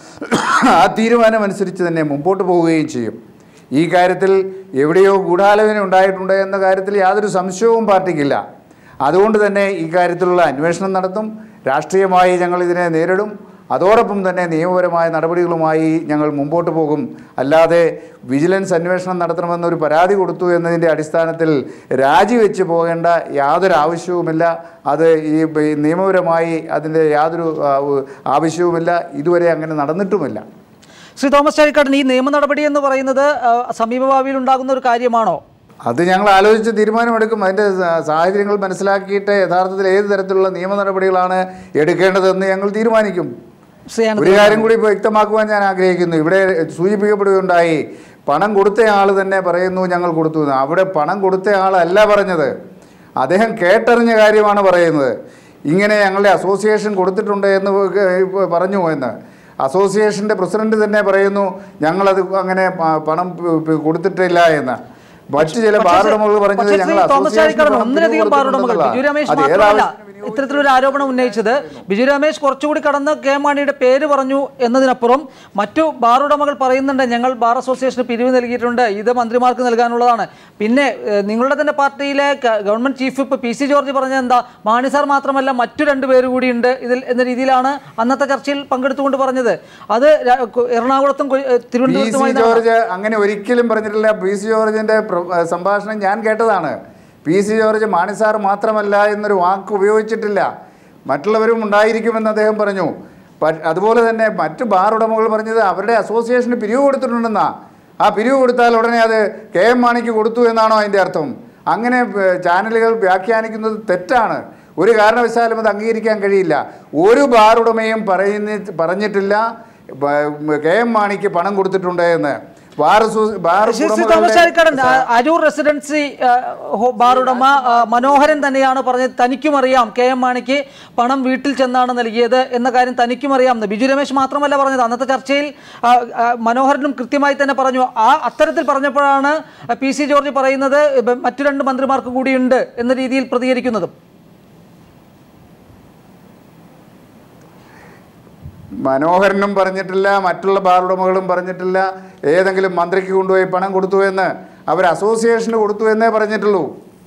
ആ തീരുമാനമനുസരിച്ച് തന്നെ മുമ്പോട്ട് പോവുകയും ചെയ്യും. ഈ കാര്യത്തിൽ എവിടെയോ ഗൂഢാലോചന ഉണ്ടായിട്ടുണ്ട് എന്ന കാര്യത്തിൽ യാതൊരു സംശയവും പാർട്ടിക്കില്ല. അതുകൊണ്ട് തന്നെ ഈ കാര്യത്തിലുള്ള അന്വേഷണം നടത്തും. രാഷ്ട്രീയമായി ഞങ്ങൾ ഇതിനെ നേരിടും. അതോടൊപ്പം തന്നെ നിയമപരമായ നടപടികളുമായി ഞങ്ങൾ മുമ്പോട്ട് പോകും. അല്ലാതെ വിജിലൻസ് അന്വേഷണം നടത്തണമെന്നൊരു പരാതി കൊടുത്തു എന്നതിൻ്റെ അടിസ്ഥാനത്തിൽ രാജിവെച്ച് പോകേണ്ട യാതൊരു ആവശ്യവുമില്ല. അത് ഈ നിയമപരമായി അതിൻ്റെ യാതൊരു ആവശ്യവുമില്ല. ഇതുവരെ അങ്ങനെ നടന്നിട്ടുമില്ല. ശ്രീ തോമസ് ചാഴിക്കാടൻ, ഈ നിയമ നടപടി എന്ന് പറയുന്നത് സമീപഭാവിയിൽ ഉണ്ടാകുന്ന ഒരു കാര്യമാണോ? അത് ഞങ്ങൾ ആലോചിച്ച് തീരുമാനമെടുക്കും. അതിൻ്റെ സാഹചര്യങ്ങൾ മനസ്സിലാക്കിയിട്ട് യഥാർത്ഥത്തിൽ ഏത് തരത്തിലുള്ള നിയമ നടപടികളാണ് എടുക്കേണ്ടതെന്ന് ഞങ്ങൾ തീരുമാനിക്കും. ഒരു കാര്യം കൂടി ഇപ്പോൾ വ്യക്തമാക്കുവാൻ ഞാൻ ആഗ്രഹിക്കുന്നു. ഇവിടെ സൂചിപ്പിക്കപ്പെടുകയുണ്ടായി, പണം കൊടുത്തയാൾ തന്നെ പറയുന്നു ഞങ്ങൾ കൊടുത്തു എന്ന്. അവിടെ പണം കൊടുത്തയാളല്ല പറഞ്ഞത്, അദ്ദേഹം കേട്ടറിഞ്ഞ കാര്യമാണ് പറയുന്നത്. ഇങ്ങനെ ഞങ്ങളുടെ അസോസിയേഷൻ കൊടുത്തിട്ടുണ്ട് എന്ന് പറഞ്ഞു എന്ന്. അസോസിയേഷൻ്റെ പ്രസിഡന്റ് തന്നെ പറയുന്നു ഞങ്ങളത് അങ്ങനെ പണം കൊടുത്തിട്ടില്ല എന്ന്. മറ്റു ചില ബാറുടമകൾ പറഞ്ഞത് ഞങ്ങൾ ഒന്നിലധികം ബാറുടമകൾ ബിജു രമേശ് മാത്രമല്ല ഇത്തരത്തിലൊരു ആരോപണം ഉന്നയിച്ചത്. ബിജു രമേശ് കുറച്ചുകൂടി കടന്ന് KM മാണിയുടെ പേര് പറഞ്ഞു എന്നതിനപ്പുറം മറ്റു ബാറുടമകൾ പറയുന്നുണ്ട് ഞങ്ങൾ ബാർ അസോസിയേഷന് പിരിവ് നൽകിയിട്ടുണ്ട്, ഇത് മന്ത്രിമാർക്ക് നൽകാനുള്ളതാണ്. പിന്നെ നിങ്ങളുടെ തന്നെ പാർട്ടിയിലെ government chief whip PC George പറഞ്ഞത് എന്താ, മാണി സാർ മാത്രമല്ല മറ്റു 2 പേര് കൂടിയുണ്ട് ഇതിൽ എന്ന രീതിയിലാണ് അന്നത്തെ ചർച്ചയിൽ പങ്കെടുത്തുകൊണ്ട് പറഞ്ഞത്. അത് എറണാകുളത്തും തിരുവനന്തപുരത്തുമായി ജോർജ് അങ്ങനെ ഒരിക്കലും പറഞ്ഞിട്ടില്ല. PC ജോർജിന്റെ സംഭാഷണം ഞാൻ കേട്ടതാണ്. PC ജോർജ് മാണി സാർ മാത്രമല്ല എന്നൊരു വാക്ക് ഉപയോഗിച്ചിട്ടില്ല. മറ്റുള്ളവരും ഉണ്ടായിരിക്കുമെന്ന് അദ്ദേഹം പറഞ്ഞു. അതുപോലെ തന്നെ മറ്റു ബാർ ഉടമകൾ പറഞ്ഞത് അവരുടെ അസോസിയേഷന് പിരിവ് കൊടുത്തിട്ടുണ്ടെന്നാ. ആ പിരിവ് കൊടുത്താൽ ഉടനെ അത് KM മാണിക്ക് കൊടുത്തു എന്നാണോ അതിൻ്റെ അർത്ഥം? അങ്ങനെ ചാനലുകൾ വ്യാഖ്യാനിക്കുന്നത് തെറ്റാണ്. ഒരു കാരണവശാലും അത് അംഗീകരിക്കാൻ കഴിയില്ല. ഒരു ബാറുടമയും പറഞ്ഞിട്ടില്ല KM മാണിക്ക് പണം കൊടുത്തിട്ടുണ്ട് എന്ന്. അരൂർ റെസിഡൻസി ബാർ ഉടമ മനോഹരൻ തന്നെയാണ് പറഞ്ഞത്. തനിക്കും അറിയാം KM മാണിക്ക് പണം വീട്ടിൽ ചെന്നാണ് നൽകിയത് എന്ന കാര്യം തനിക്കും അറിയാം. ബിജു രമേശ് മാത്രമല്ല പറഞ്ഞത്, അന്നത്തെ ചർച്ചയിൽ മനോഹരനും കൃത്യമായി തന്നെ പറഞ്ഞു. അത്തരത്തിൽ പറഞ്ഞപ്പോഴാണ് PC ജോർജ് പറയുന്നത് മറ്റു 2 മന്ത്രിമാർക്ക് കൂടിയുണ്ട് എന്ന രീതിയിൽ പ്രതികരിക്കുന്നതും. മനോഹരനും പറഞ്ഞിട്ടില്ല, മറ്റുള്ള ബാർ ഉടമകളും പറഞ്ഞിട്ടില്ല ഏതെങ്കിലും മന്ത്രിക്ക് കൊണ്ടുപോയി പണം കൊടുത്തു എന്ന്. അവർ അസോസിയേഷന് കൊടുത്തു എന്നേ പറഞ്ഞിട്ടുള്ളൂ.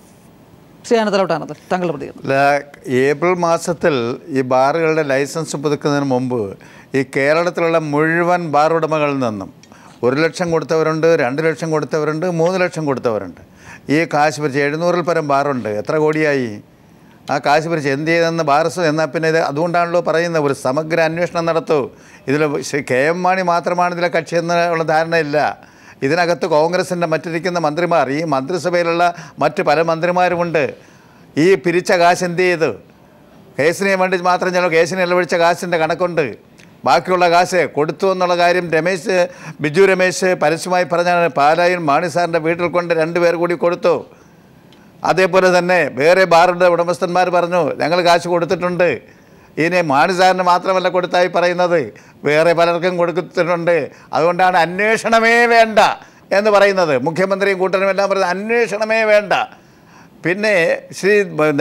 ഏപ്രിൽ മാസത്തിൽ ഈ ബാറുകളുടെ ലൈസൻസ് പുതുക്കുന്നതിന് മുമ്പ് ഈ കേരളത്തിലുള്ള മുഴുവൻ ബാർ ഉടമകളിൽ നിന്നും 1 ലക്ഷം കൊടുത്തവരുണ്ട്, 2 ലക്ഷം കൊടുത്തവരുണ്ട്, 3 ലക്ഷം കൊടുത്തവരുണ്ട്. ഈ കാശ് പിരിച്ച് 700-ൽ പരം ബാറുണ്ട്. എത്ര കോടിയായി? ആ കാശ് പിരിച്ച് എന്ത് ചെയ്തെന്ന് ബാർസ് എന്നാൽ പിന്നെ ഇത് അതുകൊണ്ടാണല്ലോ പറയുന്നത് ഒരു സമഗ്ര അന്വേഷണം നടത്തൂ. ഇതിൽ ശ്രീ KM മാണി മാത്രമാണ് ഇതിലെ കക്ഷി എന്നുള്ള ധാരണയില്ല. ഇതിനകത്ത് കോൺഗ്രസിൻ്റെ മറ്റിരിക്കുന്ന മന്ത്രിമാർ, ഈ മന്ത്രിസഭയിലുള്ള മറ്റ് പല മന്ത്രിമാരുമുണ്ട്. ഈ പിരിച്ച കാശ് എന്ത് ചെയ്തു? കേസിനെ വേണ്ടി മാത്രം ചില കേസിന് ചെലവഴിച്ച കാശിൻ്റെ കണക്കുണ്ട്. ബാക്കിയുള്ള കാശ് കൊടുത്തു എന്നുള്ള കാര്യം ബിജു രമേശ് പരസ്യമായി പറഞ്ഞാണ്. പാലായിൽ മാണി സാറിൻ്റെ വീട്ടിൽ കൊണ്ട് 2 പേർ കൂടി കൊടുത്തു. അതേപോലെ തന്നെ വേറെ ബാറുടെ ഉടമസ്ഥന്മാർ പറഞ്ഞു ഞങ്ങൾ കാശ് കൊടുത്തിട്ടുണ്ട്. ഇനി മാണി സാറിന് മാത്രമല്ല കൊടുത്തായി പറയുന്നത്, വേറെ പലർക്കും കൊടുത്തിട്ടുണ്ട്. അതുകൊണ്ടാണ് അന്വേഷണമേ വേണ്ട എന്ന് പറയുന്നത്. മുഖ്യമന്ത്രിയും കൂട്ടരും എല്ലാം പറയുന്നത് അന്വേഷണമേ വേണ്ട. പിന്നെ ശ്രീ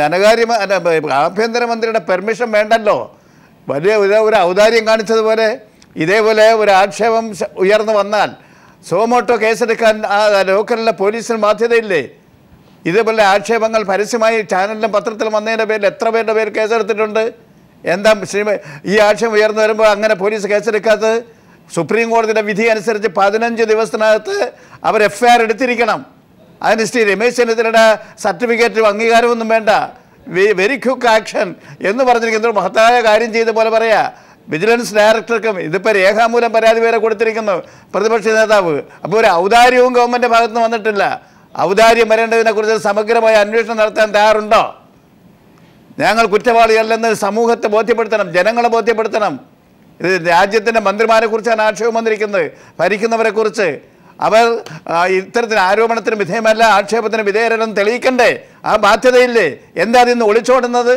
ആഭ്യന്തരമന്ത്രിയുടെ പെർമിഷൻ വേണ്ടല്ലോ. വലിയ ഒരു ഔദാര്യം കാണിച്ചതുപോലെ ഇതേപോലെ ഒരു ആക്ഷേപം ഉയർന്നു വന്നാൽ സോമോട്ടോ കേസെടുക്കാൻ ലോക്കലിലെ പോലീസിന് ബാധ്യതയില്ലേ? ഇതേപോലെ ആക്ഷേപങ്ങൾ പരസ്യമായി ചാനലിലും പത്രത്തിലും വന്നതിൻ്റെ പേരിൽ എത്ര പേരുടെ പേര് കേസെടുത്തിട്ടുണ്ട്? എന്താ ഈ ആക്ഷേപം ഉയർന്നു വരുമ്പോൾ അങ്ങനെ പോലീസ് കേസെടുക്കാത്തത്? സുപ്രീം കോടതിയുടെ വിധി അനുസരിച്ച് 15 ദിവസത്തിനകത്ത് അവർ FIR എടുത്തിരിക്കണം. അതിന് ശ്രീ രമേശ് ചെന്നിത്തലയുടെ സർട്ടിഫിക്കറ്റും അംഗീകാരമൊന്നും വേണ്ട. വെരി ക്വിക്ക് ആക്ഷൻ എന്ന് പറഞ്ഞിരിക്കുന്നത് മഹത്തായ കാര്യം ചെയ്ത പോലെ പറയാ. വിജിലൻസ് ഡയറക്ടർക്കും ഇതിപ്പോൾ രേഖാമൂലം പരാതി വരെ കൊടുത്തിരിക്കുന്നു പ്രതിപക്ഷ നേതാവ്. അപ്പോൾ ഒരു ഔദാര്യവും ഗവൺമെൻറ് ഭാഗത്ത് നിന്ന് വന്നിട്ടില്ല. ഔദാര്യം വരേണ്ടതിനെക്കുറിച്ച് സമഗ്രമായ അന്വേഷണം നടത്താൻ തയ്യാറുണ്ടോ? ഞങ്ങൾ കുറ്റവാളിയല്ലെന്ന് സമൂഹത്തെ ബോധ്യപ്പെടുത്തണം, ജനങ്ങളെ ബോധ്യപ്പെടുത്തണം. ഇത് രാജ്യത്തിൻ്റെ മന്ത്രിമാരെ കുറിച്ചാണ് ആക്ഷേപം വന്നിരിക്കുന്നത്, ഭരിക്കുന്നവരെ കുറിച്ച്. അവർ ഇത്തരത്തിൽ ആരോപണത്തിന് വിധേയമല്ല, ആക്ഷേപത്തിന് വിധേയരെല്ലാം തെളിയിക്കണ്ടേ? ആ ബാധ്യതയില്ലേ? എന്താ അതിൽ നിന്ന് ഒളിച്ചോടുന്നത്?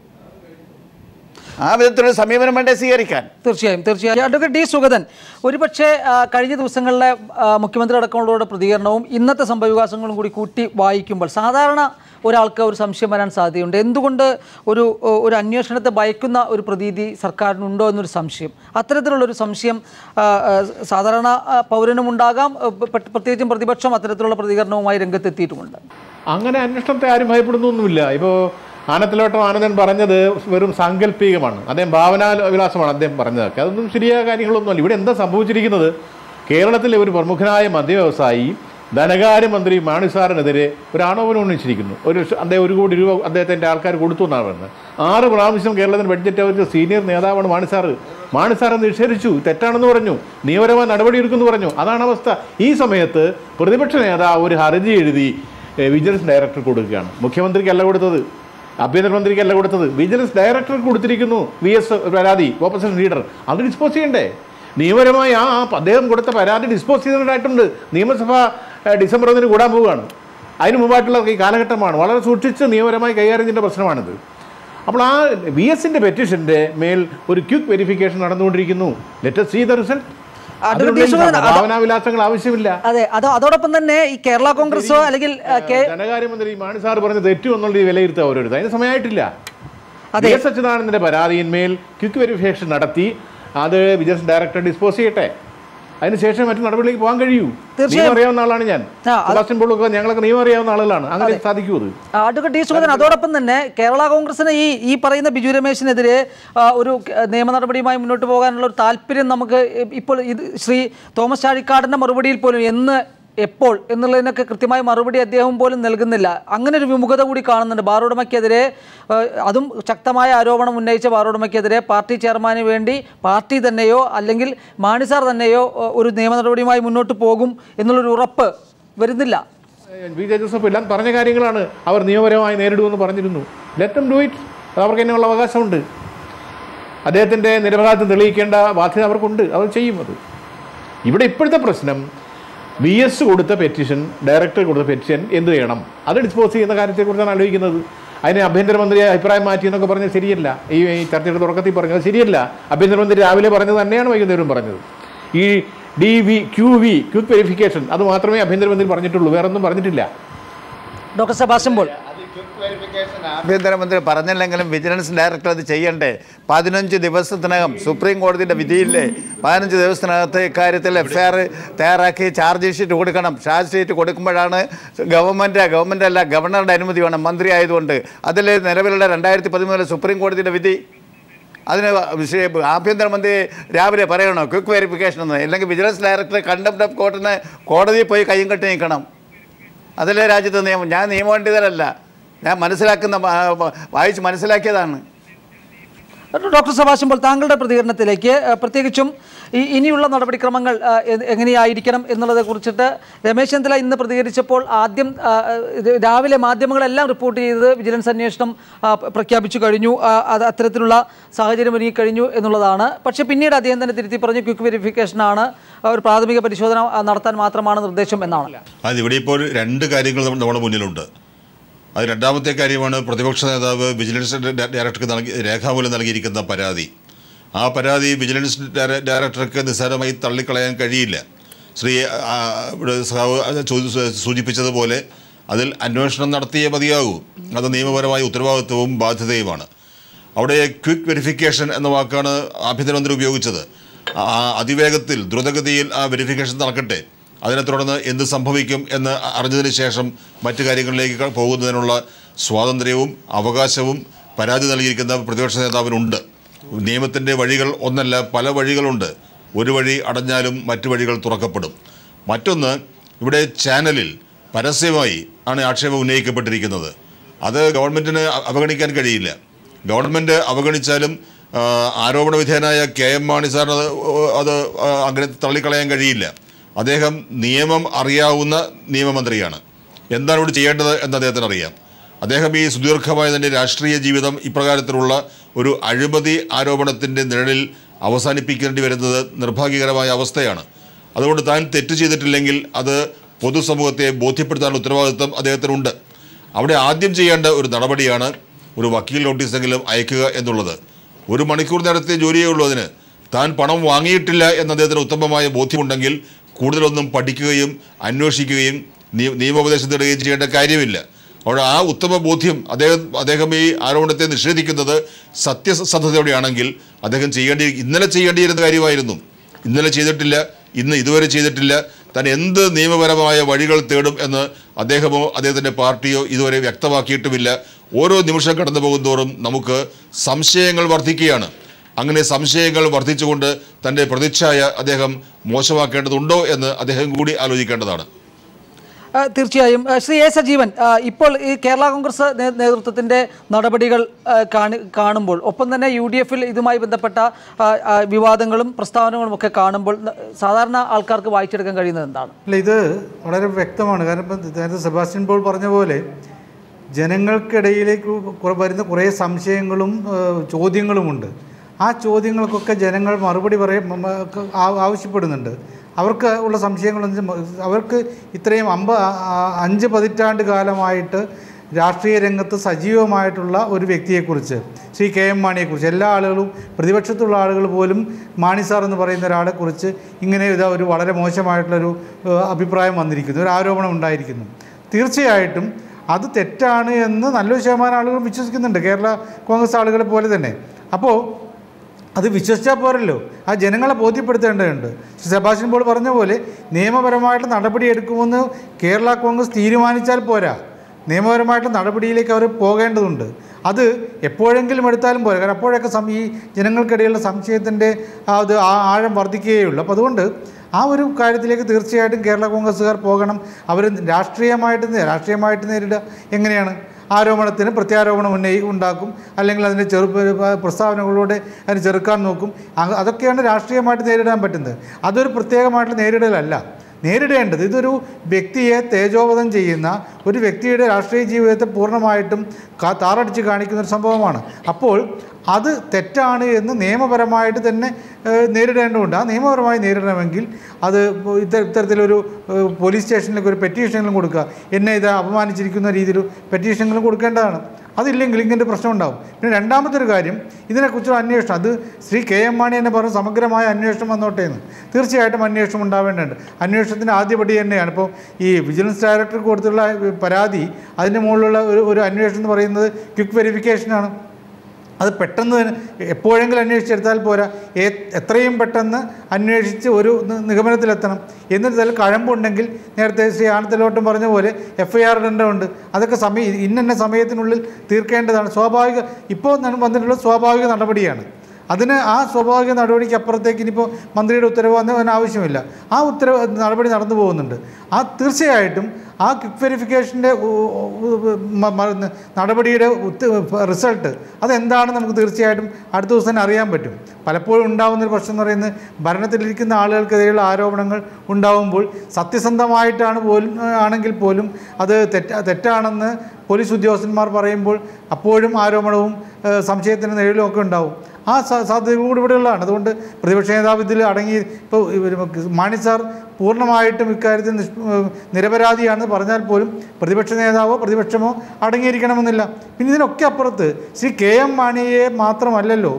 ആ വിധത്തിലുള്ള സമീപനം വേണ്ടേ സ്വീകരിക്കാൻ? തീർച്ചയായും. Advocate D. സുഗതൻ, ഒരുപക്ഷെ കഴിഞ്ഞ ദിവസങ്ങളിലെ മുഖ്യമന്ത്രി അടക്കമുള്ളവരുടെ പ്രതികരണവും ഇന്നത്തെ സംഭവവികാസങ്ങളും കൂടി കൂട്ടി വായിക്കുമ്പോൾ സാധാരണ ഒരാൾക്ക് ഒരു സംശയം വരാൻ സാധ്യതയുണ്ട്. എന്തുകൊണ്ട് ഒരു അന്വേഷണത്തെ ഭയക്കുന്ന ഒരു പ്രതീതി സർക്കാരിനുണ്ടോ എന്നൊരു സംശയം. അത്തരത്തിലുള്ളൊരു സംശയം സാധാരണ പൗരനും ഉണ്ടാകാം. പ്രത്യേകിച്ചും പ്രതിപക്ഷം അത്തരത്തിലുള്ള പ്രതികരണവുമായി രംഗത്തെത്തിയിട്ടുമുണ്ട്. അങ്ങനെ അന്വേഷണത്തെ ആരും ഭയപ്പെടുന്നൊന്നുമില്ല. ഇപ്പോൾ ആനത്തിലോട്ടം ആനന്ദൻ പറഞ്ഞത് വെറും സാങ്കല്പികമാണ്. അദ്ദേഹം ഭാവനാവിലാസമാണ് അദ്ദേഹം പറഞ്ഞതൊക്കെ. അതൊന്നും ശരിയായ കാര്യങ്ങളൊന്നുമല്ല. ഇവിടെ എന്താ സംഭവിച്ചിരിക്കുന്നത്? കേരളത്തിലെ ഒരു പ്രമുഖനായ മദ്യവ്യവസായി ധനകാര്യമന്ത്രി മാണി സാറിനെതിരെ ഒരു ആരോപണം ഉന്നയിച്ചിരിക്കുന്നു. അദ്ദേഹം 1 കോടി രൂപ അദ്ദേഹത്തിൻ്റെ ആൾക്കാർ കൊടുത്തു എന്നാണ് പറയുന്നത്. 6 പ്രാവശ്യം കേരളത്തിന് ബഡ്ജറ്റ് അവർക്ക് സീനിയർ നേതാവാണ് മാണി സാറ്. മാണി സാറ് നിഷേധിച്ചു, തെറ്റാണെന്ന് പറഞ്ഞു, നിയമപരമായ നടപടിയെടുക്കുമെന്ന് പറഞ്ഞു. അതാണ് അവസ്ഥ. ഈ സമയത്ത് പ്രതിപക്ഷ നേതാവ് ഒരു ഹർജി എഴുതി വിജിലൻസ് ഡയറക്ടർ കൊടുക്കുകയാണ്. മുഖ്യമന്ത്രിക്കല്ല കൊടുത്തത്, ആഭ്യന്തരമന്ത്രിക്കല്ല കൊടുത്തത്, വിജിലൻസ് ഡയറക്ടർക്ക് കൊടുത്തിരിക്കുന്നു. VS പരാതി, ഓപ്പോസിഷൻ ലീഡർ, അത് ഡിസ്പോസ് ചെയ്യണ്ടേ? നിയമപരമായി അദ്ദേഹം കൊടുത്ത പരാതി ഡിസ്പോസ് ചെയ്തതായിട്ടുണ്ട്. നിയമസഭ ഡിസംബർ 1 കൂടാൻ പോവുകയാണ്. അതിന് മുമ്പായിട്ടുള്ള ഈ കാലഘട്ടമാണ്. വളരെ സൂക്ഷിച്ച് നിയമപരമായി കൈകാര്യം ചെയ്യേണ്ട പ്രശ്നമാണിത്. അപ്പോൾ ആ VSന്റെ പെറ്റീഷൻ്റെ മേൽ ഒരു ക്വിക്ക് വെരിഫിക്കേഷൻ നടന്നുകൊണ്ടിരിക്കുന്നു. Let us see the result. ഭാവനാവിലാസങ്ങൾ ആവശ്യമില്ല. അതെ, അതോടൊപ്പം തന്നെ ഈ കേരള കോൺഗ്രസോ അല്ലെങ്കിൽ ധനകാര്യമന്ത്രി മാണി സാർ പറഞ്ഞ് തെറ്റു എന്നുള്ള വിലയിരുത്തുക അവരോട്. അതിന് സമയമായിട്ടില്ല. VS അച്യുതാനന്ദന്റെ പരാതിയിന്മേൽ ക്വിക്ക് വെരിഫിക്കേഷൻ നടത്തി അത് വിജിലൻസ് ഡയറക്ടർ ഡിസ്പോസ് ചെയ്യട്ടെ. അതിനുശേഷം മറ്റു നടപടിയിലേക്ക് പോകാൻ കഴിയൂ. നിയമം അറിയാവുന്ന ആളാണ് ഞാൻ. ഞങ്ങളൊക്കെ നിയമം അറിയാവുന്ന ആളുകളാണ്. അങ്ങനെ സാധിക്കൂ. Advocate D. സുഗതൻ, അതോടൊപ്പം തന്നെ കേരള കോൺഗ്രസിന് ഈ പറയുന്ന ബിജു രമേശിനെതിരെ ഒരു നിയമ നടപടിയുമായി മുന്നോട്ട് പോകാനുള്ള ഒരു താല്പര്യം നമുക്ക് ഇപ്പോൾ ശ്രീ തോമസ് ചാഴിക്കാടൻ്റെ മറുപടിയിൽ പോലും എപ്പോൾ എന്നുള്ളതിനൊക്കെ കൃത്യമായ മറുപടി അദ്ദേഹം പോലും നൽകുന്നില്ല. അങ്ങനെ ഒരു വിമുഖത കൂടി കാണുന്നുണ്ട്. ബാറുടമയ്ക്കെതിരെ, അതും ശക്തമായ ആരോപണം ഉന്നയിച്ച ബാറുടമയ്ക്കെതിരെ പാർട്ടി ചെയർമാന് വേണ്ടി പാർട്ടി തന്നെയോ അല്ലെങ്കിൽ മാണി സാർ തന്നെയോ ഒരു നിയമ നടപടിയുമായി മുന്നോട്ട് പോകും എന്നുള്ളൊരു ഉറപ്പ് വരുന്നില്ല. ജോസഫ് എല്ലാം പറഞ്ഞ കാര്യങ്ങളാണ്. അവർ നിയമപരമായി നേരിടുമെന്ന് പറഞ്ഞിരുന്നു. Let them do it. അവർക്ക് അതിനുള്ള അവകാശമുണ്ട്. അദ്ദേഹത്തിൻ്റെ നിരപരാധിത്വം തെളിയിക്കേണ്ട ബാധ്യത അവർക്കുണ്ട്. അവർ ചെയ്യും. അത് ഇവിടെ ഇപ്പോഴത്തെ പ്രശ്നം VS കൊടുത്ത പെറ്റീഷൻ, ഡയറക്ടർ കൊടുത്ത പെറ്റീഷൻ എന്ത് ചെയ്യണം, അത് ഡിസ്പോസ് ചെയ്യുന്ന കാര്യത്തെക്കുറിച്ചാണ് ആലോചിക്കുന്നത്. അതിന് ആഭ്യന്തരമന്ത്രി അഭിപ്രായം മാറ്റി എന്നൊക്കെ പറഞ്ഞത് ശരിയല്ല. ഈ ചർച്ചയുടെ തുടക്കത്തിൽ പറഞ്ഞത് ശരിയല്ല. ആഭ്യന്തരമന്ത്രി രാവിലെ പറഞ്ഞത് തന്നെയാണ് വൈകുന്നേരം പറഞ്ഞത്. ഈ ക്വിക്ക് വെരിഫിക്കേഷൻ അത് മാത്രമേ ആഭ്യന്തരമന്ത്രി പറഞ്ഞിട്ടുള്ളൂ, വേറൊന്നും പറഞ്ഞിട്ടില്ല. ഡോക്ടർ സെബാസ്റ്റ്യൻ പോൾ, ആഭ്യന്തരമന്ത്രി പറഞ്ഞില്ലെങ്കിലും വിജിലൻസ് ഡയറക്ടർ അത് ചെയ്യണ്ടേ? 15 ദിവസത്തിനകം സുപ്രീം കോടതിയുടെ വിധിയില്ലേ, 15 ദിവസത്തിനകത്ത് ഇക്കാര്യത്തിൽ FIR തയ്യാറാക്കി ചാർജ് ഷീറ്റ് കൊടുക്കണം. ചാർജ് ഷീറ്റ് കൊടുക്കുമ്പോഴാണ് ഗവൺമെൻറ് അല്ല ഗവർണറുടെ അനുമതി വേണം, മന്ത്രി ആയതുകൊണ്ട്. അതിൽ നിലവിലുള്ള 2013 സുപ്രീം കോടതിയുടെ വിധി, അതിന് ആഭ്യന്തരമന്ത്രി രാവിലെ പറയണോ ക്വിക്ക് വെരിഫിക്കേഷൻ എന്ന്? അല്ലെങ്കിൽ വിജിലൻസ് ഡയറക്ടർ കണ്ടംപ്റ്റ് ഓഫ് കോർട്ടിന് കോടതിയിൽ പോയി കയ്യും കെട്ടി നിൽക്കണം. അതല്ലേ രാജ്യത്തെ നിയമം. ഞാൻ നിയമപണ്ഡിതരല്ല, ഞാൻ വായിച്ച് മനസ്സിലാക്കിയതാണ്. ഡോക്ടർ സെബാസ്റ്റ്യൻ പോൾ, താങ്കളുടെ പ്രതികരണത്തിലേക്ക്, പ്രത്യേകിച്ചും ഇനിയുള്ള നടപടിക്രമങ്ങൾ എങ്ങനെയായിരിക്കണം എന്നുള്ളതെ കുറിച്ചിട്ട് രമേശ് ചെന്നിത്തല ഇന്ന് പ്രതികരിച്ചപ്പോൾ ആദ്യം രാവിലെ മാധ്യമങ്ങളെല്ലാം റിപ്പോർട്ട് ചെയ്തത് വിജിലൻസ് അന്വേഷണം പ്രഖ്യാപിച്ചു കഴിഞ്ഞു, അത്തരത്തിലുള്ള സാഹചര്യം ഒരുങ്ങിക്കഴിഞ്ഞു എന്നുള്ളതാണ്. പക്ഷേ പിന്നീട് അദ്ദേഹം തന്നെ തിരുത്തി പറഞ്ഞു ക്വിക്ക് വെരിഫിക്കേഷനാണ്, ഒരു പ്രാഥമിക പരിശോധന നടത്താൻ മാത്രമാണ് നിർദ്ദേശം എന്നാണ്. അതിവിടെ ഇപ്പോൾ 2 കാര്യങ്ങൾ നമ്മുടെ മുന്നിലുണ്ട്. അത് രണ്ടാമത്തെ കാര്യമാണ് പ്രതിപക്ഷ നേതാവ് വിജിലൻസ് ഡയറക്ടർക്ക് രേഖാമൂലം നൽകിയിരിക്കുന്ന പരാതി. ആ പരാതി വിജിലൻസ് ഡയറക്ടർക്ക് നിസ്സാരമായി തള്ളിക്കളയാൻ കഴിയില്ല. ശ്രീ സൂചിപ്പിച്ചതുപോലെ അതിൽ അന്വേഷണം നടത്തിയേ മതിയാകൂ. അത് നിയമപരമായ ഉത്തരവാദിത്വവും ബാധ്യതയുമാണ്. അവിടെ ക്വിക്ക് വെരിഫിക്കേഷൻ എന്ന വാക്കാണ് ആഭ്യന്തരമന്ത്രി ഉപയോഗിച്ചത്. അതിവേഗത്തിൽ ദ്രുതഗതിയിൽ ആ വെരിഫിക്കേഷൻ നടക്കട്ടെ, അതിനെ തുടർന്ന് എന്ത് സംഭവിക്കും എന്ന് അറിഞ്ഞതിന് ശേഷം മറ്റു കാര്യങ്ങളിലേക്ക് പോകുന്നതിനുള്ള സ്വാതന്ത്ര്യവും അവകാശവും പരാതി നൽകിയിരിക്കുന്ന പ്രതിപക്ഷ നേതാവിനുണ്ട്. നിയമത്തിൻ്റെ വഴികൾ ഒന്നല്ല, പല വഴികളുണ്ട്. ഒരു വഴി അടഞ്ഞാലും മറ്റു വഴികൾ തുറക്കപ്പെടും. മറ്റൊന്ന്, ഇവിടെ ചാനലിൽ പരസ്യമായി ആണ് ആക്ഷേപം ഉന്നയിക്കപ്പെട്ടിരിക്കുന്നത്. അത് ഗവൺമെൻറ്റിന് അവഗണിക്കാൻ കഴിയില്ല. ഗവൺമെൻറ് അവഗണിച്ചാലും ആരോപണ വിധേയനായ KM മാണി സാറിന് അത് അങ്ങനെ തള്ളിക്കളയാൻ കഴിയില്ല. അദ്ദേഹം നിയമം അറിയാവുന്ന നിയമമന്ത്രിയാണ്. എന്താണ് ഇവിടെ ചെയ്യേണ്ടത് എന്ന് അദ്ദേഹത്തിന് അറിയാം. അദ്ദേഹം ഈ സുദീർഘമായ തന്നെ രാഷ്ട്രീയ ജീവിതം ഇപ്രകാരത്തിലുള്ള ഒരു അഴിമതി ആരോപണത്തിൻ്റെ നിഴലിൽ അവസാനിപ്പിക്കേണ്ടി വരുന്നത് നിർഭാഗ്യകരമായ അവസ്ഥയാണ്. അതുകൊണ്ട് താൻ തെറ്റ് ചെയ്തിട്ടില്ലെങ്കിൽ അത് പൊതുസമൂഹത്തെ ബോധ്യപ്പെടുത്താനുള്ള ഉത്തരവാദിത്വം അദ്ദേഹത്തിനുണ്ട്. അവിടെ ആദ്യം ചെയ്യേണ്ട ഒരു നടപടിയാണ് ഒരു വക്കീൽ നോട്ടീസെങ്കിലും അയക്കുക എന്നുള്ളത്. 1 മണിക്കൂർ നേരത്തെ ജോലിയേ ഉള്ളൂ അതിന്. താൻ പണം വാങ്ങിയിട്ടില്ല എന്ന അദ്ദേഹത്തിന് ഉത്തമമായ ബോധ്യമുണ്ടെങ്കിൽ കൂടുതലൊന്നും പഠിക്കുകയും അന്വേഷിക്കുകയും നിയമോപദേശം തേടുകയും ചെയ്യേണ്ട കാര്യമില്ല. അവിടെ ആ ഉത്തമ ബോധ്യം അദ്ദേഹം ഈ ആരോപണത്തെ നിഷേധിക്കുന്നത് സത്യസന്ധതയോടെയാണെങ്കിൽ അദ്ദേഹം ഇന്നലെ ചെയ്യേണ്ടിയിരുന്ന കാര്യമായിരുന്നു. ഇന്നലെ ചെയ്തിട്ടില്ല, ഇതുവരെ ചെയ്തിട്ടില്ല. താൻ എന്ത് നിയമപരമായ വഴികൾ തേടും എന്ന് അദ്ദേഹമോ അദ്ദേഹത്തിൻ്റെ പാർട്ടിയോ ഇതുവരെ വ്യക്തമാക്കിയിട്ടുമില്ല. ഓരോ നിമിഷം കടന്നു പോകുന്തോറും നമുക്ക് സംശയങ്ങൾ വർദ്ധിക്കുകയാണ്. അങ്ങനെ സംശയങ്ങൾ വർദ്ധിച്ചുകൊണ്ട് തൻ്റെ പ്രതിച്ഛായ അദ്ദേഹം മോശമാക്കേണ്ടതുണ്ടോ എന്ന് അദ്ദേഹം കൂടി ആലോചിക്കേണ്ടതാണ്. തീർച്ചയായും. ശ്രീ എ സജീവൻ, ഇപ്പോൾ ഈ കേരള കോൺഗ്രസ് നേതൃത്വത്തിൻ്റെ നടപടികൾ കാണുമ്പോൾ, ഒപ്പം തന്നെ UDF-ൽ ഇതുമായി ബന്ധപ്പെട്ട വിവാദങ്ങളും പ്രസ്താവനകളും ഒക്കെ കാണുമ്പോൾ സാധാരണ ആൾക്കാർക്ക് വായിച്ചെടുക്കാൻ കഴിയുന്നത് എന്താണ്? അല്ല, ഇത് വളരെ വ്യക്തമാണ്. കാരണം ഇപ്പം നേരത്തെ സെബാസ്റ്റ്യൻ പോൾ പറഞ്ഞ പോലെ ജനങ്ങൾക്കിടയിലേക്ക് വരുന്ന കുറേ സംശയങ്ങളും ചോദ്യങ്ങളുമുണ്ട്. ആ ചോദ്യങ്ങൾക്കൊക്കെ ജനങ്ങൾ മറുപടി ആവശ്യപ്പെടുന്നുണ്ട്. അവർക്ക് ഉള്ള സംശയങ്ങളൊന്നും, അവർക്ക് ഇത്രയും 5 പതിറ്റാണ്ട് കാലമായിട്ട് രാഷ്ട്രീയ രംഗത്ത് സജീവമായിട്ടുള്ള ഒരു വ്യക്തിയെക്കുറിച്ച്, ശ്രീ KM മാണിയെക്കുറിച്ച് എല്ലാ ആളുകളും, പ്രതിപക്ഷത്തുള്ള ആളുകൾ പോലും മാണി സാർ എന്ന് പറയുന്ന ഒരാളെക്കുറിച്ച് ഇങ്ങനെ ഒരു വളരെ മോശമായിട്ടുള്ളൊരു അഭിപ്രായം വന്നിരിക്കുന്നു, ഒരു ആരോപണം ഉണ്ടായിരിക്കുന്നു. തീർച്ചയായിട്ടും അത് തെറ്റാണ് എന്ന് നല്ലൊരു ശതമാനം ആളുകൾ വിശ്വസിക്കുന്നുണ്ട്, കേരള കോൺഗ്രസ് ആളുകളെ പോലെ തന്നെ. അപ്പോൾ അത് വിശ്വസിച്ചാൽ പോരല്ലോ, ആ ജനങ്ങളെ ബോധ്യപ്പെടുത്തേണ്ടതുണ്ട്. സെബാസ്റ്റ്യൻ പോൾ പറഞ്ഞ പോലെ നിയമപരമായിട്ട് നടപടിയെടുക്കുമെന്ന് കേരള കോൺഗ്രസ് തീരുമാനിച്ചാൽ പോരാ, നിയമപരമായിട്ട് നടപടിയിലേക്ക് അവർ പോകേണ്ടതുണ്ട്. അത് എപ്പോഴെങ്കിലും എടുത്താലും പോരാ, കാരണം അപ്പോഴൊക്കെ ഈ ജനങ്ങൾക്കിടയിലുള്ള സംശയത്തിൻ്റെ അത് ആഴം വർദ്ധിക്കുകയുള്ളൂ. അപ്പോൾ അതുകൊണ്ട് ആ ഒരു കാര്യത്തിലേക്ക് തീർച്ചയായിട്ടും കേരള കോൺഗ്രസ്സുകാർ പോകണം. അവർ രാഷ്ട്രീയമായിട്ട് നേരിടുക എങ്ങനെയാണ്? ആരോപണത്തിന് പ്രത്യാരോപണം ഉണ്ടാക്കും, അല്ലെങ്കിൽ അതിൻ്റെ പ്രസ്താവനകളിലൂടെ അതിന് ചെറുക്കാൻ നോക്കും. അതൊക്കെയാണ് രാഷ്ട്രീയമായിട്ട് നേരിടാൻ പറ്റുന്നത്. അതൊരു പ്രത്യേകമായിട്ടുള്ള നേരിടലല്ല. നേരിടേണ്ടത്. ഇതൊരു വ്യക്തിയെ തേജോവധം ചെയ്യുന്ന ഒരു വ്യക്തിയുടെ രാഷ്ട്രീയ ജീവിതത്തെ പൂർണ്ണമായിട്ടും താറടിച്ച് കാണിക്കുന്ന ഒരു സംഭവമാണ്. അപ്പോൾ അത് തെറ്റാണ് എന്ന് നിയമപരമായിട്ട് തന്നെ നേരിടേണ്ടതുണ്ട്. ആ നിയമപരമായി നേരിടണമെങ്കിൽ അത് ഇത്തരത്തിലൊരു പോലീസ് സ്റ്റേഷനിലേക്ക് ഒരു പെറ്റീഷനെങ്കിലും കൊടുക്കുക, എന്നെ ഇത് അപമാനിച്ചിരിക്കുന്ന രീതിയിൽ പെറ്റീഷനെങ്കിലും കൊടുക്കേണ്ടതാണ്. അതില്ലെങ്കിൽ ഇങ്ങനത്തെ പ്രശ്നം ഉണ്ടാകും. പിന്നെ രണ്ടാമത്തെ ഒരു കാര്യം, ഇതിനെക്കുറിച്ചൊരു അന്വേഷണം, അത് ശ്രീ KM മാണി തന്നെ പറഞ്ഞു സമഗ്രമായ അന്വേഷണം വന്നോട്ടെ എന്ന്. തീർച്ചയായിട്ടും അന്വേഷണം ഉണ്ടാവേണ്ടതുണ്ട്. അന്വേഷണത്തിൻ്റെ ആദ്യപടി തന്നെയാണ് ഇപ്പോൾ ഈ വിജിലൻസ് ഡയറക്ടർക്ക് കൊടുത്തുള്ള പരാതി, അതിൻ്റെ മുകളിലുള്ള ഒരു അന്വേഷണം എന്ന് പറയുന്നത് ക്വിക്ക് വെരിഫിക്കേഷനാണ്. അത് പെട്ടെന്ന് എപ്പോഴെങ്കിലും അന്വേഷിച്ചെടുത്താൽ പോരാ, എത്രയും പെട്ടെന്ന് അന്വേഷിച്ച് ഒരു നിഗമനത്തിലെത്തണം. എന്നിട്ട് അതിൽ കഴമ്പുണ്ടെങ്കിൽ നേരത്തെ ശ്രീ ആനത്തലോട്ടും പറഞ്ഞ പോലെ FIR ഇടേണ്ടതുണ്ട്. അതൊക്കെ ഇന്ന സമയത്തിനുള്ളിൽ തീർക്കേണ്ടതാണ്. ഇപ്പോൾ വന്നിട്ടുള്ള സ്വാഭാവിക നടപടിയാണ്. അതിന് ആ സ്വാഭാവിക നടപടിക്ക് അപ്പുറത്തേക്ക് ഇനിയിപ്പോൾ മന്ത്രിയുടെ ഉത്തരവ് വന്നതിന് ആവശ്യമില്ല. ആ നടപടി നടന്നു പോകുന്നുണ്ട്. ആ തീർച്ചയായിട്ടും ആ ക്വിക്ക് വെരിഫിക്കേഷൻ്റെ നടപടിയുടെ റിസൾട്ട് അതെന്താണ് നമുക്ക് തീർച്ചയായിട്ടും അടുത്ത ദിവസം തന്നെ അറിയാൻ പറ്റും. പലപ്പോഴും ഉണ്ടാകുന്നൊരു പ്രശ്നം എന്ന് പറയുന്നത് ഭരണത്തിലിരിക്കുന്ന ആളുകൾക്കെതിരെയുള്ള ആരോപണങ്ങൾ ഉണ്ടാകുമ്പോൾ സത്യസന്ധമായിട്ടാണ് ആണെങ്കിൽ പോലും അത് തെറ്റാണെന്ന് പോലീസ് ഉദ്യോഗസ്ഥന്മാർ പറയുമ്പോൾ അപ്പോഴും ആരോപണവും സംശയത്തിന് നിഴലും ഒക്കെ ഉണ്ടാവും. ആ സാധ്യത കൂടി ഇവിടെയുള്ളതാണ്. അതുകൊണ്ട് പ്രതിപക്ഷ നേതാവ് ഇതിൽ ഇപ്പോൾ മാണി സാർ പൂർണ്ണമായിട്ടും ഇക്കാര്യത്തിൽ നിരപരാധിയാണെന്ന് പറഞ്ഞാൽ പോലും പ്രതിപക്ഷ നേതാവോ പ്രതിപക്ഷമോ അടങ്ങിയിരിക്കണമെന്നില്ല. പിന്നെ ഇതിനൊക്കെ അപ്പുറത്ത് ശ്രീ KM മാണിയെ മാത്രമല്ലല്ലോ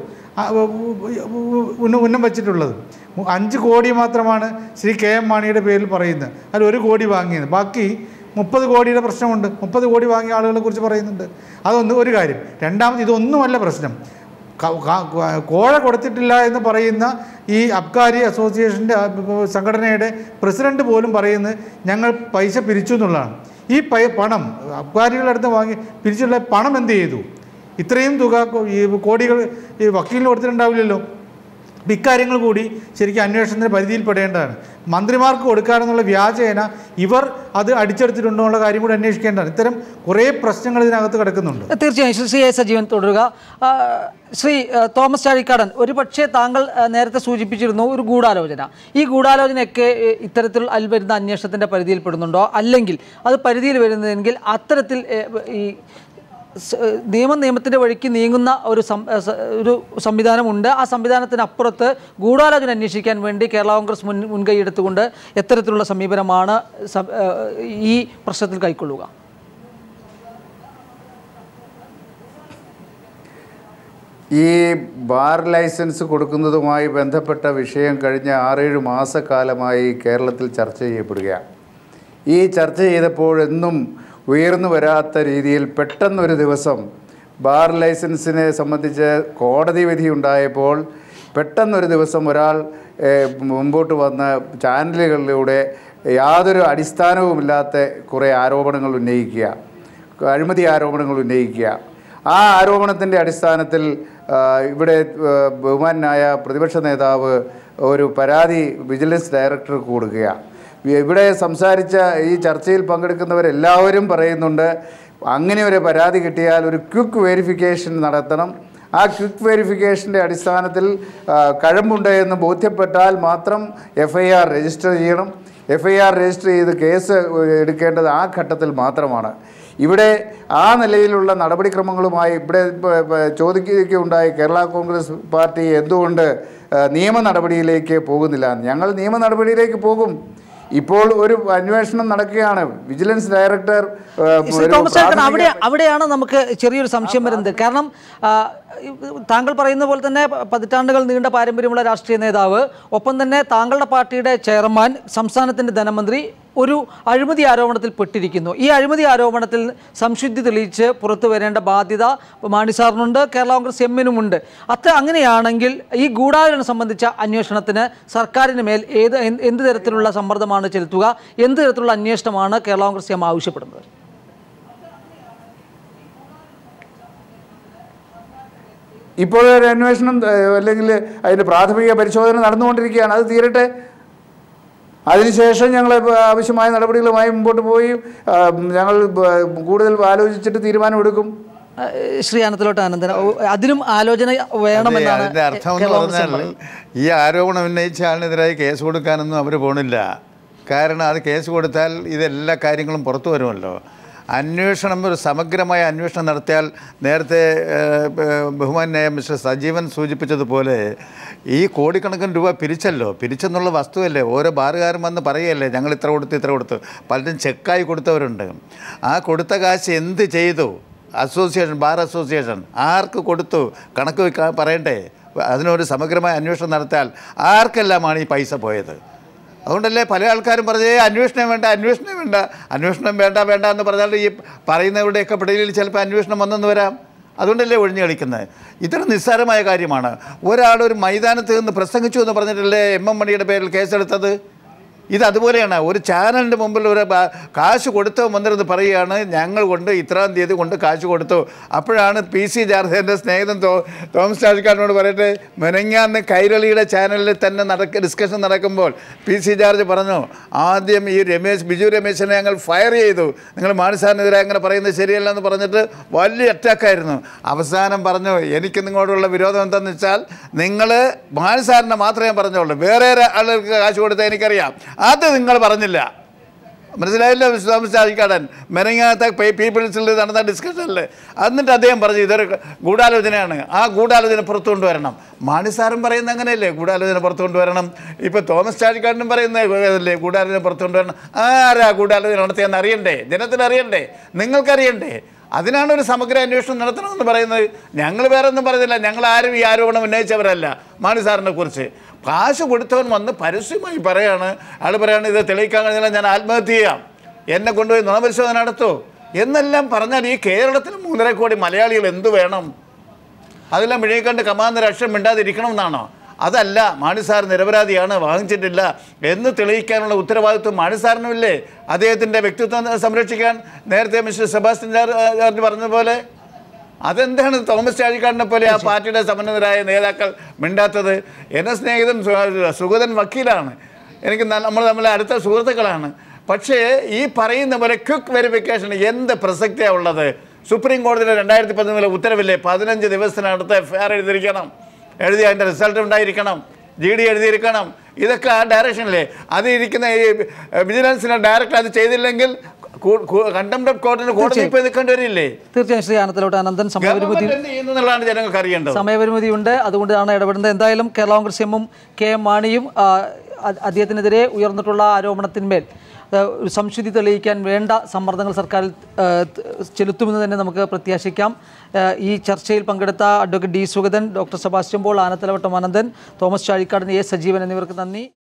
ഉന്നം വച്ചിട്ടുള്ളത്. 5 കോടി മാത്രമാണ് ശ്രീ KM മാണിയുടെ പേരിൽ പറയുന്നത്. അതിൽ 1 കോടി വാങ്ങിയത്, ബാക്കി 30 കോടിയുടെ പ്രശ്നമുണ്ട്. 30 കോടി വാങ്ങിയ ആളുകളെ കുറിച്ച് പറയുന്നുണ്ട്. ഒരു കാര്യം. രണ്ടാമത്, ഇതൊന്നുമല്ല പ്രശ്നം. കോഴ കൊടുത്തിട്ടില്ല എന്ന് പറയുന്ന ഈ അബ്കാരി അസോസിയേഷൻ്റെ സംഘടനയുടെ പ്രസിഡന്റ് പോലും പറയുന്നത് ഞങ്ങൾ പൈസ പിരിച്ചു എന്നുള്ളതാണ്. ഈ പണം അബ്കാരികളുടെ അടുത്ത് വാങ്ങി പിരിച്ചുള്ള പണം എന്ത് ചെയ്തു? ഇത്രയും തുക ഈ കോടികൾ ഈ വക്കീലിന് കൊടുത്തിട്ടുണ്ടാവില്ലല്ലോ. ഇക്കാര്യങ്ങൾ കൂടി ശരിക്കും അന്വേഷണത്തിന് പരിധിയിൽപ്പെടേണ്ടതാണ്. മന്ത്രിമാർക്ക് കൊടുക്കാനെന്നുള്ള വ്യാജേന ഇവർ അത് അടിച്ചെടുത്തിട്ടുണ്ടോ എന്നുള്ള കാര്യം കൂടി അന്വേഷിക്കേണ്ടതാണ്. ഇത്തരം കുറേ പ്രശ്നങ്ങൾ ഇതിനകത്ത് കിടക്കുന്നുണ്ട്. തീർച്ചയായും ശ്രീ സജീവൻ തുടരുക. ശ്രീ തോമസ് ചാഴിക്കാടൻ, ഒരു പക്ഷേ താങ്കൾ നേരത്തെ സൂചിപ്പിച്ചിരുന്നു ഒരു ഗൂഢാലോചന. ഈ ഗൂഢാലോചനയൊക്കെ ഇത്തരത്തിൽ വരുന്ന അന്വേഷണത്തിൻ്റെ പരിധിയിൽപ്പെടുന്നുണ്ടോ? അല്ലെങ്കിൽ അത് പരിധിയിൽ വരുന്നതെങ്കിൽ അത്തരത്തിൽ ഈ നിയമത്തിൻ്റെ വഴിക്ക് നീങ്ങുന്ന ഒരു സംവിധാനമുണ്ട്. ആ സംവിധാനത്തിനപ്പുറത്ത് ഗൂഢാലോചന അന്വേഷിക്കാൻ വേണ്ടി കേരള കോൺഗ്രസ് മുൻകൈയെടുത്തുകൊണ്ട് എത്തരത്തിലുള്ള സമീപനമാണ് ഈ പ്രശ്നത്തിൽ കൈക്കൊള്ളുക? ഈ ബാർ ലൈസൻസ് കൊടുക്കുന്നതുമായി ബന്ധപ്പെട്ട വിഷയം കഴിഞ്ഞ 6-7 മാസക്കാലമായി കേരളത്തിൽ ചർച്ച ചെയ്യപ്പെടുകയാണ്. ഈ ചർച്ച ചെയ്തപ്പോഴെന്നും ഉയർന്നു വരാത്ത രീതിയിൽ പെട്ടെന്നൊരു ദിവസം ബാർ ലൈസൻസിനെ സംബന്ധിച്ച് കോടതി വിധി ഉണ്ടായപ്പോൾ പെട്ടെന്നൊരു ദിവസം ഒരാൾ മുമ്പോട്ട് വന്ന് ചാനലുകളിലൂടെ യാതൊരു അടിസ്ഥാനവുമില്ലാത്ത കുറേ ആരോപണങ്ങൾ ഉന്നയിക്കുക, അഴിമതി ആരോപണങ്ങൾ ഉന്നയിക്കുക. ആ ആരോപണത്തിൻ്റെ അടിസ്ഥാനത്തിൽ ഇവിടെ ബഹുമാനായ പ്രതിപക്ഷ നേതാവ് ഒരു പരാതി വിജിലൻസ് ഡയറക്ടർക്ക് കൊടുക്കുക. ഇവിടെ സംസാരിച്ച ഈ ചർച്ചയിൽ പങ്കെടുക്കുന്നവരെല്ലാവരും പറയുന്നുണ്ട്, അങ്ങനെ ഒരു പരാതി കിട്ടിയാൽ ഒരു ക്വിക്ക് വെരിഫിക്കേഷൻ നടത്തണം. ആ ക്വിക്ക് വെരിഫിക്കേഷൻ്റെ അടിസ്ഥാനത്തിൽ കഴമ്പുണ്ട് എന്ന് ബോധ്യപ്പെട്ടാൽ മാത്രം FIR രജിസ്റ്റർ ചെയ്യണം. FIR രജിസ്റ്റർ ചെയ്ത് കേസ് എടുക്കേണ്ടത് ആ ഘട്ടത്തിൽ മാത്രമാണ്. ഇവിടെ ആ നിലയിലുള്ള നടപടിക്രമങ്ങളുമായി ഇവിടെ ചോദിക്കുകയുണ്ടായി കേരള കോൺഗ്രസ് പാർട്ടി എന്തുകൊണ്ട് നിയമ നടപടിയിലേക്ക് പോകുന്നില്ല. ഞങ്ങൾ നിയമ നടപടിയിലേക്ക് പോകും. ഇപ്പോൾ ഒരു അന്വേഷണം നടക്കുകയാണ്. വിജിലൻസ് ഡയറക്ടർ അവിടെയാണ് നമുക്ക് ചെറിയൊരു സംശയം വരുന്നത്. കാരണം താങ്കൾ പറയുന്ന പോലെ തന്നെ പതിറ്റാണ്ടുകൾ നീണ്ട പാരമ്പര്യമുള്ള രാഷ്ട്രീയ നേതാവ്, ഒപ്പം തന്നെ താങ്കളുടെ പാർട്ടിയുടെ ചെയർമാൻ, സംസ്ഥാനത്തിൻ്റെ ധനമന്ത്രി ഒരു അഴിമതി ആരോപണത്തിൽ പെട്ടിരിക്കുന്നു. ഈ അഴിമതി ആരോപണത്തിൽ സംശുദ്ധി തെളിയിച്ച് പുറത്തു വരേണ്ട ബാധ്യത മാണി സാറിനുണ്ട്, കേരള കോൺഗ്രസ് എമ്മിനുമുണ്ട്. അങ്ങനെയാണെങ്കിൽ ഈ ഗൂഢാലോചന സംബന്ധിച്ച അന്വേഷണത്തിന് സർക്കാരിന് മേൽ എന്ത് തരത്തിലുള്ള സമ്മർദ്ദമാണ് ചെലുത്തുക? എന്ത് തരത്തിലുള്ള അന്വേഷണമാണ് കേരള കോൺഗ്രസ് എം ആവശ്യപ്പെടുന്നത്? ഇപ്പോഴൊരു അന്വേഷണം അല്ലെങ്കിൽ അതിൻ്റെ പ്രാഥമിക പരിശോധന നടന്നുകൊണ്ടിരിക്കുകയാണ്. അത് തീരട്ടെ. അതിനുശേഷം ഞങ്ങൾ ആവശ്യമായ നടപടികളുമായി മുമ്പോട്ട് പോയി ഞങ്ങൾ കൂടുതൽ ആലോചിച്ചിട്ട് തീരുമാനമെടുക്കും. ശ്രീ അനന്തലോട്ട് ആനന്ദൻ, അതിനും ആലോചന വേണമെന്നാണ്. അതിൻ്റെ അർത്ഥം എന്ന് പറഞ്ഞാൽ ഈ ആരോപണം ഉന്നയിച്ച ആളിനെതിരായി കേസ് കൊടുക്കാനൊന്നും അവർ പോണില്ല. കാരണം അത് കേസ് കൊടുത്താൽ ഇതെല്ലാ കാര്യങ്ങളും പുറത്തു വരുമല്ലോ. അന്വേഷണം, ഒരു സമഗ്രമായ അന്വേഷണം നടത്തിയാൽ, നേരത്തെ ബഹുമാന്യായ മിസ്റ്റർ സജീവൻ സൂചിപ്പിച്ചതുപോലെ ഈ കോടിക്കണക്കിന് രൂപ പിരിച്ചെന്നുള്ള വസ്തുവല്ലേ. ഓരോ ബാറുകാരും വന്ന് പറയുകയല്ലേ ഞങ്ങൾ ഇത്ര കൊടുത്തു. പലരും ചെക്കായി കൊടുത്തവരുണ്ട്. ആ കൊടുത്ത കാശ് എന്ത് ചെയ്തു? ബാർ അസോസിയേഷൻ ആർക്ക് കൊടുത്തു? കണക്ക് പറയണ്ടേ? അതിനൊരു സമഗ്രമായ അന്വേഷണം നടത്തിയാൽ ആർക്കെല്ലാമാണ് ഈ പൈസ പോയത്? അതുകൊണ്ടല്ലേ പല ആൾക്കാരും പറഞ്ഞേ അന്വേഷണം വേണ്ട എന്ന് പറഞ്ഞാൽ ഈ പറയുന്നവരുടെയൊക്കെ പിടയിൽ ചിലപ്പോൾ അന്വേഷണം വന്നെന്ന് വരാം. അതുകൊണ്ടല്ലേ ഒഴിഞ്ഞു കളിക്കുന്നത്. ഇത്ര നിസ്സാരമായ കാര്യമാണ്. ഒരാളൊരു മൈതാനത്ത് നിന്ന് പ്രസംഗിച്ചു എന്ന് പറഞ്ഞിട്ടല്ലേ എം മണിയുടെ പേരിൽ കേസെടുത്തത്? ഇത് അതുപോലെയാണ്. ഒരു ചാനലിൻ്റെ മുമ്പിൽ ഒരു കാശ് കൊടുത്തോ വന്നിരുന്ന് പറയുകയാണ് ഞങ്ങൾ കൊണ്ട് ഇത്രാം തീയതി കൊണ്ട് കാശ് കൊടുത്തു. അപ്പോഴാണ് PC ജാർജ് സ്നേഹിതൻ തോമസ് ചാഴിക്കാടിനോട് പറയട്ടെ, മെനങ്ങാന്ന് കൈരളിയുടെ ചാനലിൽ തന്നെ ഡിസ്കഷൻ നടക്കുമ്പോൾ PC ജാർജ് പറഞ്ഞു, ആദ്യം ഈ ബിജു രമേശിനെ ഞങ്ങൾ ഫയർ ചെയ്തു, നിങ്ങൾ മാണിസാറിനെതിരെ അങ്ങനെ പറയുന്നത് ശരിയല്ല എന്ന് പറഞ്ഞിട്ട് വലിയ അറ്റാക്കായിരുന്നു. അവസാനം പറഞ്ഞു, എനിക്ക് നിങ്ങളോടുള്ള വിരോധം എന്താണെന്ന് വെച്ചാൽ നിങ്ങൾ മാണിസാറിനെ മാത്രമേ പറഞ്ഞുള്ളൂ, വേറെ ആളുകൾക്ക് കാശ് കൊടുത്താൽ എനിക്കറിയാം, അത് നിങ്ങൾ പറഞ്ഞില്ല. മനസ്സിലായില്ല തോമസ് ചാഴിക്കാടൻ? മെനങ്ങാത്ത പീപ്പിൾസിൽ നടന്ന ഡിസ്കഷനിൽ എന്നിട്ട് അദ്ദേഹം പറഞ്ഞു ഇതൊരു ഗൂഢാലോചനയാണ്, ആ ഗൂഢാലോചന പുറത്തു കൊണ്ടുവരണം. മാണിസാറും പറയുന്നത് അങ്ങനെയല്ലേ, ഗൂഢാലോചന പുറത്തു കൊണ്ടുവരണം. ഇപ്പോൾ തോമസ് ചാഴിക്കാടനും പറയുന്നതല്ലേ ഗൂഢാലോചന പുറത്തു കൊണ്ടുവരണം. ആരാ ഗൂഢാലോചന നടത്തിയെന്ന് അറിയണ്ടേ? ജനത്തിന് അറിയണ്ടേ? നിങ്ങൾക്കറിയണ്ടേ? അതിനാണ് ഒരു സമഗ്ര അന്വേഷണം നടത്തണമെന്ന് പറയുന്നത്. ഞങ്ങൾ വേറെ ഒന്നും പറയുന്നില്ല. ഞങ്ങൾ ആരും ഈ ആരോപണം ഉന്നയിച്ചവരല്ല. മാണിസാറിനെ കുറിച്ച് കാശ് കൊടുത്തവൻ വന്ന് പരസ്യമായി പറയാണ്, അയാൾ പറയാണ് ഇത് തെളിയിക്കാൻ കഴിഞ്ഞാൽ ഞാൻ ആത്മഹത്യ ചെയ്യാം, എന്നെ കൊണ്ടുപോയി നുണപരിശോധന നടത്തൂ എന്നെല്ലാം പറഞ്ഞാൽ ഈ കേരളത്തിൽ 3.5 കോടി മലയാളികൾ എന്തു വേണം? അതെല്ലാം വിഴുങ്ങിക്കണ്ട് കമാന്ന് രക്ഷം മിണ്ടാതിരിക്കണം എന്നാണോ? അതല്ല, മാണിസാർ നിരപരാധിയാണ്, വാങ്ങിച്ചിട്ടില്ല എന്ന് തെളിയിക്കാനുള്ള ഉത്തരവാദിത്വം മാണിസാറിനുമില്ലേ? അദ്ദേഹത്തിൻ്റെ വ്യക്തിത്വം സംരക്ഷിക്കാൻ നേരത്തെ മിസ്റ്റർ സെബാസ്റ്റ്യൻ ജോർജ് പറഞ്ഞതുപോലെ. അതെന്താണ് തോമസ് ചാഴിക്കാടിനെ പോലെ ആ പാർട്ടിയുടെ സമ്പന്നരായ നേതാക്കൾ മിണ്ടാത്തത്? എൻ്റെ സ്നേഹിതൻ സുഗതൻ വക്കീലാണ്, എനിക്ക് നമ്മൾ തമ്മിലെ അടുത്ത സുഹൃത്തുക്കളാണ്. പക്ഷേ ഈ പറയുന്ന പോലെ ക്വിക്ക് വെരിഫിക്കേഷൻ എന്ത് പ്രസക്തിയാണ് ഉള്ളത്? സുപ്രീം കോടതിയുടെ 2013 ഉത്തരവില്ലേ, 15 ദിവസത്തിനടുത്ത് FIR എഴുതി അതിൻ്റെ റിസൾട്ട് ഉണ്ടായിരിക്കണം, GD എഴുതിയിരിക്കണം. ഇതൊക്കെ ആ ഡയറക്ഷനില്ലേ? അത് ഇരിക്കുന്ന ഈ വിജിലൻസിൻ്റെ ഡയറക്ടർ അത് ചെയ്തില്ലെങ്കിൽ കണ്ടംപ്റ്റ് ഓഫ് കോർട്ടിന് കോടതി പോയി നിൽക്കേണ്ടി വരില്ലേ? തീർച്ചയായും ശ്രീ ആനത്തലോട്ട് അനന്തൻ, ജനങ്ങൾക്ക് അറിയേണ്ടത്. സമയപരിമിതിയുണ്ട്, അതുകൊണ്ടാണ് ഇടപെടുന്നത്. എന്തായാലും കേരള കോൺഗ്രസ് എമ്മും KM മാണിയും അദ്ദേഹത്തിനെതിരെ ഉയർന്നിട്ടുള്ള ആരോപണത്തിന്മേൽ ഒരു സംശുദ്ധി തെളിയിക്കാൻ വേണ്ട സമ്മർദ്ദങ്ങൾ സർക്കാരിൽ ചെലുത്തുമെന്ന് തന്നെ നമുക്ക് പ്രത്യാശിക്കാം. ഈ ചർച്ചയിൽ പങ്കെടുത്ത advocate D Sugathan, doctor Sebastian Paul, Anathalavattom Ananthan, Thomas Chazhikadan, A Sajeevan എന്നിവർക്ക് നന്ദി.